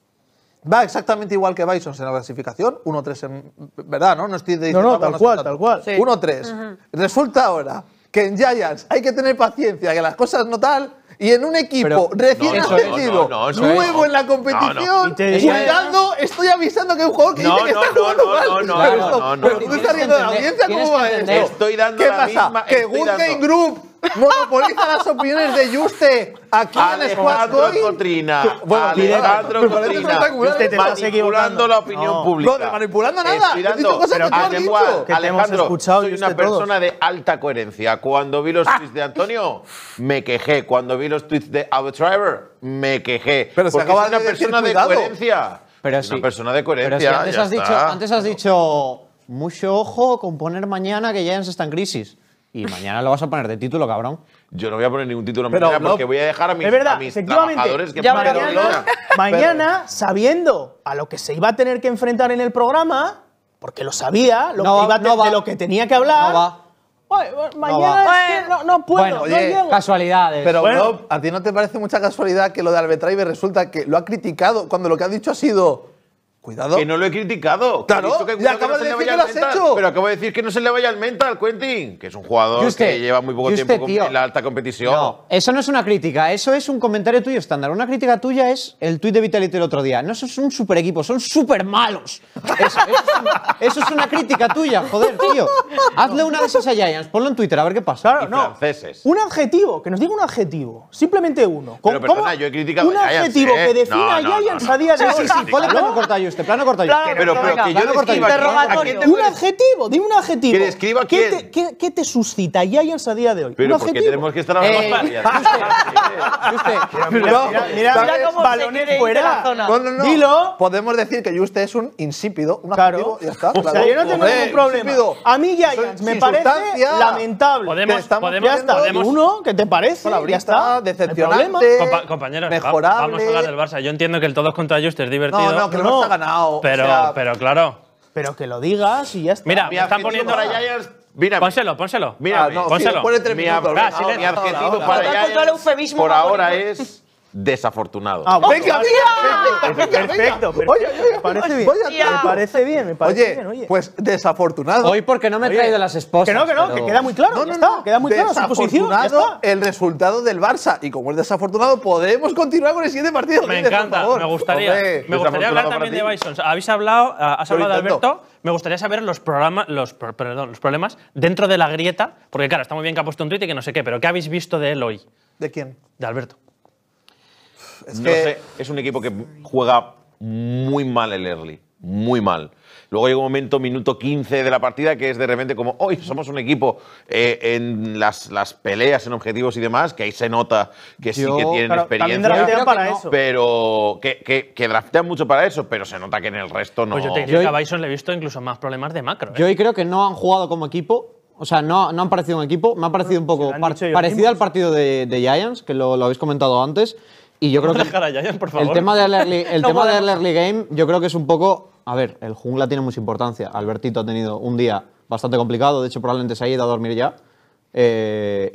Va exactamente igual que Bisons en la clasificación, uno tres en verdad, ¿no? No estoy diciendo no, algo, tal estoy cual, dato. tal cual. Sí. uno tres. Resulta ahora que en Giants hay que tener paciencia, que las cosas no tal, y en un equipo Pero- recién no, no, no, ascendido, no, no, eso es- nuevo en la no, no. competición, Y te diría- cuidando, estoy avisando que es un jugador que No, dice que no, está no, jugando no, mal. no, no, Pero no, esto- no, no. pero tú Tienes estás que riendo de la entender- audiencia, tienes ¿cómo que va entender. esto? Estoy dando ¿Qué la pasa? misma- Que estoy Good dando- Game Group monopoliza las opiniones de Juste aquí en Squad Alejandro Coin. Cotrina, Bueno, Alejandro pero parece Cotrina, espectacular. Usted te estás manipulando equivocando. la opinión No. pública. No, de manipulando nada. Estoy He dicho dando, cosas que tú has Alejandro, dicho. Que te hemos Alejandro, escuchado soy y una usted todo. persona de alta coherencia. Cuando vi los tweets de Antonio, me quejé. Cuando vi los tweets de Albert Driver, me quejé. Pero se Porque acaba es una de decir persona de cuidado. coherencia. Pero Es sí. una persona de Pero coherencia. si antes, ya has dicho, está. antes has dicho, mucho ojo con poner mañana que Giants está en crisis. Y mañana lo vas a poner de título, cabrón. Yo no voy a poner ningún título Pero, mañana no, porque voy a dejar a mis, Es verdad, a mis efectivamente. trabajadores que Ya paguen veremos. la Mañana, nómina. mañana, sabiendo a lo que se iba a tener que enfrentar en el programa, porque lo sabía, lo No que va, iba a te- no va. de lo que tenía que hablar. No va. Bueno, bueno, mañana va. es que no, no puedo, Bueno, no oye, llego. Casualidades. Pero, Bueno. Blob, ¿a ti no te parece mucha casualidad que lo de Albetraibe resulta que lo ha criticado cuando lo que ha dicho ha sido cuidado? Que no lo he criticado. Claro, He dicho que y cuidado que acabas no se de le decir vaya que lo al has mental, hecho. Pero acabo de decir que no se le vaya al mental, Quentin. Que es un jugador ¿Y usted? que lleva muy poco ¿Y usted, tiempo tío? en la alta competición. No, eso no es una crítica, eso es un comentario tuyo estándar. Una crítica tuya es el tuit de Vitality el otro día. No, eso es un super equipo, son súper malos. Eso, eso es una, eso es una crítica tuya, joder, tío. Hazle una de esas a Giants, ponlo en Twitter a ver qué pasa. Claro, Y no. franceses. Un adjetivo, que nos diga un adjetivo. Simplemente uno. Pero ¿Cómo- perdona, yo he criticado Un a Giants, adjetivo ¿eh? que defina No, a no, Giants no, no. a día de Sí, hoy. sí, sí, ponle plano corta a Juste? ¿Plano corto Plano, Juste? Pero, pero venga, que yo plano corto describa Juste. quién- ¿a quién Interrogatorio. te Un puedes- adjetivo, dime un adjetivo. Que describa ¿Qué quién. te, qué, qué te suscita Giants a día de hoy? Pero un porque adjetivo. tenemos que estar hablando Eh, más Juste, Mira, mira, mira, Mira mira, cómo se balones quiere ir de fuera. la zona. No, no, no. Dilo. Podemos decir que Juste es un insípido, un Claro. adjetivo, y ya está. O sea, yo no tengo Hombre, ningún problema. insípido. A mí Giants Sin me parece sustancia. lamentable. Podemos- Que estamos podemos- ya está. podemos- Uno, ¿qué te parece? Palabrita, Ya está. No hay decepcionante. problema. Compa- compañeros, va- mejorable. vamos a hablar del Barça. Yo entiendo que el todos contra Juste es divertido. No, no, que el No. Barça ha ganado. pero, o sea, pero claro. Pero que lo digas y ya está. Mira, Mi me están adjetivo poniendo. para Giants. Mira, Pónselo, pónselo. mira, ah, no, pónselo. sí, pone tres Mi, minutos. ab- venga, Ah, sí, ahora, mi ahora, adjetivo ahora. para Estás con todo el Giants eufemismo por más ahora bonito. es desafortunado. Ah, bueno. Venga, venga, venga, venga, Perfecto, perfecto. Oye, oye, me parece bien. vaya tía. Me parece bien, me parece Oye, bien, oye. pues desafortunado. Hoy porque no me he Oye, traído las esposas. que no, que no, pero- que queda muy claro. No, ya no, está, no. queda muy claro su posición. Ya Desafortunado está. el resultado del Barça. Y como es desafortunado, podemos continuar con el siguiente partido. Me Líder, por encanta, favor. me gustaría, Hombre, me gustaría hablar desafortunado también de para Bisons. Habéis hablado, ah, has Lo hablado de intento. Alberto. Me gustaría saber los programas, los, pro- perdón, los problemas dentro de la grieta, porque claro, está muy bien que ha puesto un tuit y que no sé qué, pero ¿qué habéis visto de él hoy, ¿De quién? de Alberto? Es no que sé, es un equipo que juega muy mal el early, muy mal. Luego llega un momento, minuto quince de la partida, que es de repente como, hoy somos un equipo eh, en las, las peleas, en objetivos y demás, que ahí se nota que sí Yo, que tienen Claro, también experiencia. draftean Yo creo para que no. eso. Pero que, que, que draftean mucho para eso, pero se nota que en el resto no. Pues yo te diría Yo- que a Bison le he visto incluso más problemas de macro. ¿eh? Yo hoy creo que no han jugado como equipo. O sea, no, no han parecido un equipo. Me ha parecido un poco lo han par- dicho ellos parecido mismos. al partido de, de Giants, que lo, lo habéis comentado antes. Y yo creo que Dejar a Giants, por favor. el tema del early, el No tema del podemos. early game, yo creo que es un poco. A ver, el jungla tiene mucha importancia. Albertito ha tenido un día bastante complicado. De hecho, probablemente se haya ido a dormir ya. Eh,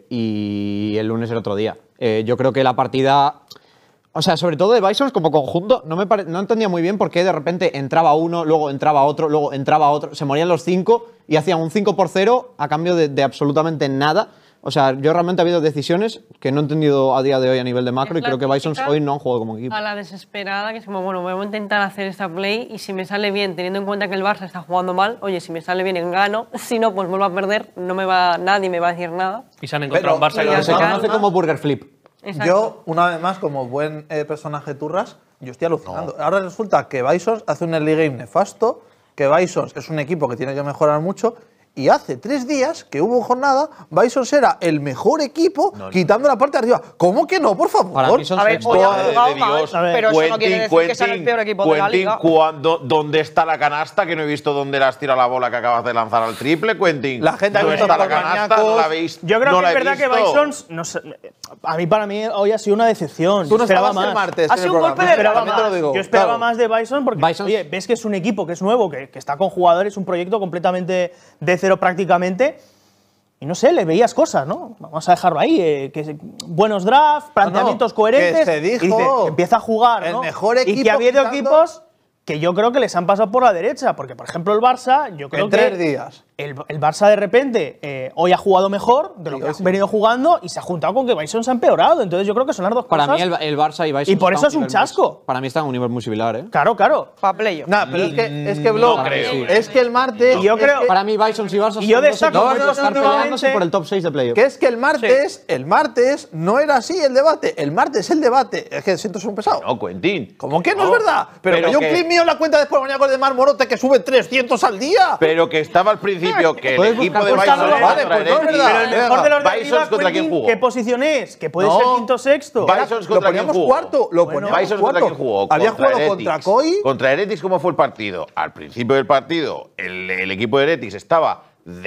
y el lunes era otro día. Eh, yo creo que la partida. O sea, sobre todo de Bisons como conjunto, no, me pare- no entendía muy bien por qué de repente entraba uno, luego entraba otro, luego entraba otro, se morían los cinco y hacían un cinco por cero a cambio de, de absolutamente nada. O sea, yo realmente ha habido decisiones que no he entendido a día de hoy a nivel de macro Es y la creo que Bisons típica hoy no han jugado como equipo. A la desesperada, que es como, bueno, voy a intentar hacer esta play y si me sale bien, teniendo en cuenta que el Barça está jugando mal, oye, si me sale bien, gano, si no, pues vuelvo a perder, no me va, nadie me va a decir nada. Y se han encontrado Pero- un Barça pero que ya Se se conoce calma. como Burger Flip. Exacto. yo, una vez más, como buen eh, personaje turras, yo estoy alucinando. Ahora resulta que Bisons hace un early game nefasto, que Bisons es un equipo que tiene que mejorar mucho. Y hace tres días que hubo jornada, Bisons era el mejor equipo quitando la parte de arriba. ¿Cómo que no, por favor? Para mí son A ver, sextos. hoy ha Madre jugado de Dios. mal, pero eso no quiere decir que sean el peor equipo de la Quentin, liga. cuando- ¿dónde está la canasta? Que no he visto dónde le has tirado la bola que acabas de lanzar al triple, Quentin. La gente ha ¿Dónde visto está la por canasta? maníacos. ¿No la habéis Yo creo no que la es he verdad que visto? Bisons, no sé, a mí para mí hoy ha sido una decepción. Tú Yo no esperaba estabas más. el martes Ha en el sido un programa. golpe de Esperaba realidad. más, te lo digo. Yo esperaba Claro. más de Bison porque Bisons- oye, ves que es un equipo que es nuevo, que, que está con jugadores, un proyecto completamente de cero prácticamente. Y no sé, le veías cosas, ¿no? Vamos a dejarlo ahí. eh, que se- buenos drafts, planteamientos que coherentes. se dijo y dice, empieza a jugar, el ¿no? mejor Y que equipo ha habido quitando- equipos que yo creo que les han pasado por la derecha. Porque, por ejemplo, el Barça, yo creo En que. tres días. El, el Barça de repente eh, hoy ha jugado mejor de lo Sí, que ha sí. venido jugando y se ha juntado con que Bison se ha empeorado. Entonces yo creo que son las dos Para cosas. mí el, el Barça y Bisons. Y por están eso es a un nivel chasco. muy- para mí están a un nivel muy similar, ¿eh? Claro, claro. Para playoff. Nah, pero es que, es que Blo, no creo. es que el martes. Y yo es creo- que- Para mí Bisons y Barça Y yo son dos destaco equipos muy que están positivamente- peleándose por el top seis de playoff. Que es que el martes, el martes no era así el debate. El martes el debate. Es que siento ser un pesado. No, Quentin. ¿Cómo que no, es verdad? Pero, pero que hay un que- clip mío en la cuenta de Maníacos de Mar Morote que sube trescientos al día. Pero que estaba al principio que el Puedes equipo buscar de cosas, Bisons vale, contra pues no es Heretic. verdad. Pero el mejor de los de Bisons arriba, contra quién Quentin, jugó. ¿qué posición es? Que puede No. ser quinto sexto. Bisons Lo contra quién poníamos jugó. cuarto, lo Bueno, poníamos Bisons cuarto. contra quién jugó. Había Contra jugado Heretics. contra Koi. Contra Heretics, ¿cómo fue el partido? Al principio del partido, el, el equipo de Heretics estaba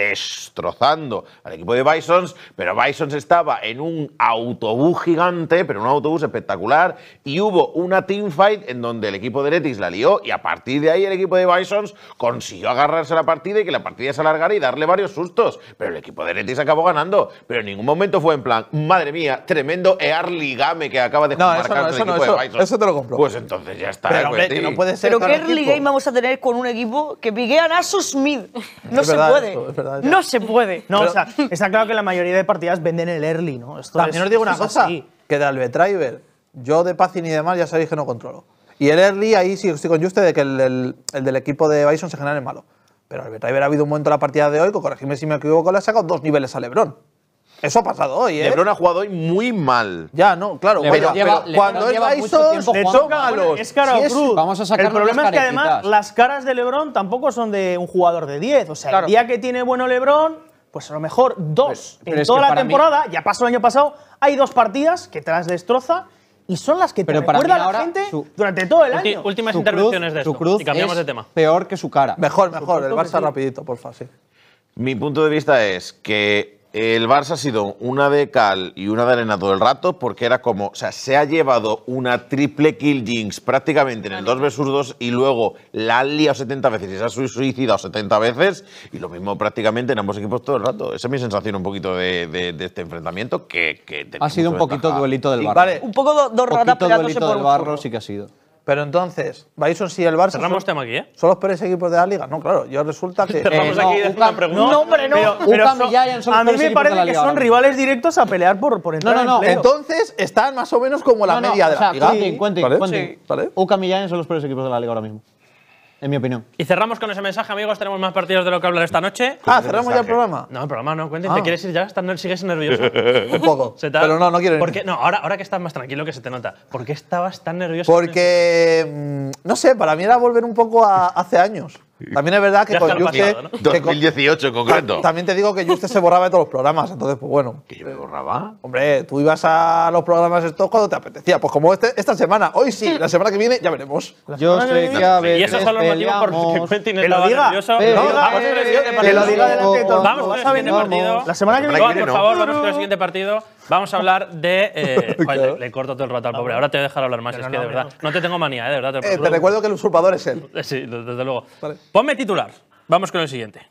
destrozando al equipo de Bisons, pero Bisons estaba en un autobús gigante, pero un autobús espectacular, y hubo una teamfight en donde el equipo de Heretics la lió, y a partir de ahí el equipo de Bisons consiguió agarrarse a la partida y que la partida se alargara y darle varios sustos, pero el equipo de Heretics acabó ganando, pero en ningún momento fue en plan, madre mía, tremendo early game que acaba de No, marcar eso no, el eso no, equipo eso- de Bisons. eso te lo compro. Pues entonces ya está. Pero, hombre, que Quentin. no puede ser Pero todo qué el early equipo. game vamos a tener con un equipo que piguean a sus mid. No Es se verdad puede. esto, es verdad. No se puede. No, o sea, está claro que la mayoría de partidas venden el early, ¿no? Esto También es- os digo una esto es cosa, así. que de Albetriver, yo de Pacin y demás ya sabéis que no controlo. Y el early, ahí sí estoy con Juste de que el, el- el del equipo de Bison se genera en malo. Pero Albetriver ha habido un momento en la partida de hoy, que corregidme si me equivoco, le ha sacado dos niveles a LeBron. Eso ha pasado hoy, ¿eh? LeBron ha jugado hoy muy mal. Ya, no, claro. LeBron oiga, lleva- pero LeBron cuando lleva es mucho Bison, tiempo le jugando. toca a Bueno, los. es cara si o es- cruz. Vamos a sacar El problema unas es que además carepitas. las caras de LeBron tampoco son de un jugador de diez. O sea, Claro. el día que tiene bueno LeBron, pues a lo mejor dos. Pero- pero en es toda que la para mí- temporada, ya pasó el año pasado, hay dos partidas que te las destroza y son las que te Pero para recuerda mí a ahora la gente su- durante todo el Ulti- año. últimas Su intervenciones cruz- de su esto. cruz Y cambiamos es de tema. peor que su cara. Mejor, mejor. El supuesto que Barça sí. rapidito, porfa, sí. Mi punto de vista es que el Barça ha sido una de cal y una de arena todo el rato, porque era como, o sea, se ha llevado una triple kill jinx prácticamente en el dos versus dos y luego la han liado setenta veces y se ha sui- suicidado setenta veces, y lo mismo prácticamente en ambos equipos todo el rato. Esa es mi sensación un poquito de, de- de este enfrentamiento, que, que tenía Ha sido un mucho poquito ventaja. duelito del Y barro. vale, Un poco do- dos ratas poquito peleándose duelito por del un barro furro. sí que ha sido. pero entonces, Bison sí el Barça. Cerramos son- tema aquí, ¿eh? ¿Son los peores equipos de la liga? No, claro. Yo resulta que. Cerramos no, aquí y un hacemos una cam- pregunta. No, hombre, no. Pero, pero Ucam y son- Giants son los a mí peores me equipos de parece la que liga son ahora mismo. rivales directos a pelear por, por entrar No, no, en no, playoff. Entonces están más o menos como la No, no, media de o sea, la liga. Quentin, Quentin, ¿Vale? Quentin. Sí, ¿vale? Ucam y Giants son los peores equipos de la liga ahora mismo. En mi opinión. Y cerramos con ese mensaje, amigos. Tenemos más partidos de lo que hablar esta noche. Ah, cerramos ya el programa. No, el programa no, Quentin. Ah. ¿Te quieres ir ya? ¿Estás, ner- ¿Sigues nervioso? Un poco. Se te ha- Pero no, no quiero ir. ¿Por qué? No, ahora, ahora que estás más tranquilo, que se te nota. ¿Por qué estabas tan nervioso? Porque, mm, no sé, para mí era volver un poco a hace años. También es verdad que Ya con está el Juste. pasado, ¿no? que con- dos mil dieciocho en concreto. También te digo que Juste se borraba de todos los programas, entonces, pues bueno. ¿Que yo me borraba? Hombre, tú ibas a los programas estos cuando te apetecía. Pues como este, esta semana, hoy sí, la semana que viene ya veremos. Yo semana sé que que a Y veces esos son los motivos por los que peleamos. Quentin Que lo estaba diga. nervioso. Pero- No, vamos con el siguiente que partido. lo diga delante de todo el Vamos mundo. con el Vas a siguiente venir. partido. La semana que La viene. Iván, viene, por ¿no? favor, vamos con el siguiente partido. Vamos a hablar de. eh, joder, Claro. le, le corto todo el rato al pobre. Ahora te voy a dejar hablar más, es que de verdad. No te tengo manía, eh, de verdad. Eh, te recuerdo que el usurpador es él. Eh, Sí, de- desde luego. Vale. Ponme titular. Vamos con el siguiente.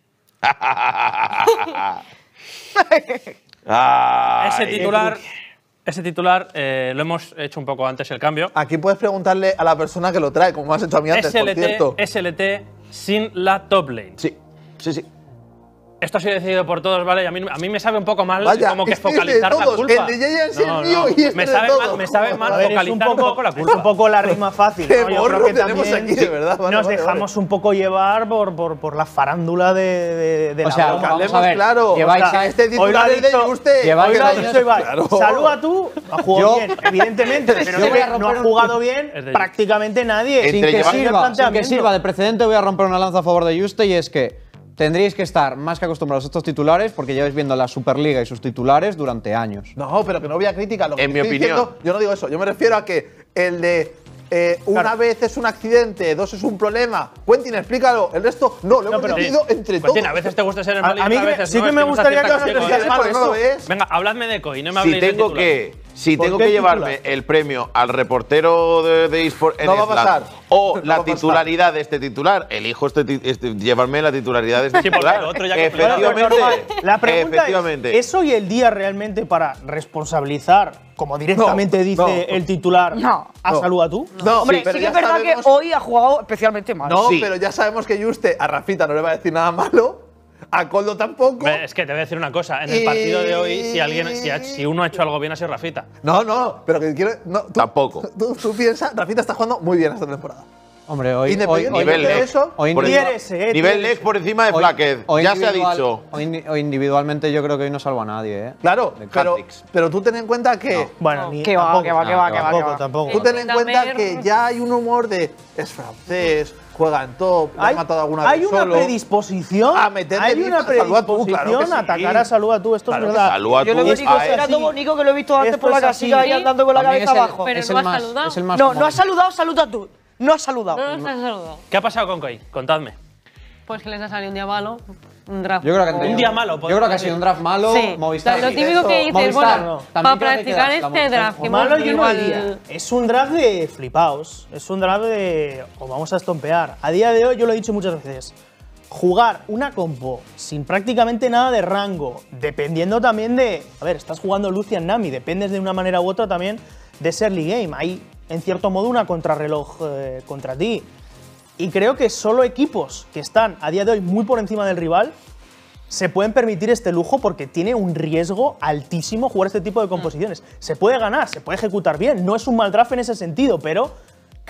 Ay, Ese titular, ese titular eh, lo hemos hecho un poco antes el cambio. Aquí puedes preguntarle a la persona que lo trae, como me has hecho a mí antes, por S L T, cierto. S L T sin la top lane. Sí, sí, sí. Esto ha sido decidido por todos, ¿vale? Y a mí, a mí me sabe un poco mal Vaya, como que este es de focalizar la todos. culpa. El de Giants es el mío y este me de sabe todos. mal, me sabe mal A ver, es focalizar un poco, la es culpa. un poco la rima fácil. Qué ¿no? Yo morro creo que tenemos también aquí, de verdad. Vale, nos vale, dejamos un poco llevar por, por, por la farándula de, de, de O la sea, broma. vamos Hablemos a ver, claro. lleváis O sea, a- este hoy lo titular ha es de dicho- usted. lleváis Hoy lo a- ha dicho Ibai. Claro. Salúa tú, ha jugado Yo- bien, evidentemente, pero yo es voy que a no romper ha un- jugado bien Es de- prácticamente nadie. Entre Sin que, llevar- sirva, sin que planteamiento. sirva de precedente, voy a romper una lanza a favor de Juste y es que tendríais que estar más que acostumbrados a estos titulares porque lleváis viendo la Superliga y sus titulares durante años. No, pero que no voy a crítica. Lo que En te mi estoy opinión. diciendo, yo no digo eso. Yo me refiero a que el de eh, una Claro. vez es un accidente, dos es un problema. Quentin, explícalo. El resto no, lo hemos pero- decidido entre todos. Quentin, a veces te gusta ser el A- mal y a mí otras que- veces sí no, que es me nos gustaría acierta que os contigo. explicarais por por ¿no lo eso. ves? Venga, habladme de Koi, no me Si habléis de tengo titular. que, si ¿Por tengo qué que llevarme titular? el premio al reportero de, de eSport en No va a Slam pasar. o No la va a pasar. titularidad de este titular, elijo este, ti- este- llevarme la titularidad de este Sí, porque titular. el otro ya completo. Efectivamente. La pregunta efectivamente. es, ¿es hoy el día realmente para responsabilizar, como directamente No, dice no. el titular, No. a No. Salud a tú? No, Hombre, pero sí que ya es verdad sabemos- que hoy ha jugado especialmente mal. No, Sí. pero ya sabemos que Juste a Rafita no le va a decir nada malo, a Coldo tampoco. Ve, Es que te voy a decir una cosa. En el Y- partido de hoy, si alguien, si, ha- si uno ha hecho algo bien, ha sido Rafita. No, no, pero que quiero. No, tú, Tampoco. Tú, tú piensas, Rafita está jugando muy bien esta temporada. Hombre, hoy, hoy, Independientemente hoy, nivel de Lex. eso, hoy Por individual- Tienes, eh, Nivel tienes. Lex por encima de hoy- Flaquez. hoy Ya se ha individual- dicho. Hoy, indi- hoy individualmente yo creo que hoy no salva a nadie, ¿eh? claro, de pero, Caltix. pero tú ten en cuenta que. Bueno, ni Que va, tampoco, que va, que va, que va, que tampoco, va. tampoco. Tú ten en cuenta También- que ya hay un humor de. Es francés, juega en top, le ha Hay, matado alguna hay vez una solo. predisposición a meterle hay bif una a Salud a tú, predisposición claro que sí. a atacar a Salud a tú, esto Claro es que verdad. Salud a Yo tú. le veo Esto Nico, es era así. todo bonito que lo he visto antes Esto por la es así. casilla ahí andando con la También cabeza es el- abajo. Pero es no el ha más, saludado. es el más No, común. no ha saludado, saluda tú. No ha saludado. No nos has saludado. ¿Qué ha pasado con Koi? Contadme. Pues que les ha salido un día malo, un draft. Yo creo que han como- tenido- Un día malo, Yo podemos creo que ha decir. sido un draft malo, Sí, Movistar. lo sí. típico que dices, Movistar, bueno, no. para También creo que practicar queda- la este Movistar. draft, que Malo hemos yo no igual- diría. Es un draft de flipaos. Es un draft de. O vamos a estompear. A día de hoy, yo lo he dicho muchas veces. Jugar una compo sin prácticamente nada de rango, dependiendo también de. A ver, estás jugando Lucian Nami, dependes de una manera u otra también de ese early game. Hay, en cierto modo, una contrarreloj eh, contra ti. Y creo que solo equipos que están a día de hoy muy por encima del rival se pueden permitir este lujo porque tiene un riesgo altísimo jugar este tipo de composiciones. Se puede ganar, se puede ejecutar bien, no es un mal draft en ese sentido, pero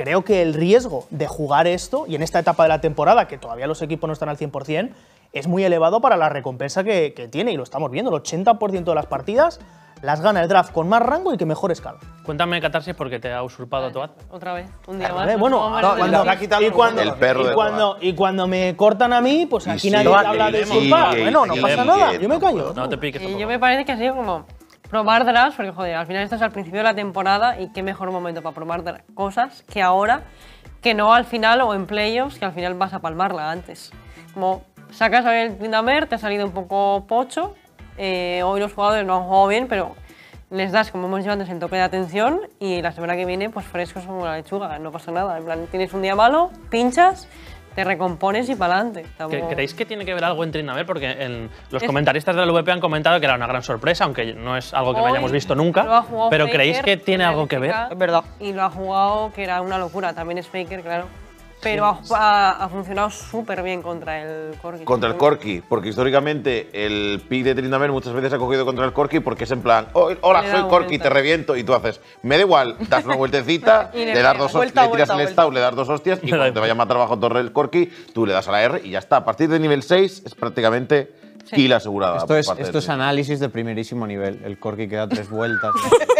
creo que el riesgo de jugar esto, y en esta etapa de la temporada, que todavía los equipos no están al cien por cien, es muy elevado para la recompensa que, que tiene, y lo estamos viendo, el ochenta por ciento de las partidas las gana el draft con más rango y que mejor escala. Cuéntame, Catarsis, porque te ha usurpado Toad. Otra vez, un día A más. ver, no bueno, somos no, más cuando- de- y cuando, El perro y de cuando, y cuando me cortan a mí, pues Y aquí sigue, nadie habla de y usurpar. sigue, Bueno, y no sigue, pasa nada, y yo me callo. No te piques Y tampoco. yo me parece que ha sido como probar drafts, porque joder, al final estás al principio de la temporada y qué mejor momento para probar dra- cosas que ahora, que no al final o en playoffs, que al final vas a palmarla antes. Como sacas a el Tryndamere, te ha salido un poco pocho, eh, hoy los jugadores no han jugado bien, pero les das, como hemos dicho antes, el toque de atención y la semana que viene, pues frescos como la lechuga, no pasa nada. En plan, tienes un día malo, pinchas, te recompones y para adelante. ¿Cre- ¿Creéis que tiene que ver algo en Tryndamere? Porque en- los Es- comentaristas de la V P han comentado que era una gran sorpresa, aunque no es algo que no Hoy hayamos visto lo ha nunca. jugado Pero Faker ¿creéis que tiene en algo que ver? L F K, Es verdad. Y lo ha jugado, que era una locura. También es Faker, claro. Pero ha, ha- ha funcionado súper bien contra el Corki. Contra el Corki, porque históricamente el pick de Tryndamere muchas veces ha cogido contra el Corki porque es en plan, "Oh, hola, Le da soy Corki, vuelta. te reviento", y tú haces, me da igual, das una vueltecita, Y le le das pega. dos Vuelta, le tiras vuelta, el vuelta. stau, le das dos hostias y cuando te vaya a matar bajo torre el Corki, tú le das a la R y ya está. A partir de nivel seis es prácticamente Sí. kill asegurada. Esto por es, parte esto de es Tryndamere. análisis de primerísimo nivel. El Corki que da tres vueltas.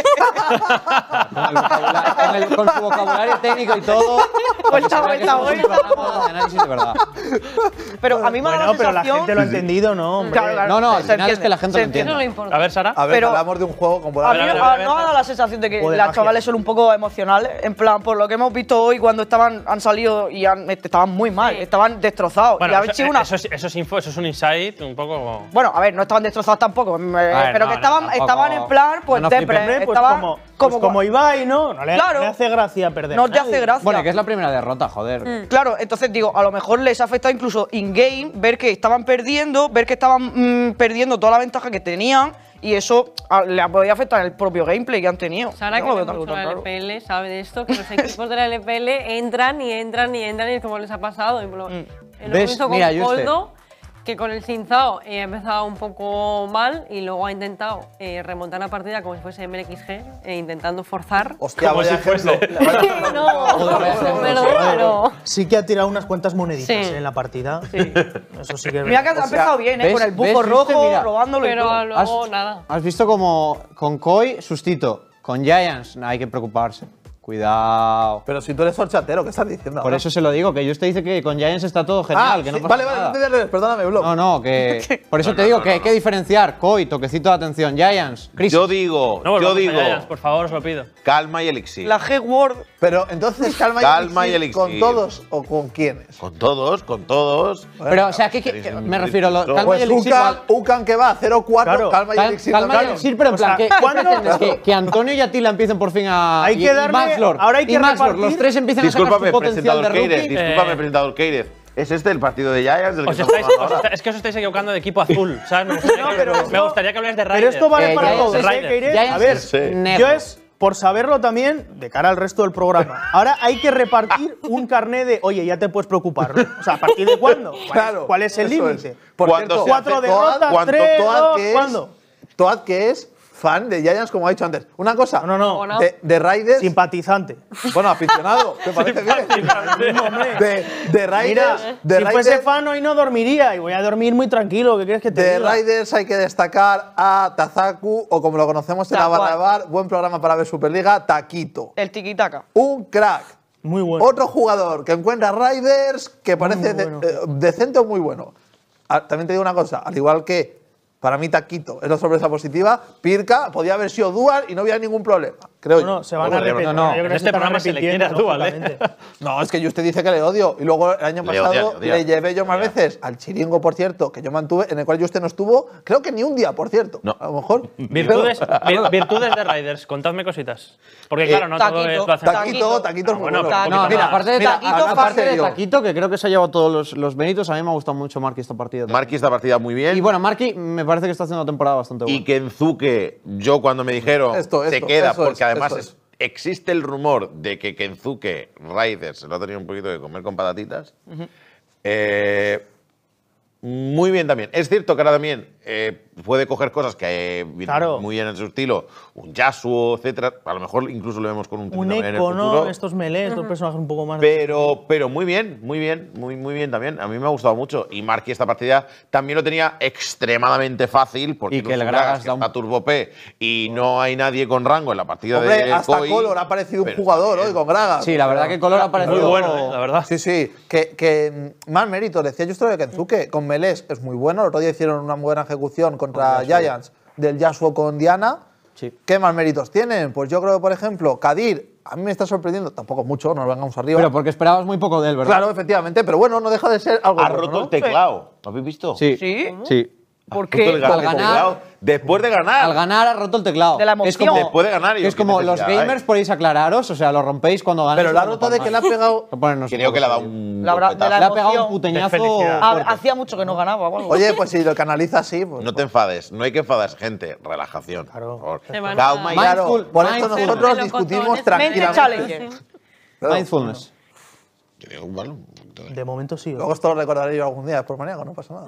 con, el vocabulario- con el- con su vocabulario técnico y todo. Vuelta, para que se vea que vuelta, somos un vuelta. programa de análisis de verdad. Pero a mí me ha dado Bueno, la pero la sensación… gente lo ha entendido, ¿no? Hombre. Claro, claro, No, no, al se final es entiende, que la gente se lo entiende. Eso no le entiende. importa. A ver, Sara. A ver, Pero- hablamos de un juego con A mí A ver, a ver, a- a ver, no a ha ver. dado la sensación de que Juego de las magia. chavales son un poco emocionales. En plan, por lo que hemos visto hoy cuando estaban, han salido y han- estaban muy mal, Sí. estaban destrozados. Bueno, y ha eso, sido una… eso es, eso es info, eso es un insight un poco… Bueno, a ver, no estaban destrozados tampoco, me- ver, pero no, que no, estaban, tampoco. estaban en plan, pues No, no depre, flipes. Hombre, pues estaban como, pues como Ibai, ¿no? No le, Claro. no le hace gracia perder. no a te hace nadie. gracia. Bueno, que es la primera derrota, joder. Claro, entonces digo, a lo mejor les ha afectado incluso in-game ver que estaban perdiendo, ver que estaban mm, perdiendo toda la ventaja que tenían y eso a- le podía afectar el propio gameplay que han tenido. Sara, Yo que no lo ve veo tan- mucho tan la claro. L P L, sabe de esto, que los equipos de la L P L entran y entran y entran y es como les ha pasado. Y lo, Mm. eh, lo ¿Ves? hemos visto con Mira, yo este- Coldo, que con el Cinzao eh, ha empezado un poco mal y luego ha intentado eh, remontar la partida como si fuese M X G, eh, intentando forzar. Hostia, Como vaya si fuese- ejemplo. no, perdón, pero… Sí que ha tirado unas cuantas moneditas Sí. eh, en la partida. Eso sí que es Mira que verdad. ha empezado bien, ¿eh? ¿ves? Con el bufo ¿ves? rojo, ¿Viste? Mira. robándolo y Pero todo. luego Has- nada. Has visto como con Koi, sustito. Con Giants, no hay que preocuparse. Cuidado. Pero si tú eres horchatero, ¿qué estás diciendo? Por ahora? eso se lo digo, que yo te dice que con Giants está todo genial. Ah, que no sí, pasa vale, vale, nada. no te digas, perdóname, Block. No, no, que. Por eso te digo que hay que diferenciar. Koi, toquecito de atención. Giants, crisis. Yo digo, No volvamos yo a digo, Giants, por favor, os lo pido. calma y elixir. La G-Word. Pero entonces, calma, Calma y elixir, ¿con elixir. todos o con quiénes? Con todos, con todos. Pero, o sea, ¿qué, qué- qué- me refiero? Lo, calma Pues y elixir. Ucan, val- Ucan que va a cero cuatro, Claro, calma y cal- elixir calma y también. elixir, pero en O sea, plan, ¿qué, ¿cuándo? ¿qué pretendes? Que, que Antonio y Atila empiecen por fin a. Hay y- que y darle- Max Lord. ahora hay que y Max Lord, repartir- los tres empiezan a sacar Discúlpame, su potencial de presentador Keirez, rookie. discúlpame, Eh. presentador Keirez. ¿Es este el partido de Giants del que Os estamos estáis, hablando os ahora? está- es que os estáis equivocando de equipo azul, ¿sabes? Me gustaría, que, pero me esto- gustaría que habléis de Pero Raiders. esto vale Eh, para ya todos, es- ¿eh, Raiders. Keirez? Ya es- A ver, Sí. Negro. yo es por saberlo también de cara al resto del programa. Ahora hay que repartir un carné de, oye, ya te puedes preocupar, ¿no? O sea, ¿a partir de cuándo? ¿Cuál, Claro, ¿Cuál es el eso límite? es. Por Cuando cierto, se Cuatro hace derrotas, Toad, cuanto tres, Toad dos, que es, ¿cuándo? Toad que es fan de Giants, como ha dicho antes. Una cosa, No, no, no. de, de Raiders, Simpatizante. bueno, aficionado, ¿te parece bien? De, de Raiders, Mira, de si fuese Raiders, fan hoy no dormiría y voy a dormir muy tranquilo, ¿qué quieres que te de diga? Raiders hay que destacar a Tazaku, o como lo conocemos en la Tal barra de cual. bar, buen programa para ver Superliga, Taquito. El tiki-taka. Un crack. Muy bueno. Otro jugador que encuentra Raiders que parece de- bueno. eh, decente o muy bueno. Ah, también te digo una cosa, al igual que para mí Taquito es la sorpresa positiva, Pirca podía haber sido dual y no había ningún problema, creo No, yo. no, se van a Joder, repetir. no, no. yo creo En que este se estarán programa se le quiere repitiendo, a Dual, ¿eh? lógicamente. No, es que yo usted dice que le odio. Y luego el año Le pasado odia, le odia. le llevé yo más Le odia. veces al chiringo, por cierto, que yo mantuve, en el cual yo usted no estuvo, creo que ni un día, por cierto. No. A lo mejor. Virtudes, vir- virtudes de Raiders, contadme cositas. Porque Eh, claro, no todo Taquito, es lo hace. Taquito, Taquito es Ah, muy bueno, bueno. pero un No, poquito mira, más. aparte de, Mira, Taquito, aparte aparte de digo- Taquito, que creo que se ha llevado todos los, los Benitos, a mí me ha gustado mucho Marky esta partida. también. Marky esta partida muy bien. Y bueno, Marky me parece que está haciendo una temporada bastante buena. Y Kenzuke, yo cuando me dijeron Esto, se esto, queda, eso porque es, además eso es- es. existe el rumor de que Kenzuke Raiders se lo ha tenido un poquito que comer con patatitas. Eh, muy bien también. Es cierto que ahora también eh, puede coger cosas que eh, vienen Claro. muy bien en su estilo, un Yasuo, etcétera. A lo mejor incluso lo vemos con un Un Trina en el Eco, futuro. ¿no? Estos melees, estos personajes un poco más. Pero, pero muy bien, muy bien, muy, muy bien también. A mí me ha gustado mucho. Y Marky esta partida también lo tenía extremadamente fácil porque Y que el no Gragas que da un- está Turbo P y no hay nadie con rango en la partida Hombre, de hasta Koi, Color ha aparecido un pero jugador está hoy bien. con Gragas. Sí, la verdad que Color ha parecido. Muy bueno, eh, la verdad. Sí, sí. Que, que mm, más mérito. Decía Justo de Kenzuke, con Melés es muy bueno. El otro día hicieron una buena ejecución contra Giants del Yasuo con Diana. Sí. ¿Qué más méritos tienen? Pues yo creo que, por ejemplo, Kadir, a mí me está sorprendiendo, tampoco mucho, no nos vengamos arriba. Pero porque esperabas muy poco de él, ¿verdad? Claro, efectivamente, pero bueno, no deja de ser algo Ha bueno, roto ¿no? el teclado. ¿Lo habéis visto? Sí. ¿Sí? Sí. ¿Por Ha roto el qué? ga- Al el ganar- teclado después de ganar. Al ganar ha roto el teclado. De la es emoción. como, Después de ganar, yo, es qué como los necesidad hay. gamers podéis aclararos, o sea, lo rompéis cuando ganáis. Pero la cuando rota de que le ha palmáis. pegado. No ponernos Creo que le ha dado un un La verdad, de golpetazo. la Le ha pegado un emoción. puteñazo. felicidad. Ah, fuerte. hacía mucho que no ganaba o algo. Oye, pues si lo canaliza así, pues. No te enfades, no hay que enfadarse, gente. Relajación. Claro. Por favor. Se van Calma a- y Claro, Mindful- por eso mindful- nosotros Melocotones, discutimos mente tranquilamente. challenger. Claro. Mindfulness. Yo digo, bueno, De momento sí. ¿eh? Luego esto lo recordaré yo algún día por maníaco, no pasa nada.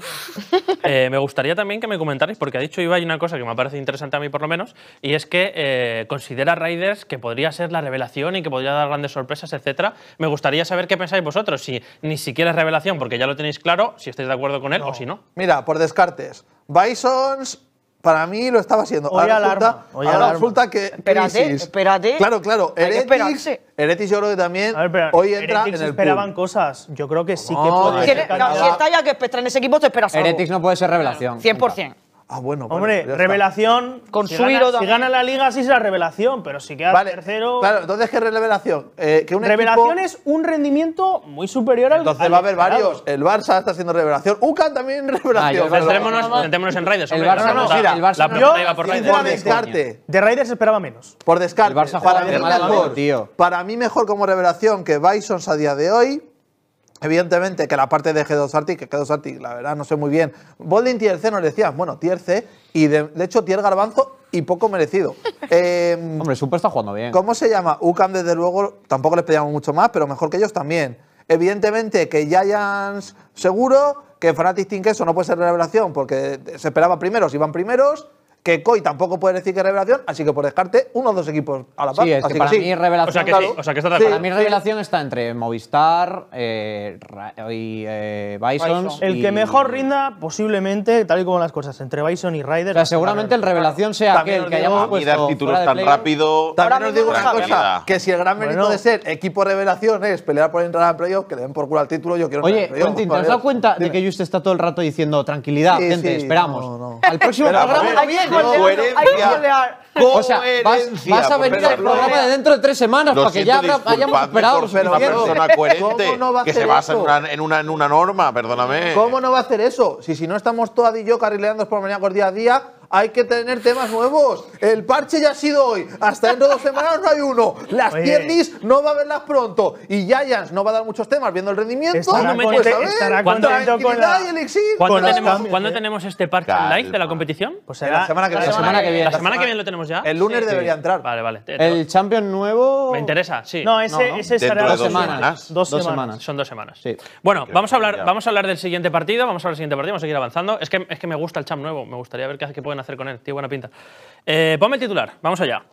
Eh, me gustaría también que me comentarais, porque ha dicho Ibai una cosa que me ha parecido interesante a mí por lo menos, y es que eh, considera Raiders que podría ser la revelación y que podría dar grandes sorpresas, etcétera. Me gustaría saber qué pensáis vosotros, si ni siquiera es revelación, porque ya lo tenéis claro, si estáis de acuerdo con él o si no. Mira, por descartes, Bisons para mí lo estaba siendo. Hoy ahora alarma, resulta, hoy ahora alarma. resulta que Espérate, crisis. espérate. Claro, claro. Hay que Heretics, esperarse. Heretics yo creo que también A ver, pero hoy entra Heretics en el esperaban pool. cosas. Yo creo que sí que No, puede es ser Quiere- que no, candidato. si está ya que espectra en ese equipo, te esperas algo. Heretics no puede ser revelación. cien por cien. Ah, bueno. bueno, Hombre, ya está. revelación. Con si Suiro gana, si también. gana la liga, sí será revelación, pero si queda Vale, tercero. Claro, entonces, ¿qué es revelación? Eh, que un Revelación equipo, es un rendimiento muy superior al. Entonces al va a haber esperado. varios. El Barça está haciendo revelación. UCAN también revelación. Ah, yo- Pero- Centrémonos, centrémonos en Raiders. El hombre, Barça la no, pregunta- mira, el Barça la no. pregunta Yo, iba por Raiders. por sinceramente, descarte. De Raiders esperaba menos. Por descarte. El Barça para, juega mí de mala mejor, manera, tío. para mí mejor como revelación que Bisons a día de hoy. Evidentemente que la parte de G dos Arctic, que G dos Arctic, la verdad, no sé muy bien. Bolding Tier C nos decían, bueno, Tier C, y de, de hecho Tier Garbanzo y poco merecido. Eh, Hombre, Super está jugando bien. ¿Cómo se llama? UCAM, desde luego, tampoco les pedíamos mucho más, pero mejor que ellos también. Evidentemente que Giants seguro, que Fnatic Team Queso no puede ser revelación porque se esperaba primeros, iban primeros. Que Koi tampoco puede decir que es revelación, así que por descarte, uno o dos equipos a la par. Sí, es así que para sí. mí revelación. O sea que Claro. sí, o sea que estás de Sí. acuerdo. Para mí revelación está entre Movistar eh, Ra- y eh, Bisons. El y- que mejor rinda, posiblemente, tal y como las cosas, entre Bison y O Raiders. sea, seguramente el revelación sea También aquel os que digo- hayamos A mí puesto dar títulos fuera de tan playoff. rápido. También Ahora os digo mismo una no cosa, tranquilidad. que si el gran mérito Bueno. de ser equipo revelación es pelear por entrar al playoff, que le den por culo al título, yo quiero entrar Oye, al playoff. Quentin, ¿te has Joder. dado cuenta de Dime. que Just está todo el rato diciendo tranquilidad, Sí, gente, sí, esperamos? no, no. Al próximo Pero, programa joder, Hay que también. golear, coherencia. hay que golear. O sea, vas, Coherencia, vas a por venir al favor. programa de dentro de tres semanas Lo para que siento, ya habrá- hayamos disculpadme esperado por lo ser una suficiente. persona coherente ¿Cómo no va a que se hacer basa en eso? una, en, una, en una norma, perdóname. ¿Cómo no va a hacer eso? Si si no estamos Toad y yo carrileando por maníacos día a día, hay que tener temas nuevos. El parche ya ha sido hoy. Hasta dentro de dos semanas no hay uno. Las Oye. tier list no va a verlas pronto. Y Giants no va a dar muchos temas viendo el rendimiento. Estará, me Pues, conte- a ver, estará ¿cuándo- contento con tranquilidad la. y elixir. ¿Cuándo, Con los tenemos, cambios, ¿cuándo eh. tenemos este parche Calma. live de la competición? Pues La será semana que viene. La semana que viene. ¿La semana que viene lo tenemos ya? El lunes Sí. debería entrar. Vale, vale. Te- te- El champion nuevo. Me interesa, sí. No, ese, No, no. ese Dentro será de dos dos semanas. semanas. Dos, Dos semanas. semanas. Son dos semanas. Sí. Bueno, vamos a, que hablar, ya. vamos a hablar del siguiente partido. Vamos a hablar del siguiente partido. Vamos a seguir avanzando. Es que, es que me gusta el champ nuevo. Me gustaría ver qué, qué pueden hacer con él. Tiene buena pinta. Eh, ponme el titular. Vamos allá.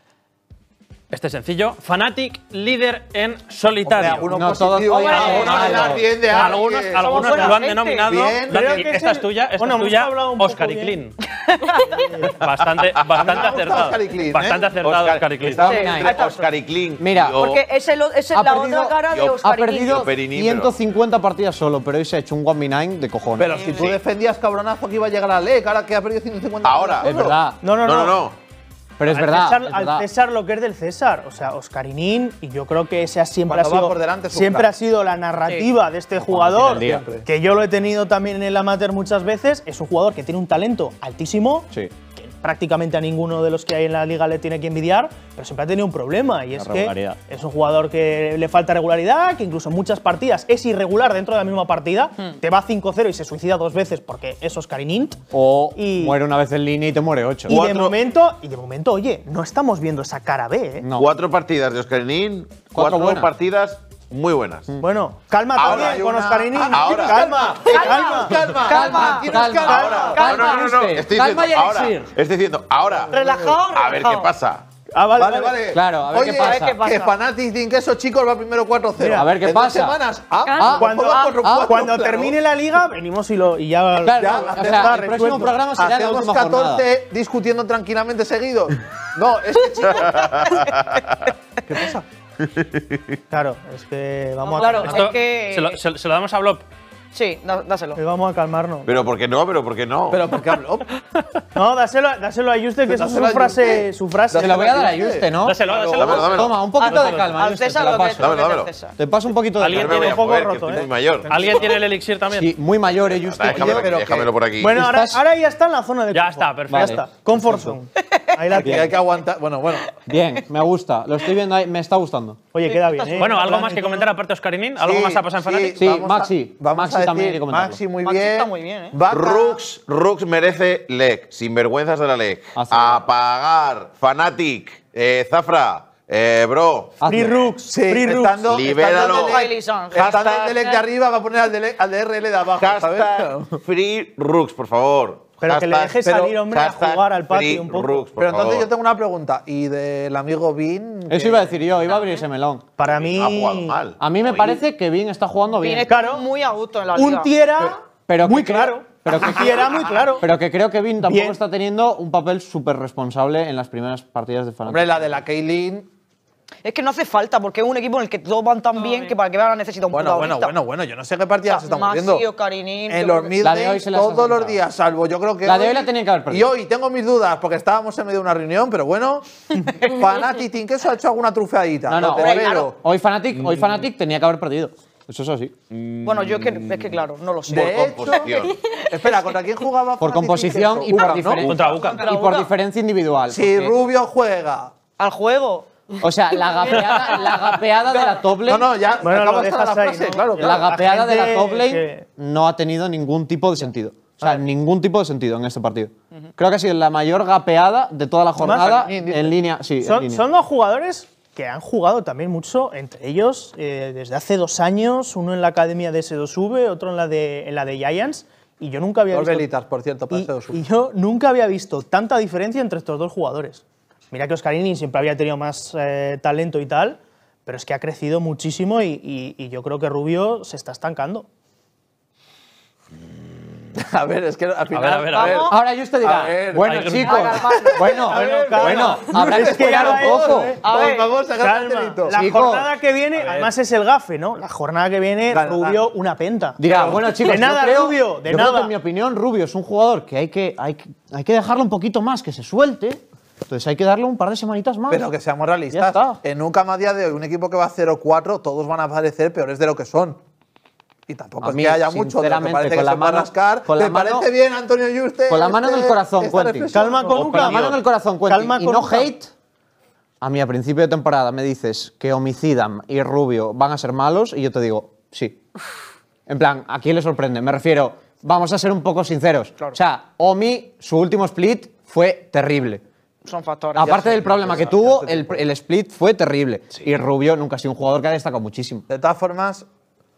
Este es sencillo. Fnatic líder en solitario. Hombre, alguno No, todos- positivo. Oye, algunos malo. hablan bien de algunos alguien. algunos buena lo han gente. denominado. Bien. Dani, Creo que esta es es tuya, esta bueno, es hemos tuya, hablado un poco Oscar y bien. Clean. bastante bastante gusta acertado. Oscar y Clean, ¿eh? Bastante acertado Oscar y Clean. Estaba Sí, entre ahí está. Oscar y Clean. Mira, Yo- Porque es, el, es Ha la perdido- otra cara de yo- Ha Oscar perdido Perini, pero- ciento cincuenta partidas solo, pero hoy se ha hecho un one v nine de cojones. Pero si tú defendías cabronazo que iba a llegar a la L E C, ahora que ha perdido ciento cincuenta. Ahora. solo. es verdad. No, no, No, no. no, no. Pero es Al verdad. César, es al verdad. César lo que es del César. O sea, Oscarinin, y yo creo que ese ha siempre, ha Cuando va sido, por delante es un siempre crack. ha sido la narrativa de este jugador, tiene el día. que yo lo he tenido también en el amateur muchas veces. Es un jugador que tiene un talento altísimo, Sí. que prácticamente a ninguno de los que hay en la liga le tiene que envidiar, pero siempre ha tenido un problema, y es que regularidad. es un jugador que le falta regularidad, que incluso en muchas partidas es irregular dentro de la misma partida, te va cinco cero y se suicida dos veces porque es Oscarinin. O Y- muere una vez en línea y te muere ocho. Y de Cuatro- momento, y de momento, oye, no estamos viendo esa cara B, ¿eh? No. Cuatro partidas de Oscar Nin, cuatro buenas. partidas Muy buenas. Bueno, calma Ahora también hay con una- Oscarini. Ahora. Calma, calma, calma, Calma, tienes calma, calma. Ahora. calma, no, no, no, no. Yuste. Estoy Calma diciendo y ahora. elixir. Estoy diciendo ahora. Relajado, A ver relajado. qué pasa. Ah, vale, Vale, vale. Claro, a ver Oye, qué pasa. a ver qué pasa. Que Fnatic sin que esos chicos va primero cuatro cero. Mira, a ver qué En dos pasa. semanas. Ah, Ah, cuando- juega cuatro ah, cuatro, Cuando claro. termine la liga, venimos y, lo, y ya. Claro, ya Ya, o hacemos- sea, está el próximo resuelto. programa será la Hacemos última jornada. catorce discutiendo tranquilamente seguidos. No, es que chicos. ¿Qué pasa? Claro, es que vamos, Claro, a, es Esto que- se, lo, se- se lo damos a Blob. Sí, dá- dáselo. eh, vamos a calmarnos. Pero ¿por qué no? Pero ¿por qué no? Pero ¿por qué hablo? No, dáselo, dáselo a Juste, que esa es Dáselo su a frase. Yuste. Su frase. Se lo voy a dar a Yuste, ¿no? Dáselo, dáselo. Dámelo, dámelo. Toma, un poquito Al- de calma, al Yuste, César te lo lo que paso. lo que es Dámelo, del César. Te paso un poquito de ¿Alguien No me calma. voy a un poco joder, que roto, estoy ¿eh? muy mayor. ¿Alguien tiene el elixir también? Sí, muy mayor, eh, Yuste. Déjamelo, pero que- déjamelo por aquí. Bueno, ahora, Estás- ahora ya está en la zona de Ya confort. está, perfecto. Ya Vale. está. Comfort zone. Ahí la Que hay tienes. que aguantar. Bueno, bueno. Bien, me gusta. Lo estoy viendo ahí, me está gustando. Oye, queda bien, ¿eh? Bueno, ¿algo Plan más y que todo. comentar aparte de Oscarinin? ¿Algo Sí, más ha pasado en sí, Fnatic? Sí, vamos a- Maxi. vamos Maxi a decir, también hay que comentarlo. Maxi muy Maxi bien. está muy bien, ¿eh? Vaca- Rux, Rux merece L E C, sinvergüenzas de la L E C. Hazlo. A pagar, Fnatic, eh, Zafra, eh, bro. Free Rooks. Sí, Free Rooks. estando, Libéralo. estando el Hailey Delec- Sun. estando el Hashtag- Delec de arriba, va a poner al, Delec- al D R L de abajo, ¿sabes? Hashtag Free Rux, por favor. Pero que le Hashtag- deje pero- salir, hombre, a hashtag jugar al patio Free un poco. Rux, por Pero entonces favor. yo tengo una pregunta. ¿Y del amigo Bin? Eso que- iba a decir yo, iba a abrir ese melón. Para mí. Ha jugado mal. A mí me Hoy- parece que Bin está jugando bien. Viene Claro. muy a gusto en la liga. Un tiera Pero muy que creo- claro. pero que- Un tiera muy claro. Pero que creo que Bin tampoco Bien. está teniendo un papel súper responsable en las primeras partidas de Fnatic. Hombre, la de la Kaylin. Es que no hace falta, porque es un equipo en el que todos van tan bien que para que vean necesita un Bueno, bueno, protagonista. bueno, bueno. Yo no sé qué partidas se están viendo. Maxi, Oscarinin, En yo los creo que- mid La de hoy lanes se las ha todos los saltado. días, salvo yo creo que. La de hoy la tenían que haber perdido. Y hoy tengo mis dudas porque estábamos en medio de una reunión, pero bueno. Fnatic, Team Queso ha hecho alguna trufeadita. No, no, Lo hoy, te veo. claro. hoy Fnatic, hoy Fnatic tenía que haber perdido. Eso es así. Bueno, yo es que, es que claro, no lo sé. De Por hecho, composición. espera, ¿contra quién jugaba? Por Fnatic Team composición Queso? y por, Ucam, ¿no? diferen- Contra Ucam. Contra y por Ucam. diferencia individual. Si porque- Rubio juega. Al juego. O sea, la gapeada, la gapeada de la top lane. No, no, ya Bueno, acabo lo de estar dejas la ahí, frase, ¿no? claro, La claro. La gapeada de la gente top lane que- no ha tenido ningún tipo de sentido. O sea, ningún tipo de sentido en este partido. Creo que ha sido la mayor gapeada de toda la jornada También, dice. en línea. Sí, en Son, línea. son dos jugadores que han jugado también mucho entre ellos eh, desde hace dos años, uno en la academia de S dos V, otro en la de, en la de Giants, y yo nunca había Dos visto velitas, por cierto, para y, ese dos. y yo nunca había visto tanta diferencia entre estos dos jugadores. Mira que Oscarini siempre había tenido más eh, talento y tal, pero es que ha crecido muchísimo y, y- y yo creo que Rubio se está estancando. A ver, es que al final. a ver, a ver. Ahora yo te dirá, A ver, bueno hay- chicos, bueno, A ver, calma. bueno, habrá que Es que esperar ahora un es, poco. ¿eh? A Por ver, favor, sacar Calma. pastelito. La Chicos. jornada que viene, además es el gafe, ¿no? La jornada que viene, Gana, Rubio, gana. una penta. Dirá, bueno chicos, de nada, yo creo, Rubio, de yo creo nada. que en mi opinión Rubio es un jugador que hay que, hay, que- hay que dejarlo un poquito más, que se suelte. Entonces hay que darle un par de semanitas más. Pero que seamos Ya realistas. está. En un cama a día de hoy, un equipo que va cero cuatro, todos van a parecer peores de lo que son. Y tampoco A es mí, que haya mucho de lo que sinceramente, parece que con la se puede mano- rascar. con la ¿Te mano- parece bien, Antonio Yuste? con la mano en el este- corazón, esta Quentin. reflexión? Calma con Con la mano en el corazón, Quentin, Calma y con no Ucam. hate. A mí a principio de temporada me dices que Homicida y Rubio van a ser malos y yo te digo, sí. En plan, ¿a quién le sorprende? Me refiero, vamos a ser un poco sinceros. O sea, Omi, su último split fue terrible. Son factores. Aparte sé, del problema ya que sé, tuvo, ya sé el, por el split fue terrible. Y Rubio nunca ha sido un jugador que ha destacado muchísimo. De todas formas,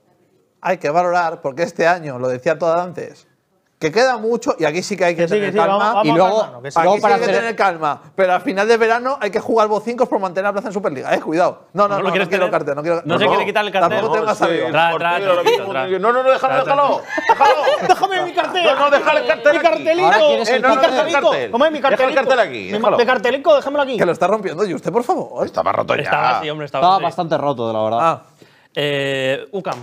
hay que valorar, porque este año, lo decía todo antes, que queda mucho y aquí sí que hay que, Que sí, tener que sí, calma. vamos- vamos Y a luego- calmarnos, que sí. Aquí luego sí para hay que hacer- tener calma, pero al final de verano hay que jugar bocincos por mantener la plaza en Superliga, eh, cuidado. No, no, ¿No no, lo no, quieres quiero tener? cartel, no quiero No se quiere quitar el cartel. Tampoco No, tengas sí, arriba. Tra- por tra- ti, ahora tranquilo, mismo, tra- No, no, no, déjalo, tra- déjalo. Déjalo. ¡Déjame mi cartel! No, no, deja el cartel ¡Mi aquí. cartelito! Ahora quieres Eh, el no, no, cartel. deja el cartel. ¿Cómo es mi Deja el cartelito? cartel aquí, Mi- déjalo. Mi cartelico, déjamelo aquí. Que lo está rompiendo Yuste, por favor. Estaba roto ya. Estaba así, hombre, estaba Estaba así. bastante roto, de la verdad. Ah, Eh, Ucam.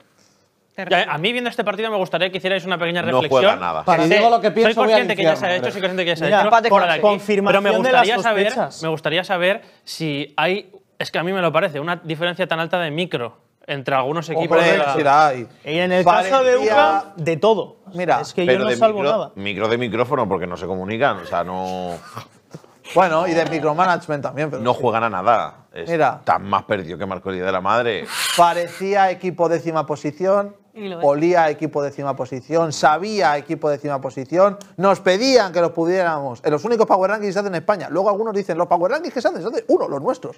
Ya, a mí, viendo este partido, me gustaría que hicierais una pequeña No reflexión. juega nada. Para Sí, digo lo que pienso, soy voy al consciente que ya se ha infierno, hecho, soy consciente que ya se Mira, ha hecho. empate fuera de con- aquí. confirmación Pero me de las gustaría saber, sospechas. me gustaría saber si hay, es que a mí me lo parece, una diferencia tan alta de micro entre algunos equipos hombre, de la… sí la hay. Y en el caso de Parecía- Ucam, de todo. Mira, es que yo Pero no de salvo micro, nada. micro de micrófono porque no se comunican, o sea, no, Bueno, y de micromanagement también, pero no sí. juegan a nada. Es Mira. tan más perdido que Marco el día de la madre. Parecía equipo décima posición, Y lo es. olía a equipo décima posición, sabía a equipo décima posición, nos pedían que los pudiéramos. En los únicos Power Rankings que se hacen en España. Luego algunos dicen, los Power Rankings que se hacen, se hacen uno, los nuestros.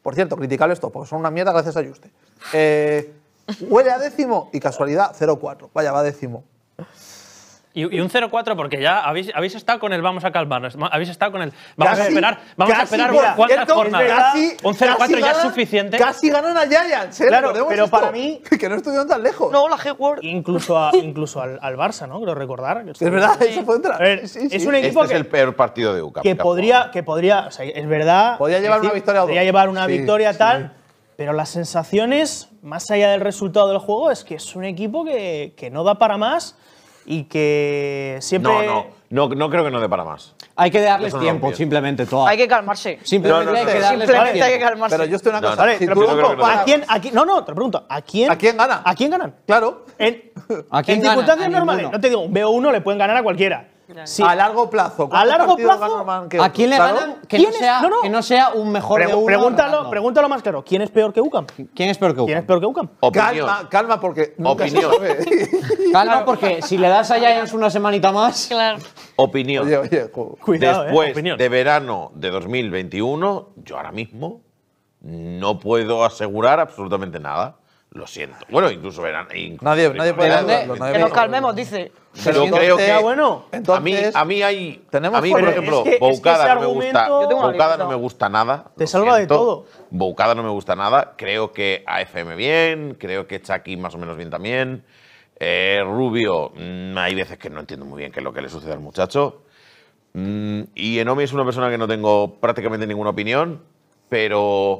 Por cierto, criticable esto, porque son una mierda gracias a Juste. Eh, huele a décimo y casualidad cero cuatro. Vaya, va décimo. Y, y un cero cuatro porque ya habéis, habéis estado con el vamos a calmarnos, habéis estado con el vamos Casi, a esperar, vamos a casi, esperar mira, cuántas cierto, jornadas. casi- un cero cuatro casi ya es ganan- suficiente. Casi ganan a Giants, ¿eh? Claro, Recordemos pero esto, para mí- que no estuvieron tan lejos. No, la G-Word. Incluso, a- incluso al, al Barça, ¿no? Creo recordar. que Es verdad, eso fue otra. A ver, Sí, sí. es un equipo Este que, es el peor partido de U C A P. que podría, que podría, o sea, es verdad. Podía llevar es decir, una victoria o dos. Podría llevar una Sí, victoria sí. tal, pero las sensaciones, más allá del resultado del juego, es que es un equipo que, que no da para más y que siempre. No, no, no, no creo que no dé para más. Hay que darles Eso no lo tiempo, pienso. simplemente. Toda. Hay que calmarse. Simplemente No, no, hay no, que no. darles Simplemente hay que tiempo. calmarse. Pero yo estoy una No, cosa. no. Vale, si te tú- lo pregunto, creo que no ¿a da. quién, a quién- no, no, te lo pregunto, ¿a quién, ¿A quién gana? ¿A quién ganan? Claro. En, ¿A quién en gana? circunstancias A normales, ninguno. no te digo, un B O uno le pueden ganar a cualquiera. Sí. A largo plazo. A ¿Cuántos largo partidos plazo, gana Man que ¿A otro? quién le Claro. ganan que ¿Quién no, es? sea, No, no. que no sea un mejor Pregu- de uno? pregúntalo, ganando? pregúntalo más claro. ¿Quién es peor que UCAM? ¿Quién es peor que ¿Quién es Ucam? peor que UCAM? Opinión. Calma, calma, porque nunca Opinión. se sabe. Calma, porque si le das a Giants una semanita más. Claro. Opinión. Oye, oye, jo. Cuidado, Después eh. Opinión. de verano de dos mil veintiuno, yo ahora mismo no puedo asegurar absolutamente nada. Lo siento. Bueno, incluso verano. incluso Nadie, nadie puede ¿De dónde? dudarlo, nadie Que puede nos dudarlo. calmemos, dice. Pero Entonces- creo que Ah, bueno. a mí, Entonces, a mí hay. tenemos a mí, por pero ejemplo, es que- es que Boucada ese no me gusta. argumento- Yo tengo una Boucada lista. no me gusta nada. Te lo salva de siento. todo. Boucada no me gusta nada. Creo que A F M bien. Creo que Chucky más o menos bien también. Eh, Rubio, mm, hay veces que no entiendo muy bien qué es lo que le sucede al muchacho. Mm, y Enomi es una persona que no tengo prácticamente ninguna opinión, pero.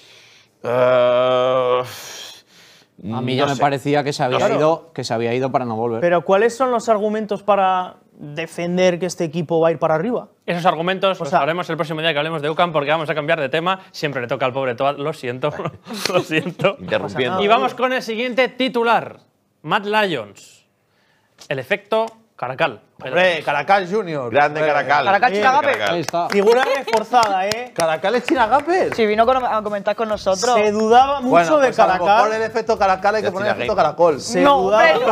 eh, A mí no ya me sé. parecía que se había, sé. ido, que se había ido para no volver. Pero ¿cuáles son los argumentos para defender que este equipo va a ir para arriba? Esos argumentos los sea- haremos el próximo día que hablemos de UCAM porque vamos a cambiar de tema. Siempre le toca al pobre Toad, lo siento, lo siento. Interrumpiendo. Y vamos con el siguiente titular. Matt Lyons. El efecto Caracal. Hombre, Caracal Junior. Grande Hombre, Caracal. Caracal, Grande Chinagape. Caracal. Ahí está. Figura reforzada, ¿eh? Caracal es Chinagape. Si vino con- a comentar con nosotros. Se dudaba mucho Bueno, de pues a lo mejor el Caracal. efecto Caracal hay que Ya poner el estoy efecto aquí. Caracol. Se No, dudaba. hombre,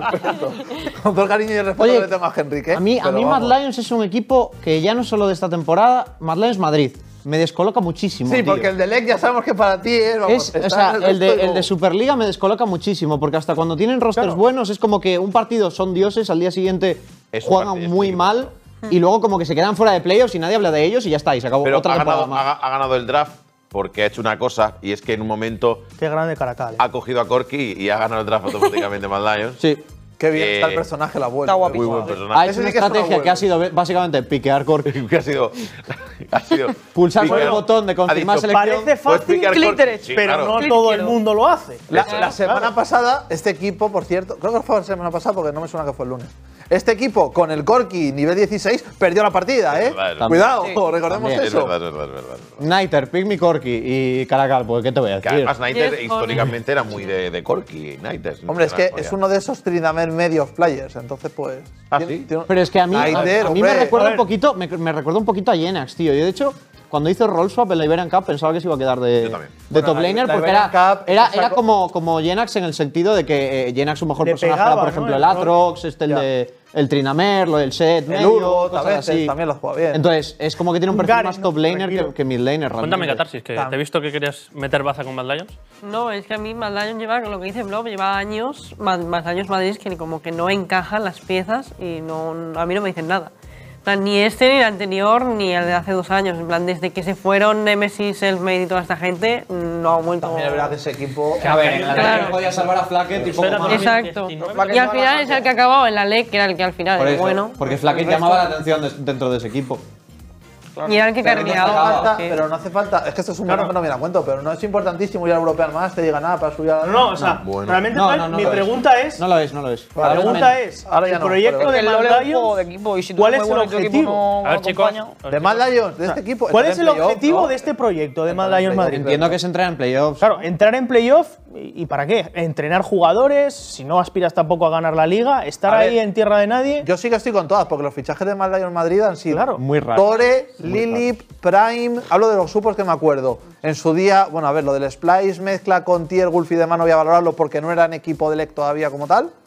no. Con todo el cariño y el respeto Oye, que le tengo a Henrique. A mí, a pero mí Mad vamos. Lions es un equipo que ya no solo de esta temporada, Mad Lions Madrid, me descoloca muchísimo. Sí, tío. porque el de Lec ya sabemos que para ti es. Vamos, Es, o está sea, en el de, resto y el de no. Superliga me descoloca muchísimo, porque hasta cuando tienen rosters Claro. buenos es como que un partido son dioses, al día siguiente Es un juegan partido, muy sí. mal y luego como que se quedan fuera de playoffs y nadie habla de ellos y ya está, y se acabó Pero otra ha temporada ganado, más. ha, ha ganado el draft porque ha hecho una cosa y es que en un momento Qué grande Caracal. ¿eh? ha cogido a Corky y ha ganado el draft automáticamente Mad Lions. Sí. Qué bien Eh, está el personaje, la abuela. está guapísimo. Muy buen Ha personaje. hecho Ese una sí que es un estrategia abuelo. que ha sido básicamente piquear Corky. que ha sido. Ha sido Pulsar piquear- el botón de ha confirmar dicho, selección. Parece "Puedes fácil, piquear clic Corky". derecho, Sí, pero claro. no Clic todo el izquierdo. mundo lo hace. La, Eso la es. semana pasada, este equipo, por cierto, creo que fue la semana pasada porque no me suena que fue el lunes. Este equipo, con el Corky nivel dieciséis, perdió la partida, ¿eh? Es verdad, es Cuidado, Sí. recordemos También. Es eso. verdad, es verdad, es verdad. Niter, Pick Me Corky y Caracal, pues ¿qué te voy a Que decir? además Niter Diez históricamente era muy de, de Corky. Niter, Hombre, es que es uno de esos Trindamer medios players, entonces pues. Ah, tiene- ¿sí? tiene un- Pero es que a mí, a, Niter, a mí me hombre. recuerda A un ver. poquito, me, me recuerda un poquito a Jenax, tío. Yo de hecho, cuando hizo el roll swap en la Iberian Cup pensaba que se iba a quedar de, Yo también. de Bueno, top la- laner la porque Iberian era, Cup, era, esa era co- como, como Jenax en el sentido de que eh, Jenax su mejor Le personaje pegaba, era, por ¿no? ejemplo, El el Atrox, rol. este el Ya. de el Trinamer, lo del set, El medio, Urgot, a cosas veces, así. también lo juega bien. Entonces, es como que tiene un Un perfil Garen, más ¿no? top laner que, Tranquilo. que mid laner, Cuéntame, realmente. Catarsis, que te he visto que querías meter baza con Mad Lions. No, es que a mí Mad Lions lleva, lo que dice Blob, lleva años, más, más años Madrid que como que no encajan las piezas y no, a mí no me dicen nada. En plan, ni este, ni el anterior, ni el de hace dos años. En plan, desde que se fueron Nemesis, Selfmade y toda esta gente, no ha vuelto. También es verdad que ese equipo. A ver, en la Claro. Liga podía salvar a Flacket y poco Espera, más. Exacto. diecinueve. Y al final es el que ha acabado en la L E C, que era el que al final Por era eso, bueno. porque Flacket llamaba la atención de- dentro de ese equipo. Y era el que Pero no, hace carneaba. falta, que- pero no hace falta. Es que esto es un claro. que no viene a cuento, pero no es importantísimo ir al European más, te diga nada para subir a la. No, no, o sea, bueno. realmente No, Fran, no, no mi lo es. pregunta es. No lo es, no lo es. La pregunta es, Ahora ya el no, proyecto pero- de El Mad LoL es un juego Lions, de equipo y si tú ¿cuál eres es muy el bueno y tu equipo objetivo? no A ver, chicos. acompaña. De Mad Lions, de este equipo. ¿Cuál estar es en el playoff, objetivo ¿no? de este proyecto de Estar Mad en Lions playoff. Madrid? Entiendo que es entrar en playoffs. Claro, entrar en playoff, ¿y y para qué? Entrenar jugadores, si no aspiras tampoco a ganar la liga, estar A ver, ahí en tierra de nadie. Yo sí que estoy con todas, porque los fichajes de Mad Lions Madrid han sido Claro. Muy raro. Tore, Lilip, Prime. Hablo de los supers que me acuerdo. En su día, bueno, a ver, lo del Splice mezcla con Tier, Wolf y demás no voy a valorarlo porque no eran equipo de L E C todavía como tal.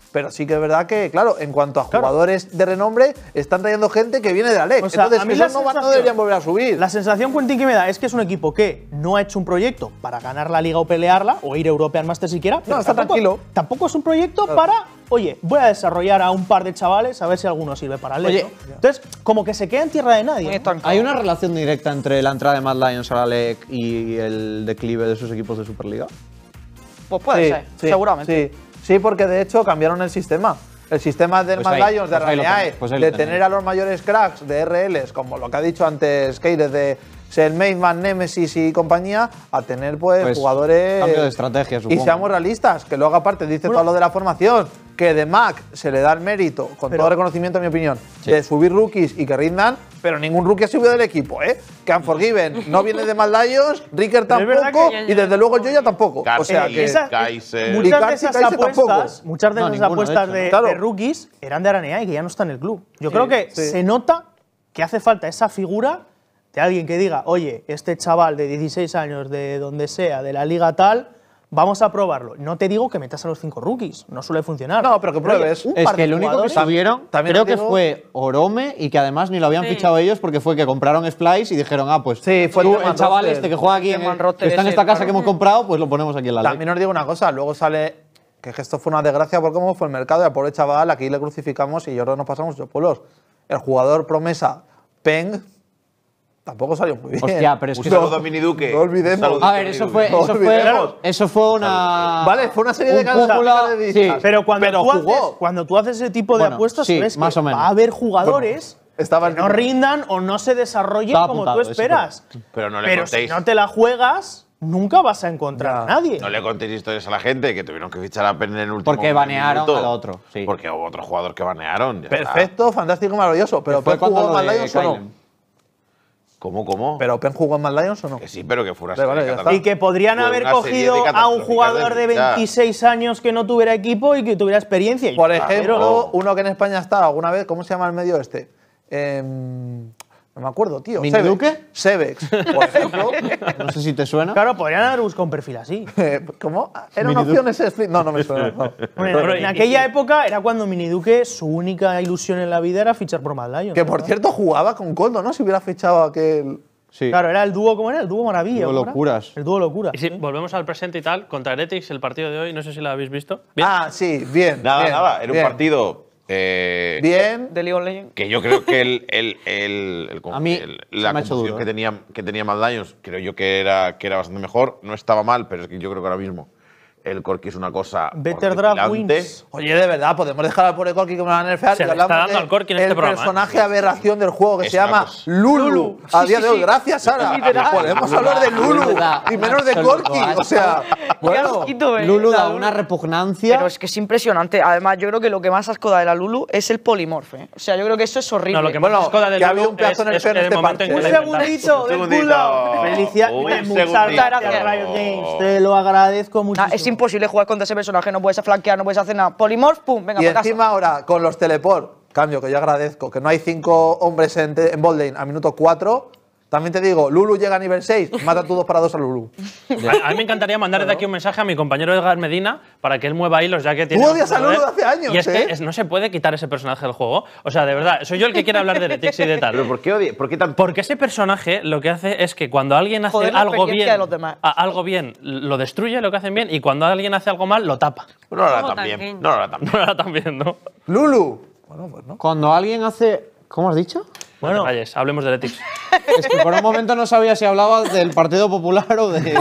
Pero sí que es verdad que, claro, en cuanto a jugadores de renombre, están trayendo gente que viene de la L E C. O sea, Entonces, a mí esos la no, van- no sensación- deberían volver a subir. La sensación, Quentin, que me da es que es un equipo que no ha hecho un proyecto para ganar la liga o pelearla, o ir a European Master siquiera. pero está tampoco- tranquilo. Tampoco es un proyecto para, oye, voy a desarrollar a un par de chavales a ver si alguno sirve para el Oye. ¿no? Entonces, como que se queda en tierra de nadie. Muy ¿no? estancado. ¿Hay una relación directa entre la entrada de Mad Lions a la L E C y el declive de sus equipos de Superliga? Pues puede Sí, ser, sí, seguramente. Sí. Sí, porque de hecho cambiaron el sistema. El sistema del Pues Mad ahí, Lions, de pues ahí lo Raneae, tenéis, pues ahí lo de tenéis. tener a los mayores cracks de R Ls, como lo que ha dicho antes Keires de Selmaidman, Nemesis y compañía, a tener pues, Pues, jugadores. cambio de estrategia, Y supongo. seamos realistas, que luego aparte dice todo lo de la formación, que de Mac se le da el mérito, con Pero- todo reconocimiento en mi opinión, Sí. de subir rookies y que rindan, pero ningún rookie ha subido del equipo, ¿eh? Que Unforgiven no viene de Mad Lions, Ricker Pero es verdad tampoco, que- y desde luego yo ya tampoco. O sea Cartel, que. Esa- Kaiser. Y Muchas de Carti esas Kaiser apuestas, tampoco. muchas de No, esas ninguna, de apuestas hecho, de, ¿no? Claro. de rookies eran de Aranea y que ya no está en el club. Yo creo que sí. se nota que hace falta esa figura de alguien que diga, oye, este chaval de dieciséis años, de donde sea, de la liga tal, vamos a probarlo. No te digo que metas a los cinco rookies, no suele funcionar. No, pero que oye, pruebes. un Es par que de el único que jugadores- subieron, también creo os que digo- fue Orome y que además ni lo habían Sí. fichado ellos porque fue que compraron Splice y dijeron, ah, pues Sí, fue tú, el tema el chaval roster. este que juega aquí, en tema el- roster que está en ese, esta casa claro. que hemos comprado, pues lo ponemos aquí en la ley. También os digo una cosa, luego sale que esto fue una desgracia por cómo fue el mercado y al pobre chaval aquí le crucificamos y yo creo que nos pasamos ocho pueblos. El jugador promesa Peng tampoco salió muy bien. Hostia, pero es Un que saludo a Mini Duque. No olvidemos. Un saludo A ver, eso fue, No eso fue, olvidemos. eso fue una. Vale, fue una serie de un casos cúpula- de sí, distas. Pero cuando, Pero tú jugó. haces, cuando tú haces ese tipo de Bueno, apuestas, sí, sabes más que o menos. va a haber jugadores estaba que el no tipo- rindan o no se desarrollen Estaba como apuntado, tú eso esperas. Pero no le Pero si contéis. no te la juegas, nunca vas a encontrar Ya. a nadie. No le contéis historias a la gente que tuvieron que fichar a Penn en el último Porque banearon minuto. al otro, sí. Porque hubo otro jugador que banearon. ya está. Perfecto, fantástico, maravilloso. Pero Que fue Pen cuando jugó en lo Mad de Lions o no. Kylen. ¿Cómo, cómo? Pero Pen jugó en Mad Lions o no. Que sí, pero que fuera Vale, vale, ya está. Y que podrían Fue haber una serie de cogido a un catastróficas jugador de fichar. veintiséis años que no tuviera equipo y que tuviera experiencia. Y Por ya está. ejemplo, Pero- uno que en España está alguna vez, ¿cómo se llama el medio este? Em, no me acuerdo, tío. ¿Mini Sevex. Duque? Sevex, por ejemplo. No sé si te suena. Claro, podrían haber buscado un perfil así. Eh, ¿Cómo? ¿Era una opción ese split? No, no me suena. no. Hombre, en aquella época era cuando Miniduque, su única ilusión en la vida era fichar por Mad Lions. Que por cierto jugaba con Coldo, ¿no? Si hubiera fichado aquel. Sí. Claro, era el dúo, ¿cómo era? El dúo Maravilla. Dúo ¿cómo era? Locuras. El dúo Locura. Y si volvemos al presente y tal, contra Heretics, el partido de hoy, no sé si lo habéis visto. Bien. Ah, sí, bien. Nada, bien, nada. Era bien. un partido. eh, Bien. De League of Legends. Que yo creo que el, el, el, el- A mí el- se la me ha hecho composición duro, que ¿eh? tenía, que tenía Mad Lions, creo yo que era, que era bastante mejor. No estaba mal, pero es que yo creo que ahora mismo el Corki es una cosa. Better draft horripilante. wins. Oye, de verdad, podemos dejar al pobre Corki que me van a nerfear. Se y le hablamos está dando de al Corki en este el programa, ¿eh? personaje aberración del juego que Es se una llama cosa. Lulu. A día de hoy, gracias, Sara. Literal. Podemos hablar de Lulu Lulu. y menos de Absoluto Corki. asco. O sea, Qué bueno. asquito, eh, Lulu la da una repugnancia. Pero es que es impresionante. Además, yo creo que lo que más asco da de la Lulu es el polimorfe. O sea, yo creo que eso es horrible. No, lo que más Bueno, asco da de que Lulu había un pedazo en el es, pelo en es este el momento en que parche. lo Un inventaron. segundito, Un del segundito. culo. Felicidades. Un Muchas segundito. gracias, Riot Games. Te lo agradezco Nah, muchísimo. es imposible jugar contra ese personaje. No puedes flanquear, no puedes hacer nada. Polimorf, pum, venga, Y para encima casa. ahora, con los teleport, cambio, que yo agradezco, que no hay cinco hombres en, te- en bold lane a minuto cuatro. También te digo, Lulu llega a nivel seis, mata tú dos para dos a Lulu. A, a mí me encantaría mandar desde aquí un mensaje a mi compañero Edgar Medina para que él mueva hilos, ya que tiene. Tú odias a poder. Lulu de hace años, Y es ¿eh? que es- no se puede quitar ese personaje del juego. O sea, de verdad, soy yo el que quiere hablar de Heretics y de tal. Pero ¿por qué odie? ¿Por qué tan.? Porque ese personaje lo que hace es que cuando alguien hace Joder la algo experiencia bien, de los demás. a- algo bien, lo destruye lo que hacen bien, y cuando alguien hace algo mal, lo tapa. No lo hará Como tan bien. Tanqueño. No lo hará tan bien. No era tan bien, ¿no? Lulu. Bueno, pues no. Cuando alguien hace. ¿Cómo has dicho? Bueno, Reyes, hablemos de Heretics. Es que por un momento no sabía si hablaba del Partido Popular o de.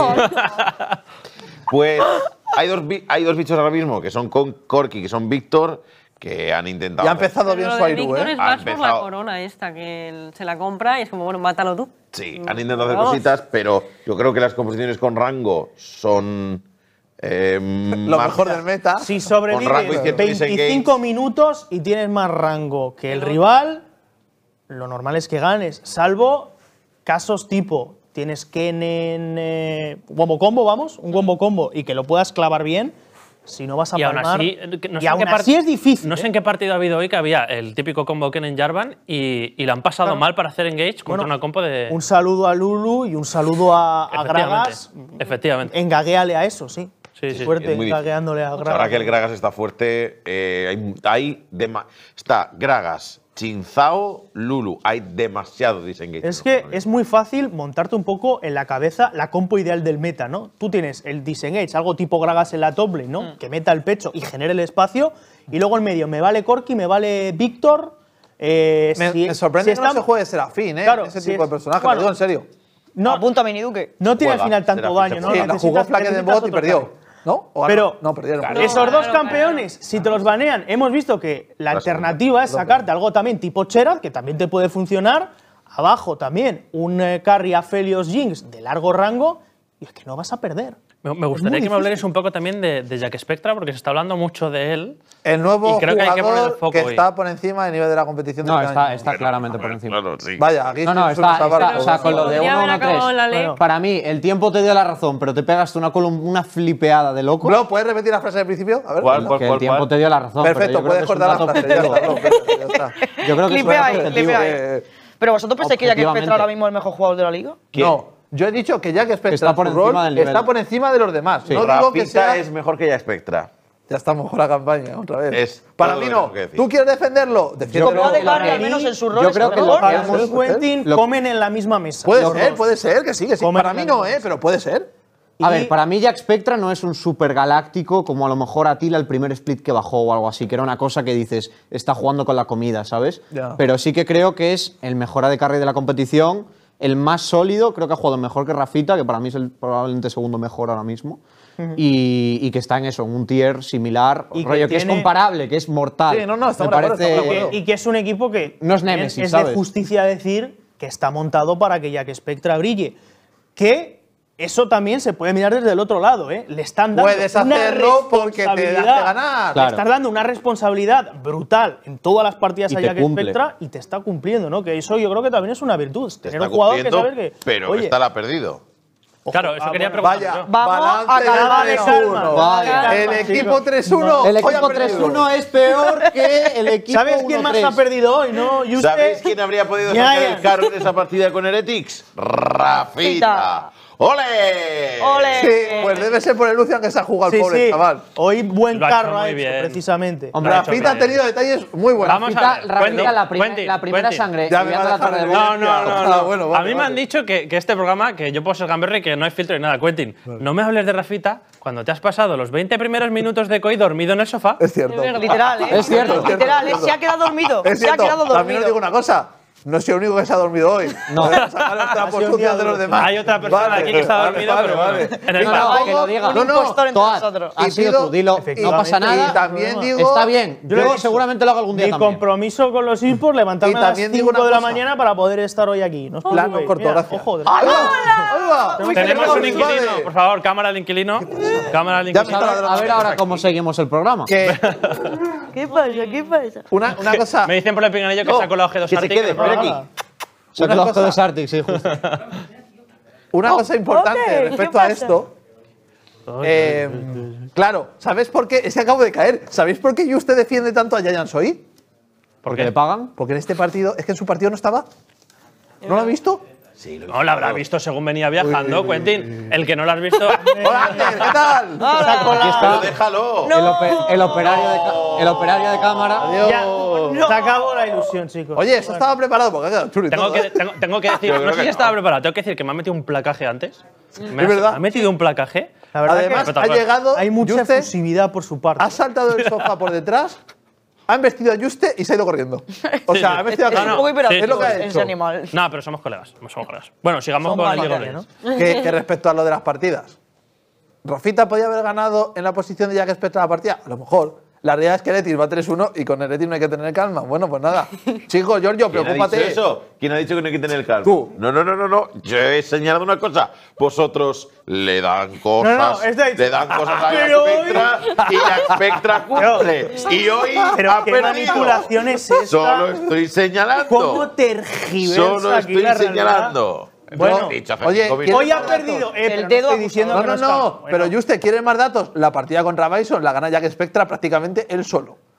Pues hay dos, bi- hay dos bichos ahora mismo, que son con Corki, que son Víctor, que han intentado. Ya ha empezado bien Pero su lo de Airu, Víctor ¿eh? es Ha más por la empezado- corona esta, que él se la compra y es como, bueno, mátalo tú. Sí, han intentado hacer Vamos. cositas, pero yo creo que las composiciones con rango son. eh, Lo más- mejor del meta. Si Con rango y sobrevives cierto veinticinco disengage. minutos y tienes más rango que el rival, lo normal es que ganes. Salvo casos tipo, tienes Kennen, eh, Wombo Combo, vamos, un Wombo Combo, y que lo puedas clavar bien, si no vas a Y aún palmar. así, eh, que no y sé en aún qué part- así es difícil. No sé ¿eh? en qué partido ha habido hoy que había el típico combo Ken en Jarvan y, y la han pasado Claro. mal para hacer engage contra Bueno, una compo de. Un saludo a Lulu y un saludo a, a Efectivamente, Gragas. efectivamente. Engaguéale a eso, sí. Sí, sí. Fuerte, es muy difícil. gagueándole a Gragas. Ahora que el Gragas está fuerte, eh, hay, hay dema- está Gragas, Chinzao, Lulu. Hay demasiado disengage. Es que es muy fácil montarte un poco en la cabeza la compo ideal del meta, ¿no? Tú tienes el disengage, algo tipo Gragas en la top lane, ¿no? Mm. Que meta el pecho y genere el espacio. Y luego en medio me vale Corki, me vale Víctor. Eh, Me, si- me sorprende si que no está- se juegue Serafín, ¿eh? Claro, Ese si tipo es- de personaje, bueno, lo digo en serio. No, Apunta a Miniduque. no tiene Juega, al final tanto Serafín daño, se ¿no? juega. Sí, la Necesitas- jugó Flaque de necesitas bot y otro perdió. carry. ¿no? ¿O ganó? Pero no, perdieron. Claro. esos dos Claro, campeones, si te los banean, hemos visto que la La alternativa es sacarte algo también tipo Cherad, que también te puede funcionar. Abajo también un eh, carry Aphelios Jinx de largo rango. Y es que no vas a perder. Me, me gustaría que me habléis un poco también de, de Jack Spectra, porque se está hablando mucho de él. El nuevo Y creo que hay que poner el jugador foco que hoy. está por encima del nivel de la competición de No, este está, año. está claramente por encima. Claro, sí. Vaya, aquí No, no, se está, nos está- abarca. o sea, con lo de Podría uno haber uno acabado la tres. ley. Para mí, el tiempo te dio la razón, pero te pegaste una, colum- una flipeada de loco. Bro, ¿puedes repetir la frase del principio? A ver. ¿Cuál, cuál, que el cuál, tiempo cuál? te dio la razón. pero Perfecto, yo creo puedes que es un cortar la dato frase. Ya está, objetivo. bro, perfecto, ya está. Yo creo que es un Clipea dato ahí, objetivo. clipea ahí. Eh, Pero vosotros pensáis que Jack Spectra Objetivamente. ahora mismo es el mejor jugador de la liga. No, yo he dicho que Jack Spectra Está por su encima rol del nivel. está por encima de los demás. Sí. No digo que Rafita sea… es mejor que Jack Spectra. Ya está mejor la campaña, otra vez. Es Para todo mí lo que no. tengo que decir. ¿Tú quieres defenderlo? Defiéndelo. Como de carry, que- al menos en su yo rol. creo es que mejor. lo que Para hemos- y Quentin lo- comen en la misma mesa. Puede Los ser, dos. puede ser, que sí, que sí. Comen Para en mí la no, misma ¿eh? Pero puede ser. A Y- ver, para mí Jack Spectra no es un super galáctico como a lo mejor Atila el primer split que bajó o algo así, que era una cosa que dices, está jugando con la comida, ¿sabes? Ya. Pero sí que creo que es el mejor A D carry de la competición, el más sólido, creo que ha jugado mejor que Rafita, que para mí es el probablemente segundo mejor ahora mismo, y, y que está en eso, en un tier similar, Y que rollo que, es tiene- comparable, que es mortal. Sí, no, no, estamos Me de acuerdo, parece- estamos de acuerdo. Y que es un equipo que No es también Nemesis, es ¿sabes? de justicia decir que está montado para que Jack Spectra brille. Que eso también se puede mirar desde el otro lado, ¿eh? Le están dando Puedes una hacerlo porque te hace responsabilidad. ganar. Le Claro. estás dando una responsabilidad brutal en todas las partidas Y a te Jack cumple. Spectra y te está cumpliendo, ¿no? Que eso yo creo que también es una virtud. Te Tener está un jugador que cumpliendo, saber que. pero oye, esta la ha perdido. Claro, eso ah, quería bueno. preguntar. Vaya, yo. Vamos a balance calma, de calma, tres uno. vaya. El Calma, equipo chicos. tres uno. El hoy ha equipo perdido. tres uno es peor que el equipo ¿Sabes quién más uno ha tres. perdido hoy, no? Y usted- ¿Sabéis quién habría podido Ya, sacar ya. el carro en esa partida con Heretics? Rafita. ¡Ole! ¡Ole! Sí, pues debe ser por el Lucian que se ha jugado el Sí, pobre sí. chaval. Hoy buen Lo ha hecho carro ha muy hecho, bien. precisamente. Hombre, Lo ha hecho Rafita ha bien. tenido detalles muy buenos. Vamos a Rafita, ver, Rafita, Quentin, la, primer- Quentin, la primera Quentin. sangre. Ya me enviando va a la torre dejar de de No, Valencia. no, no. Ah, no. bueno, a vale, mí me vale. han dicho que, que este programa, que yo puedo ser gamberro y que no hay filtro ni nada. Quentin, no me hables de Rafita cuando te has pasado los veinte primeros minutos de Koi dormido en el sofá. Es cierto. Literal, ¿eh? Es cierto. Literal, ¿eh? Se ha quedado dormido. Es Se ha cierto. quedado También dormido. os digo una cosa. No soy el único que se ha dormido hoy. No. Podemos sacar los trapos sido un día sucios de los duro. demás. Hay otra persona Vale, aquí que está vale, dormida, vale, pero vale. bueno. En el No, bar. no, que lo diga. Un No, no. impostor entre Toad, nosotros. ha Y sido pido- tú, dilo. No pasa nada. Y también no, digo… Está bien. Yo lo he Yo dicho. seguramente lo hago algún día Mi también. compromiso con los eSports, levantarme Y a las también digo cinco una de la cosa. mañana para poder estar hoy aquí. No os Plano preocupéis. corto, Mira, gracias. ojo, ¡Ahí va! ¡Ahí va! Uy, Tenemos qué un vale. inquilino, por favor, cámara al inquilino. Cámara al Ya inquilino. me A ver, a ver ahora cómo seguimos el programa. Que ¿Qué pasa? ¿Qué pasa? una, una cosa… Me dicen por el pinganillo que No, sacó la G dos que se Arctic quede, del espera programa. aquí. Se una lo cosa- de Sartic, sí, justo. Una Oh, cosa importante ok, ¿qué respecto a pasa? esto. eh, claro, ¿sabes por qué? Es que acabo de caer. ¿Sabéis por qué usted defiende tanto a Giants hoy? ¿Porque le pagan? Porque en este partido, es que en su partido no estaba. ¿No lo ha visto? No, la habrá visto según venía viajando, Quentin. El que no lo has visto. Hola, Ángel, ¿qué tal? Aquí está Pero déjalo. el, ope- el operario de, ca- el operario de cámara. Adiós. Se acabó la ilusión, chicos. Oye, eso estaba preparado porque ha quedado chulo y Tengo todo, que, ¿eh? tengo, tengo que decir, Yo creo no sé que si no. estaba preparado, tengo que decir que me ha metido un placaje antes. Me Es ha- verdad. Ha metido un placaje. La verdad Además, que ha llegado hay mucha Juste, efusividad por su parte. ha saltado del sofá por detrás, ha embestido a Juste y se ha ido corriendo. O Sí, sea, sí. ha embestido a Es No, un no, poco sí, hiperactivo es lo que ha ese hecho. animal. No, pero somos colegas. Somos colegas. Bueno, sigamos Somos con el League of familia, Legends. que, que respecto a lo de las partidas. ¿Rafita podía haber ganado en la posición de Jack Spectra la partida? A lo mejor. La realidad es que Heretics va tres uno y con Heretics no hay que tener calma. Bueno, pues nada. Chicos, Giorgio, ¿Quién ha preocúpate. dicho eso? ¿Quién ha dicho que no hay que tener calma? Tú. No, no, no, no, no. Yo he señalado una cosa. Vosotros le dan cosas, No, no, este ha dicho- le dan cosas a Pero Jack hoy- Spectra y Jack Spectra cumple. Y hoy Pero ha qué perdido. manipulación es esta. Solo estoy señalando. ¿Cómo tergiversa Solo aquí estoy la realidad? señalando. Bueno, Hemos dicho hace oye, cinco ¿quién- minutos. Hoy ha perdido. Eh, El pero no dedo estoy diciendo acusador. que No, no, está. no. Bueno. Pero Juste, ¿quiere más datos? La partida contra Bison la gana Jack Spectra prácticamente él solo.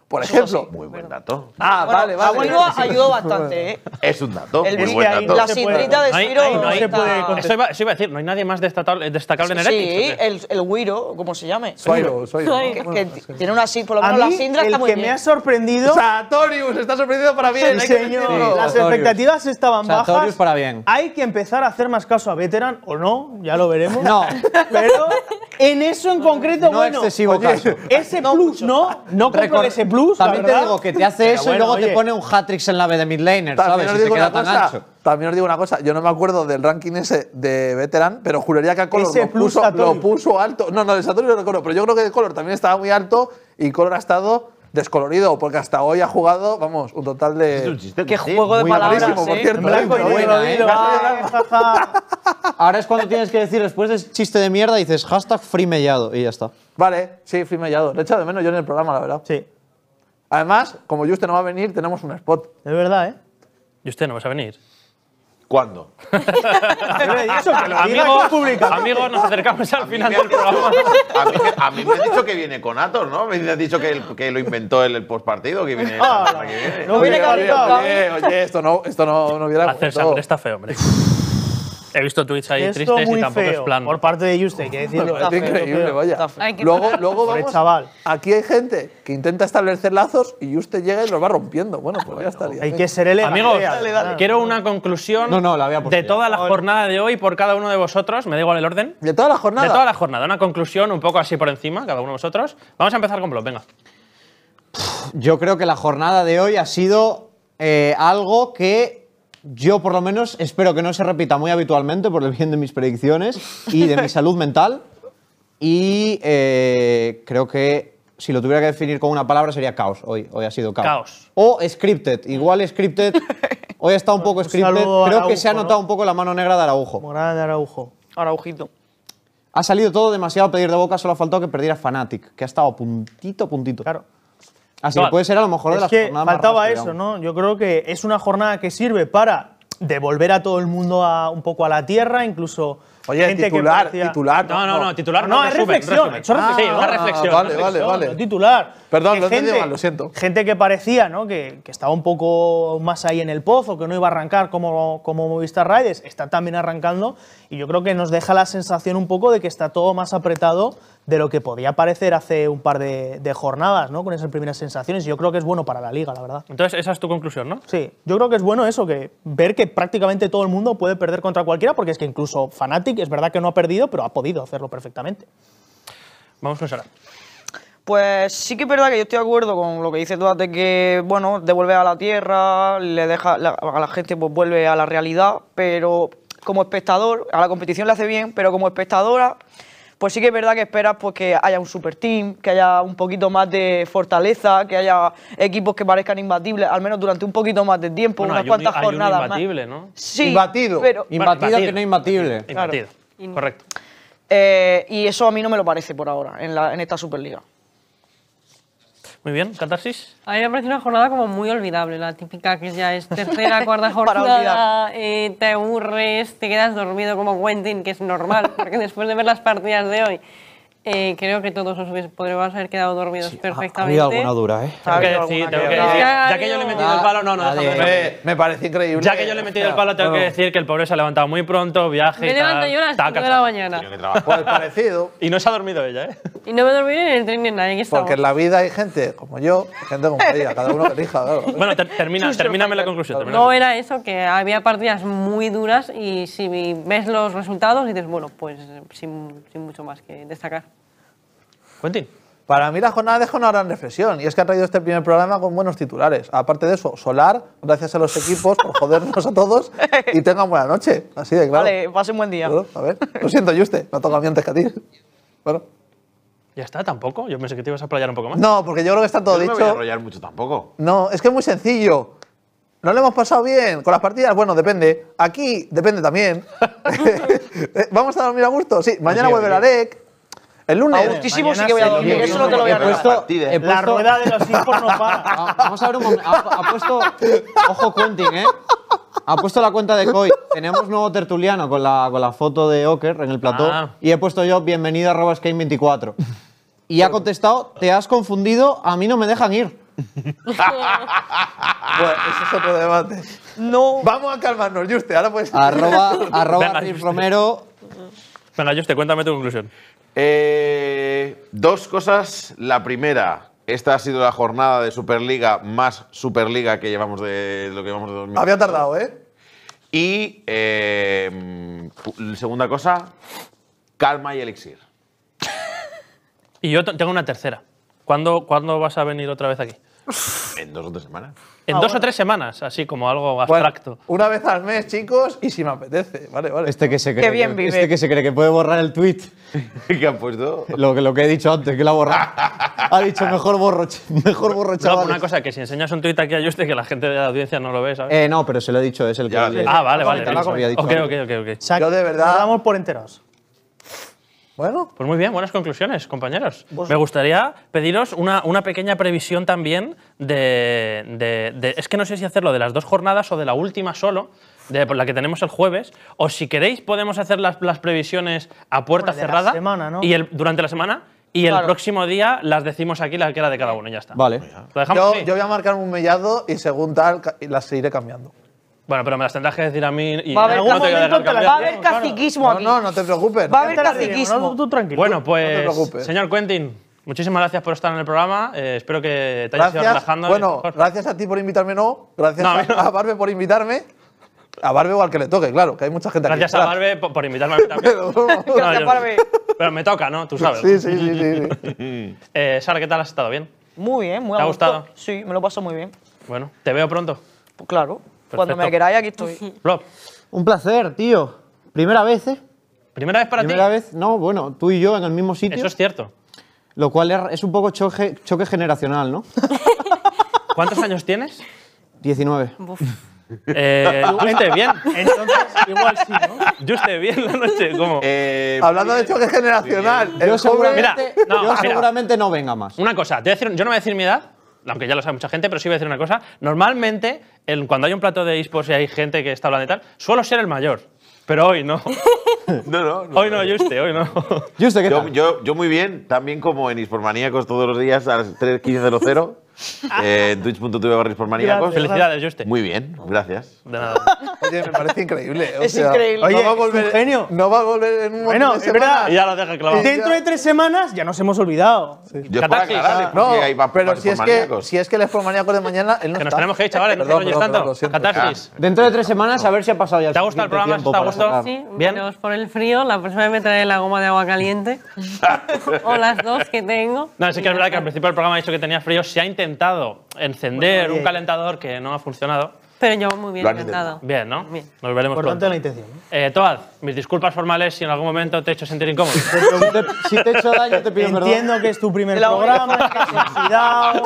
por Eso ejemplo. sí. Muy buen dato. Ah, Bueno, vale, vale. Agüero ayudó bastante, ¿eh? Es un dato. El muy es buen que ahí dato. La se puede- cindrita de No hay- Spiro ahí no se está- puede contestar. Eso iba, eso iba a decir, ¿no hay nadie más destacable, destacable en Heretics? Sí, ¿o qué? el, el Wiro, ¿cómo se llame? Suairo, Suairo. ¿no? Que, Bueno, que no sé. tiene una sin- por lo A menos la mí, Sindra el está muy que bien. me ha sorprendido. Sartorius, está sorprendido para bien. Sí, hay que señor. decirlo. Las Sartorius. expectativas estaban Sartorius bajas. para bien. Hay que empezar a hacer más caso a Veteran o no, ya lo veremos. No. Pero en eso en concreto, No bueno. excesivo oye, caso. ese plus, no, no compro Recor- ese plus. la También te verdad. digo que te hace Pero eso bueno, y luego oye, te pone un hat-trick en la B de midlaner, También ¿sabes? os Y se digo queda una tan cosa. ancho. También os digo una cosa. Yo no me acuerdo del ranking ese de Veteran, pero juraría que a Color Ese lo plus puso, Sartorius. lo puso alto. No, no, de Sartorius no recuerdo, pero yo creo que Color también estaba muy alto y Color ha estado descolorido, porque hasta hoy ha jugado, vamos, un total de. Es un chiste Qué sí. juego de Muy palabras, malísimo, por ¿eh? cierto. en blanco y Pero negro, bueno, dilo, ¿eh? ah, jaja. Ahora es cuando tienes que decir, después de chiste de mierda, dices hashtag free mellado y ya está. Vale, sí, fui mellado. Le he echado de menos yo en el programa, la verdad. Sí, Además, como Juste no va a venir, tenemos un spot. es verdad, ¿eh? ¿Y usted no vas a venir? ¿Cuándo? Yo le he dicho que lo diga Amigos, aquí públicamente. amigos, nos acercamos al final Me del han dicho- programa. a, mí, a mí me han dicho que viene con Ator, ¿no? Me han dicho que, el- que lo inventó el, el postpartido, que viene. Ah, la semana que viene. no viene hubiera Oye, cantado. oye, oye, esto no, esto no, no hubiera. Hacer esto- sangre está feo, hombre. He visto tweets ahí Esto tristes muy y tampoco feo es plan. por parte de Juste, hay que Me decirlo. parece Está feo, increíble, feo. vaya. Está feo. Hay que Luego, parar. luego Pobre vamos. chaval. Aquí hay gente que intenta establecer lazos y usted llega y los va rompiendo. Bueno, pues ya estaría. Hay que ser elegante. Amigos, Dale, dale. quiero una conclusión No, no, la había puesto de ya. toda la jornada de hoy por cada uno de vosotros. Me da igual el orden. De toda la jornada. De toda la jornada. Una conclusión un poco así por encima, cada uno de vosotros. Vamos a empezar con Blob, venga. Yo creo que la jornada de hoy ha sido eh, algo que yo por lo menos espero que no se repita muy habitualmente por el bien de mis predicciones y de mi salud mental. Y eh, creo que si lo tuviera que definir con una palabra sería caos. Hoy, hoy ha sido caos. Caos. O scripted. Igual scripted. Hoy ha estado un poco Un scripted. saludo a Creo que se ha Araujo, notado ¿no? un poco la mano negra de Araujo. Morada de Araujo. Araujito. Ha salido todo demasiado a pedir de boca, solo ha faltado que perdiera Fnatic, que ha estado a puntito, a puntito. Claro. Así Total. que puede ser a lo mejor de Es las que jornadas más faltaba raras que eso, veamos. ¿no? Yo creo que es una jornada que sirve para devolver a todo el mundo a, un poco a la tierra, incluso Oye, gente titular, que parecía- titular. No, no, no, titular No, no, es resumen, reflexión, resumen. he hecho reflexión. Sí, una Ah, reflexión. vale, una vale, reflexión. vale. No, titular. Perdón, Que lo he entendido gente- mal, lo siento. Gente que parecía, ¿no? Que, que estaba un poco más ahí en el pozo, que no iba a arrancar como, como Movistar Riders, está también arrancando y yo creo que nos deja la sensación un poco de que está todo más apretado de lo que podía parecer hace un par de, de jornadas, ¿no? Con esas primeras sensaciones. Y yo creo que es bueno para la liga, la verdad. Entonces, esa es tu conclusión, ¿no? Sí, yo creo que es bueno eso, que ver que prácticamente todo el mundo puede perder contra cualquiera, porque es que incluso Fnatic es verdad que no ha perdido, pero ha podido hacerlo perfectamente. Vamos con Sara. Pues sí que es verdad que yo estoy de acuerdo con lo que dice Todas de que, bueno, devuelve a la tierra, le deja la- a la gente pues vuelve a la realidad, pero como espectador, a la competición le hace bien, pero como espectadora, pues sí que es verdad que esperas pues, que haya un super team, que haya un poquito más de fortaleza, que haya equipos que parezcan imbatibles, al menos durante un poquito más de tiempo, Bueno, unas hay un- cuantas hay un jornadas imbatible, más. ¿no? Sí, Imbatido. pero Imbatido Batido. que no imbatible. Imbatido. Correcto. eh, y eso a mí no me lo parece por ahora en, la, en esta Superliga. Muy bien, Catarsis. A mí me parece una jornada como muy olvidable, la típica que ya es tercera, cuarta Para jornada, eh, te aburres, te quedas dormido como Quentin, que es normal, porque después de ver las partidas de hoy, eh, creo que todos os hubiese- podríamos haber quedado dormidos Ha perfectamente. habido alguna dura, ¿eh? Tengo que habido decir, alguna tengo que que decir. otra. Ya que yo le he metido el palo, no, no, Nadie. déjame. Me, me parece increíble. Ya que yo le he metido el palo, tengo que decir que el pobre se ha levantado muy pronto, viaje Me y levanto tal. yo a las Está cinco de cansado. la mañana. Tiene que trabajar. Pues parecido. Y no se ha dormido ella, ¿eh? Y no me dormí ni en el tren ni en nada, aquí estamos. Porque en la vida hay gente como yo, gente como ella, cada uno que elija. Claro. Bueno, ter- termina, termíname la conclusión. termíname. No era eso, que había partidas muy duras y si ves los resultados dices, bueno, pues sin, sin mucho más que destacar. Quentin. Para mí la jornada deja una gran reflexión y es que han traído este primer programa con buenos titulares. Aparte de eso, Solar, gracias a los equipos por jodernos a todos y tengan buena noche. Así de claro. Vale, pase un buen día. Claro, a ver, lo siento, Juste, me ha tocado a mí antes que a ti. Bueno. ¿Ya está? ¿Tampoco? Yo pensé que te ibas a playar un poco más. No, porque yo creo que está todo Yo no me voy a dicho. enrollar mucho tampoco. No, es que es muy sencillo. ¿No lo hemos pasado bien? ¿Con las partidas? Bueno, depende. Aquí depende también. ¿Vamos a dormir a gusto? Sí. Mañana sí, vuelve sí. la R E C. El lunes. A gustísimo sí que voy a Mañana dormir, se- eso no te lo voy a He negar. puesto, partida. he La puesto- rueda de los infos no para. Ah, vamos a ver un momento. Ha, ha puesto. Ojo, Quentin, ¿eh? Ha puesto la cuenta de Koi. Tenemos nuevo tertuliano con la, con la foto de Oker en el plató. Ah. Y he puesto yo bienvenido arroba skate veinticuatro. Y ha contestado, te has confundido, a mí no me dejan ir. Bueno, eso es otro debate. No. Vamos a calmarnos, Juste. Ahora pues. Arroba, arroba Venga, Riz Juste. Romero. Venga, Juste, cuéntame tu conclusión. Eh, dos cosas. La primera, esta ha sido la jornada de Superliga más Superliga que llevamos de lo que llevamos de dos mil. Había tardado, ¿eh? Y eh, segunda cosa, calma y elixir. Y yo t- tengo una tercera. ¿Cuándo, ¿Cuándo vas a venir otra vez aquí? En dos o tres semanas. En Ah, dos bueno. o tres semanas, así como algo Bueno, abstracto. una vez al mes, chicos, y si me apetece. Vale, vale. Este que se cree, Qué bien que, vive. este que se cree que puede borrar el tweet. ¿Qué han puesto? Lo que, lo que he dicho antes, que lo ha borrado. Ha dicho mejor borro, ch- mejor borro, No, chaval. una cosa, que si enseñas un tuit aquí a Juste, que la gente de la audiencia no lo ve, ¿sabes? Eh, no, pero se lo he dicho, es el que. Ya, le- ah, vale, vale. te lo había dicho Ok, antes. ok, ok, ok. O sea, Yo de verdad- nos damos por enterados. Bueno, Pues muy bien, buenas conclusiones, compañeros. Me gustaría pediros una, una pequeña previsión también de, de- de- Es que no sé si hacerlo de las dos jornadas o de la última solo, de por la que tenemos el jueves, o si queréis podemos hacer las, las previsiones a puerta Bueno, de la cerrada semana, ¿no? y el, durante la semana y el Claro. próximo día las decimos aquí la que era de cada uno y ya está. Vale. ¿Lo dejamos yo, así? yo voy a marcar un mellado y según tal ca- y las iré cambiando. Bueno, pero me las tendrás que decir a mí y Va a haber, no te voy a momento dejar te las va a cambiar. haber Claro. caciquismo No, aquí. no, no te preocupes. Va a haber Ya te la diremos, caciquismo. ¿no? Tú tranquilo. Bueno, pues, preocupes. señor Quentin, muchísimas gracias por estar en el programa. Eh, espero que te hayas ido Gracias. relajando. y Bueno, mejor. gracias a ti por invitarme, no. Gracias No, a a, mí no. a Barbe por invitarme. A Barbe o al que le toque, claro, que hay mucha gente aquí. Gracias a detrás. Barbe por, por invitarme a mí también. Pero, No, Gracias, yo- Barbe. Pero me toca, ¿no? Tú sabes. sí, sí, sí, sí, sí. Eh, Sara, ¿qué tal has estado? ¿Bien? Muy bien, muy ¿Te a ha gusto. gustado? Sí, me lo paso muy bien. Bueno, te veo pronto. Pues claro. Cuando Perfecto. me queráis, aquí estoy. Rob, Un placer, tío. Primera vez, ¿eh? ¿primera vez para Primera ti? vez, no, bueno, tú y yo en el mismo sitio. Eso es cierto. Lo cual es, es un poco choque, choque generacional, ¿no? ¿Cuántos años tienes? diecinueve. Eh, Juste, bien. Entonces, igual sí, ¿no? Juste, bien la noche. ¿Cómo? Eh, Hablando de choque generacional, el Yo joven- seguramente, Mira, no, yo mira. seguramente no venga más. Una cosa, te voy a decir, yo no voy a decir mi edad, aunque ya lo sabe mucha gente, pero sí voy a decir una cosa. Normalmente, el- cuando hay un plato de eSports y hay gente que está hablando y tal, suelo ser el mayor. Pero hoy no. no, no, no. Hoy no, Juste, hoy no. Juste, ¿qué Yo, tal? yo, yo muy bien, también como en Hispormaníacos todos los días a las tres quince cero cero, eh, en twitch punto tv barra Hispormaníacos. Felicidades, Juste. Muy bien, gracias. De nada. Oye, me parece increíble. o Es sea, increíble. No Oye, va a es volver, un genio. No va a volver en un Bueno, montón de es verdad. semanas. Y ya lo deja clavado. Dentro de tres semanas ya nos hemos olvidado. Yo es por Catarsis. aclararle, No, porque ahí va pero para si es, que, Hispormaníacos. si es que el Expomaníaco de mañana, él no Que nos está. tenemos que ir, chavales, no te Perdón, enrolles perdón, tanto. perdón, lo siento. Catarsis. Dentro de tres semanas a ver si ha pasado ya el ¿Te ha gustado el suficiente programa? tiempo ¿Te ha para gustado? sacar. Sí, Bien. menos por el frío. La próxima vez me traeré la goma de agua caliente. O las dos que tengo. No, sí que es verdad que al principio del programa ha dicho que tenía frío. Se ha intentado encender Bueno, un oye. calentador que no ha funcionado. Pero yo muy bien Lo han encantado. Bien, ¿no? Bien. Nos veremos Importante pronto. la intención. ¿no? Eh, Toad, mis disculpas formales si en algún momento te he hecho sentir incómodo. Si te, si te he hecho daño, te pido perdón. Entiendo que es tu primer La única- programa, que has oxidado.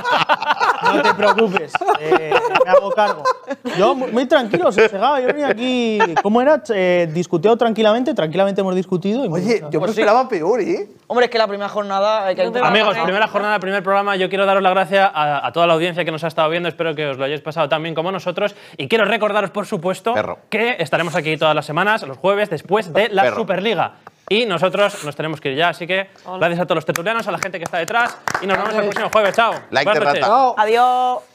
No te preocupes, eh, me hago cargo. Yo muy, muy tranquilo, sosegado. Yo venía aquí, ¿cómo era? Eh, discutido tranquilamente, tranquilamente hemos discutido. y me Oye, gusta. yo me Pues sí. esperaba peor, ¿eh? Hombre, es que la primera jornada hay que No te intentar- Amigos, ¿eh? primera jornada, primer programa. Yo quiero daros las gracias a, a toda la audiencia que nos ha estado viendo. Espero que os lo hayáis pasado tan bien como nosotros. Y quiero recordaros, por supuesto, Perro. que estaremos aquí todas las semanas, los jueves, después de la Perro. Superliga. Y nosotros nos tenemos que ir ya. Así que gracias a todos los tertulianos, a la gente que está detrás. Y nos vemos el próximo jueves. Chao. Like Buenas de noches. rata. Chao. Adiós.